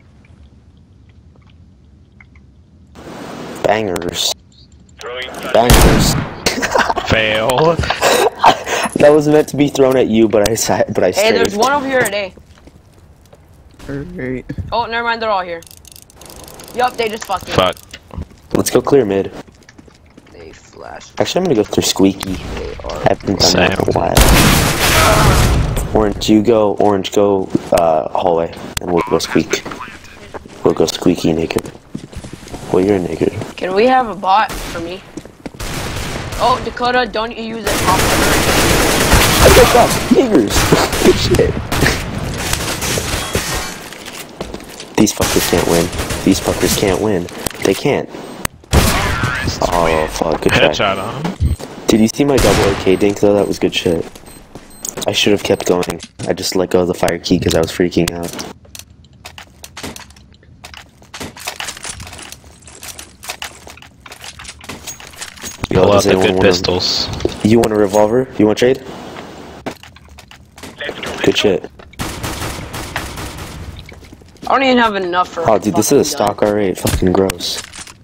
Bangers. Bangers. Fail. That was meant to be thrown at you, but I Hey, strayed. there's one over here today. Alright. Oh, never mind, they're all here. Yup, they just fucking. Fuck. Let's go clear mid. They flash. Actually, I'm gonna go through Squeaky. I haven't done that in a while. Orange, you go. Orange, go hallway, and we'll go Squeak. We'll go Squeaky naked. Well, you're naked. Can we have a bot for me? Oh, Dakota, don't you use it. I got niggers. Good shit. These fuckers can't win. These fuckers can't win. They can't. Oh fuck! Good try. Headshot on him. Did you see my double AK dink though? That was good shit. I should have kept going. I just let go of the fire key because I was freaking out. Pull out the good pistols. You want a revolver? You want trade? Good shit. I don't even have enough for. Oh, dude, this is a stock R8. Fucking gross.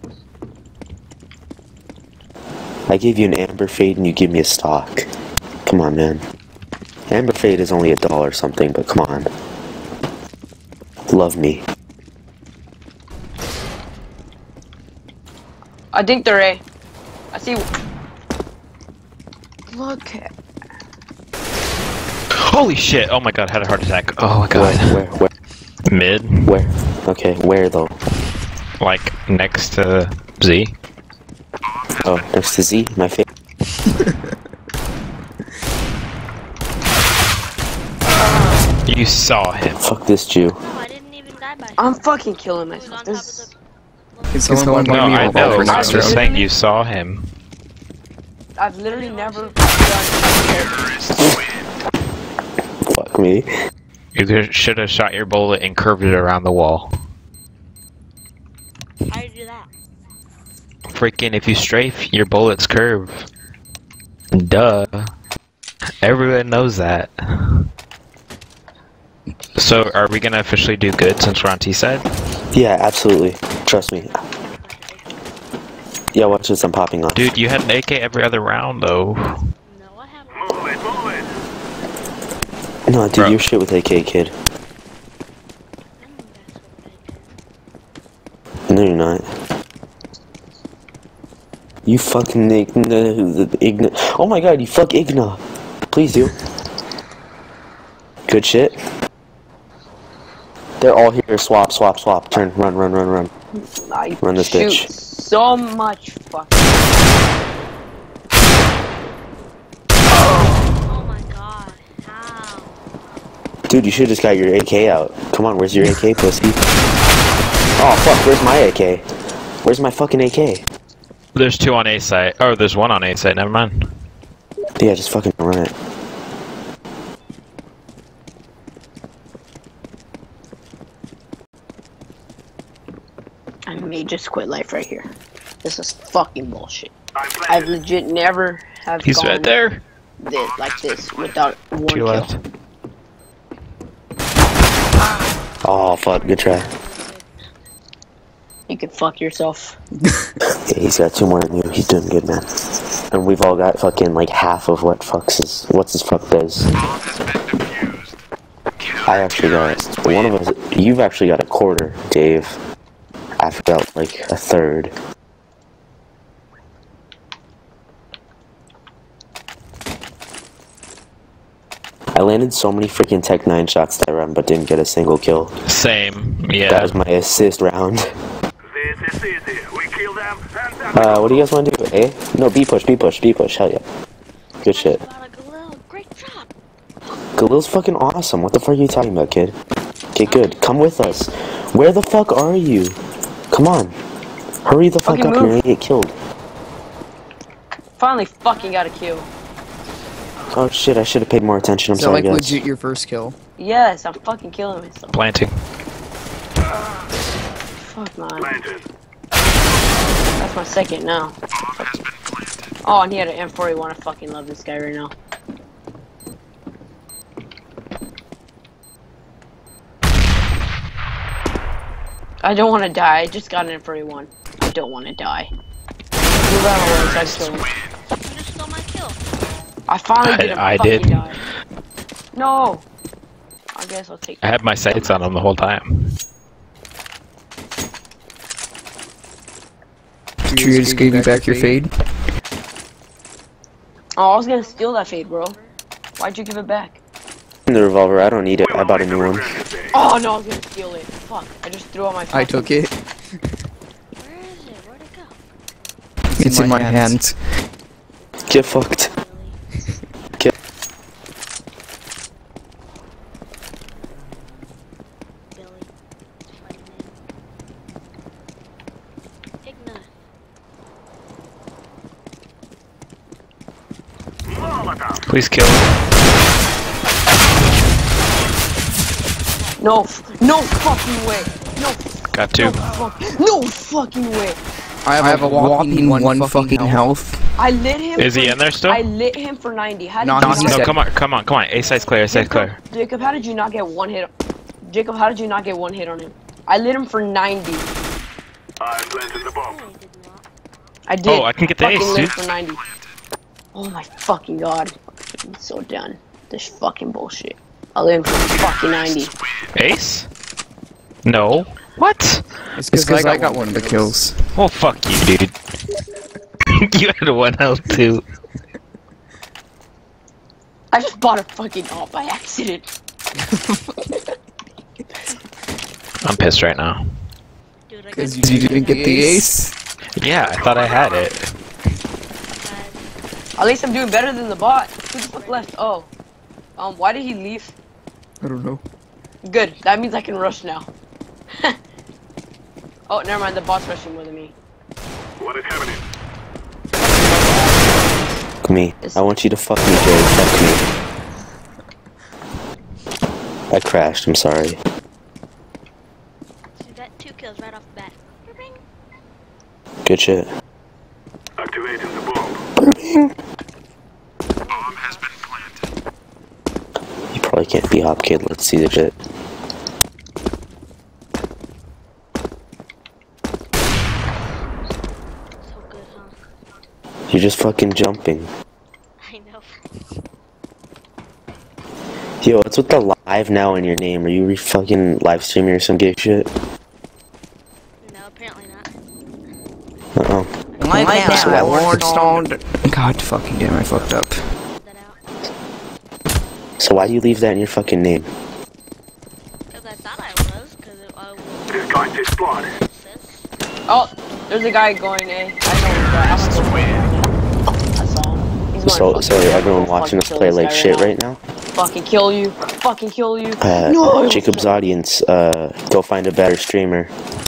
I gave you an amber fade and you give me a stock. Come on, man. Amber fade is only $1 something, but come on. Love me. I think they're A. I see. Look at. Holy shit! Oh my god, had a heart attack. Oh my god. Where? Mid. Where? Okay, where though? Like next to Z. Oh, next to Z, my favorite. You saw him. Fuck this Jew. No, I didn't even die by. I'm fucking killing myself. This. Can someone No, buy me a I know. revolver I'm next just round? saying you saw him. I've literally never done. Fuck me. You should have shot your bullet and curved it around the wall. How do you do that? Freaking, if you strafe, your bullets curve. Duh. Everyone knows that. So, are we gonna officially do good since we're on T side? Yeah, absolutely. Trust me. Yeah, watch this. I'm popping off. Dude, you had an AK every other round, though. No, dude, Bro. you're shit with AK, kid. No, you're not. You fucking Igna. Oh my god, you fuck Igna. Please do. Good shit. They're all here. Swap, swap, swap. Turn. Run, run, run, run. Run this bitch. so much fucking. Oh my god, how? Dude, you should've just got your AK out. Come on, where's your AK, pussy? Oh, fuck, where's my AK? Where's my fucking AK? There's 2 on A site. Oh, there's 1 on A site, never mind. Yeah, just fucking run it. I may just quit life right here. This is fucking bullshit. I've legit never have He's gone right there. like this without one 2 kill. left. Oh, fuck, good try. You can fuck yourself. Yeah, he's got 2 more than you. He's doing good, man. And we've all got fucking like half of what's his fuck does. I actually got one of us. You've actually got a quarter, Dave. I've got like a third. I landed so many freaking Tech 9 shots that round, but didn't get a single kill. Same, yeah. That was my assist round. This is easy. We kill them and What do you guys want to do? A? No, B push, B push, B push. Hell yeah. Good shit. Galil's fucking awesome. What the fuck are you talking about, kid? Okay, good. Come with us. Where the fuck are you? Come on. Hurry the fuck up. You're gonna get killed. Finally fucking got a kill. Oh shit, I should have paid more attention. I'm Is that sorry, like guys. legit your first kill? Yes, I'm fucking killing myself. Planting. Fuck man. That's my second now. Oh, and he had an M4A1. I fucking love this guy right now. I don't want to die. I just got an M4A1. I don't want to die. Move out of the way so I can kill him. You just stole my kill. I finally did I fucking did. die. No! I guess I'll take I had my sights on him the whole time. Did you just give you back your fade? Oh, I was gonna steal that fade, bro. Why'd you give it back? The revolver, I don't need it. I bought a new one. Oh no, I was gonna steal it. Fuck, I just threw out my I took it. Where is it? Where'd it go? It's in my hand. Get fucked. Get. Billy. Fighting in. Igna. Please kill him. No, no fucking way. No. Got 2. No fucking way. I have a whopping one fucking health. I lit him. Is he in there still? I lit him for 90. How did No, you No, come on. A site's clear, A site's clear. Jacob, how did you not get one hit? Jacob, how did you not get one hit on him? I lit him for 90. I planted the bomb. I did. Oh, I can get the fucking ace, lit dude. him for 90. Oh my fucking god. I'm so done. This fucking bullshit. I lit him for fucking 90. Ace? No. What? It's because I got one of the kills. Oh, fuck you, dude. You had 1 health too. I just bought a fucking op by accident. I'm pissed right now. Because you didn't get the ace? Yeah, I thought I had it. At least I'm doing better than the bot. Who the fuck left? Oh. Why did he leave? I don't know. Good. That means I can rush now. Oh, never mind. The bot's rushing more than me. What is happening? Me. I want you to fuck me, Jay. Fuck me. I crashed. I'm sorry. So you got 2 kills right off the bat. Ring. Good shit. Activating the bomb. Bomb has been planted. You probably can't be hop kid. Let's see the shit. So good, huh? You're just fucking jumping. I know. Yo, what's with the live now in your name? Are you fucking live streaming or some gay shit? No, apparently not. Uh-oh. Live now, Wardstone. God fucking damn, I fucked up. So why do you leave that in your fucking name? Because I thought I was, because I was. This guy is spotted. Oh, There's a guy going A. I know he's I saw him. He's going So everyone watching us play like shit right now? Fucking kill you. Fucking kill you. No! Jacob's audience, go find a better streamer.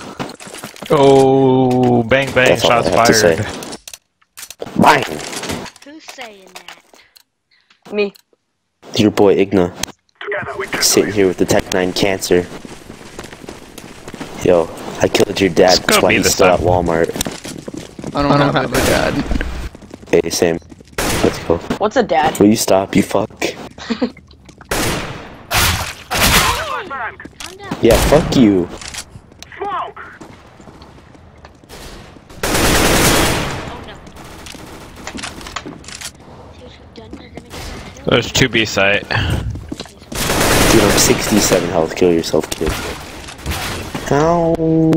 Oh, bang bang, That's all shots I have to say. fired. Bang! Who's saying that? Me. Your boy Igna. Sitting here with the Tech 9 cancer. Yo, I killed your dad, that's why he's still at Walmart. I don't have a dad. Okay, same. Let's go. What's a dad? Will you stop, you fuck? Yeah, fuck you. There's 2 B site. Dude, I'm 67 health. Kill yourself, kid. Ow.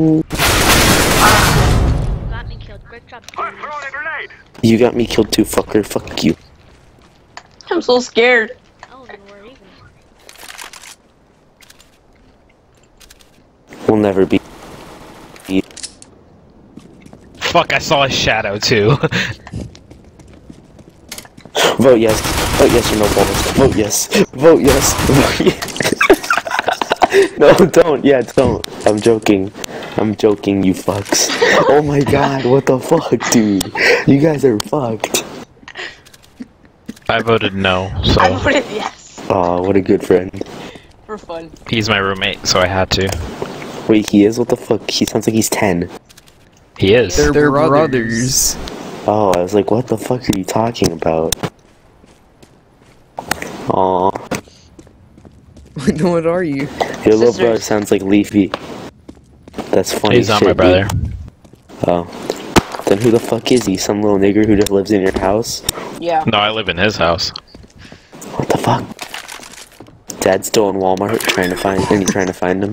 Got me killed. Great job. You got me killed too, fucker. Fuck you. I'm so scared. Oh, then we're even. We'll never be. Fuck, I saw a shadow too. Vote yes. Vote yes or no bonus. Vote yes. Vote yes. Vote yes. No, don't. Yeah, don't. I'm joking. I'm joking, you fucks. Oh my god, what the fuck, dude? You guys are fucked. I voted no, so. I voted yes. Aw, what a good friend. For fun. He's my roommate, so I had to. Wait, he is? What the fuck? He sounds like he's 10. He is. They're brothers. Oh, I was like, what the fuck are you talking about? Aw. What are you? Your little brother sounds like Leafy. That's funny. He's not my brother. Oh. Then who the fuck is he? Some little nigger who just lives in your house? Yeah. No, I live in his house. What the fuck? Dad's still in Walmart trying to find him.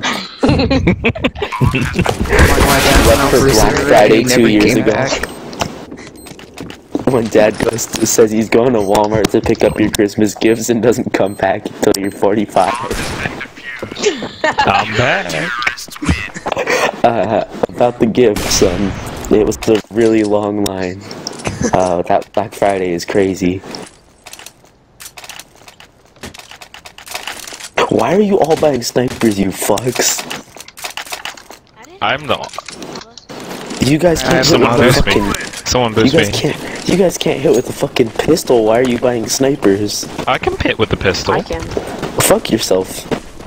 Left for Black Friday 2 years ago. When Dad says he's going to Walmart to pick up your Christmas gifts and doesn't come back until you're 45. I'm back. About the gifts, it was a really long line. That Black Friday is crazy. Why are you all buying snipers, you fucks? I'm the. You guys can't hit with the fucking. Someone boost me. You guys can't hit with a fucking pistol. Why are you buying snipers? I can hit with the pistol. I can. Fuck yourself.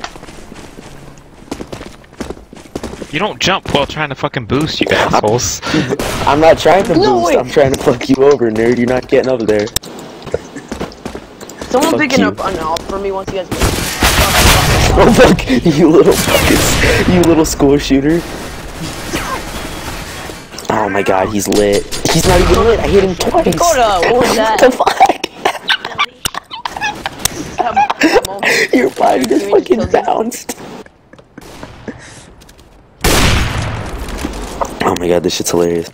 You don't jump while trying to fucking boost, you assholes. I'm not trying to boost. I'm trying to fuck you over, nerd. You're not getting up there. Someone Fuck picking you. up an op for me once you guys. Oh fuck! You little fuckers! You little school shooter! Oh my god, he's lit. He's not even lit. I hit him twice. Dakota, what was that? What the fuck? Your body just fucking bounced. Oh my god, this shit's hilarious.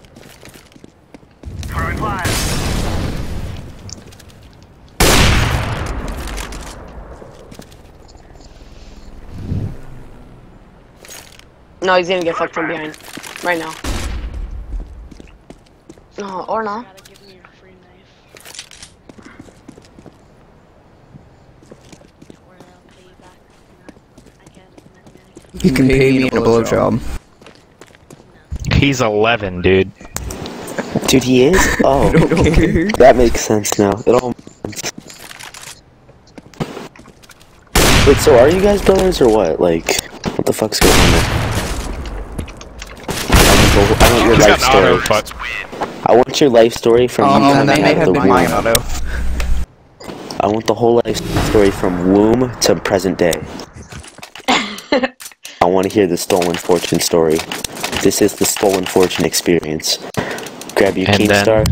No, he's gonna get fucked from behind. Right now. No, or not. You can pay me in a blowjob. He's 11, dude. Dude, he is? Oh, that makes sense now. It all makes sense. Wait, so are you guys brothers or what? Like, what the fuck's going on there? I want your life story. I want your life story from you coming out of the womb. I want the whole life story from womb to present day. I want to hear the stolen fortune story. This is the stolen fortune experience. Grab your Keemstar.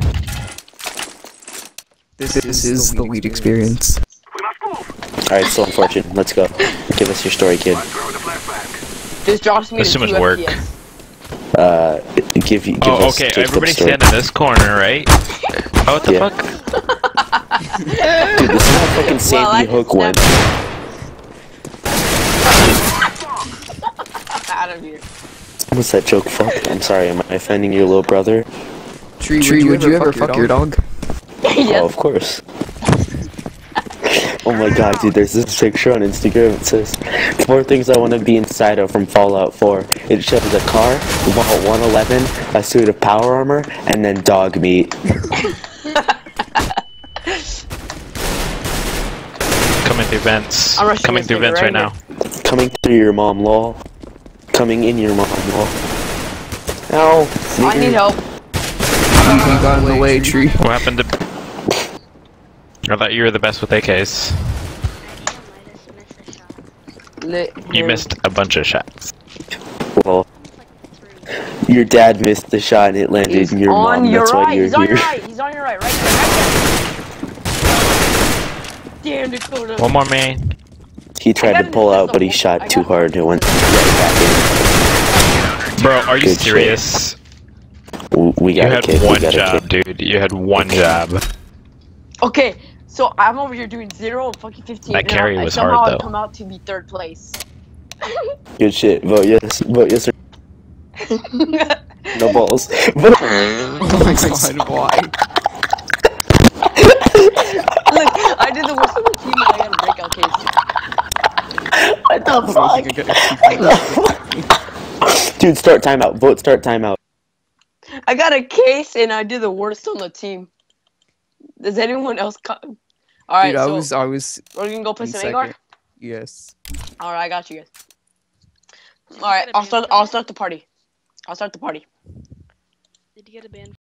This is the lead experience. Alright, stolen fortune. Let's go. Give us your story, kid. This drops me That's to too much 2 work. FPS. Okay, everybody stand in this corner, right? Oh, what the fuck? Dude, this is how fucking Sandy Hook went. Out of here. What's that joke for? I'm sorry, am I offending your little brother? Tree, would you ever fuck your dog? Oh, of course. Oh my god, dude, there's this picture on Instagram. It says, 4 things I want to be inside of from Fallout 4. It shows a car, Vault 111, a suit of power armor, and then dog meat. Coming through vents. Coming through vents right now. Coming through your mom, lol. Coming in your mom, lol. Ow. I need help. You got in the way, Tree. What happened to... I thought you were the best with AKs. You missed a bunch of shots. Well, your dad missed the shot and it landed in your mom. That's why you're He's on here. your right. He's on your right. Right there. Damn, Dakota. One more, man. He tried to pull out, but he shot too hard and it went right back in. Bro, are you serious? We got you had one job, dude. You had one job. Okay, so I'm over here doing 0 and fucking 15. That carry was hard, somehow though. I come out to be 3rd place. Good shit. Vote yes. Vote yes or no balls. Vote. Oh my god, why? Look, I did the worst on the team and I got a breakout case. What the fuck? Dude, start timeout. Vote start timeout. I got a case and I did the worst on the team. Does anyone else come? Alright, Dude, so I was. we're gonna go play some second. Agar? Yes. Alright, I got you guys. Alright, I'll start the party. I'll start the party. Did you get a ban?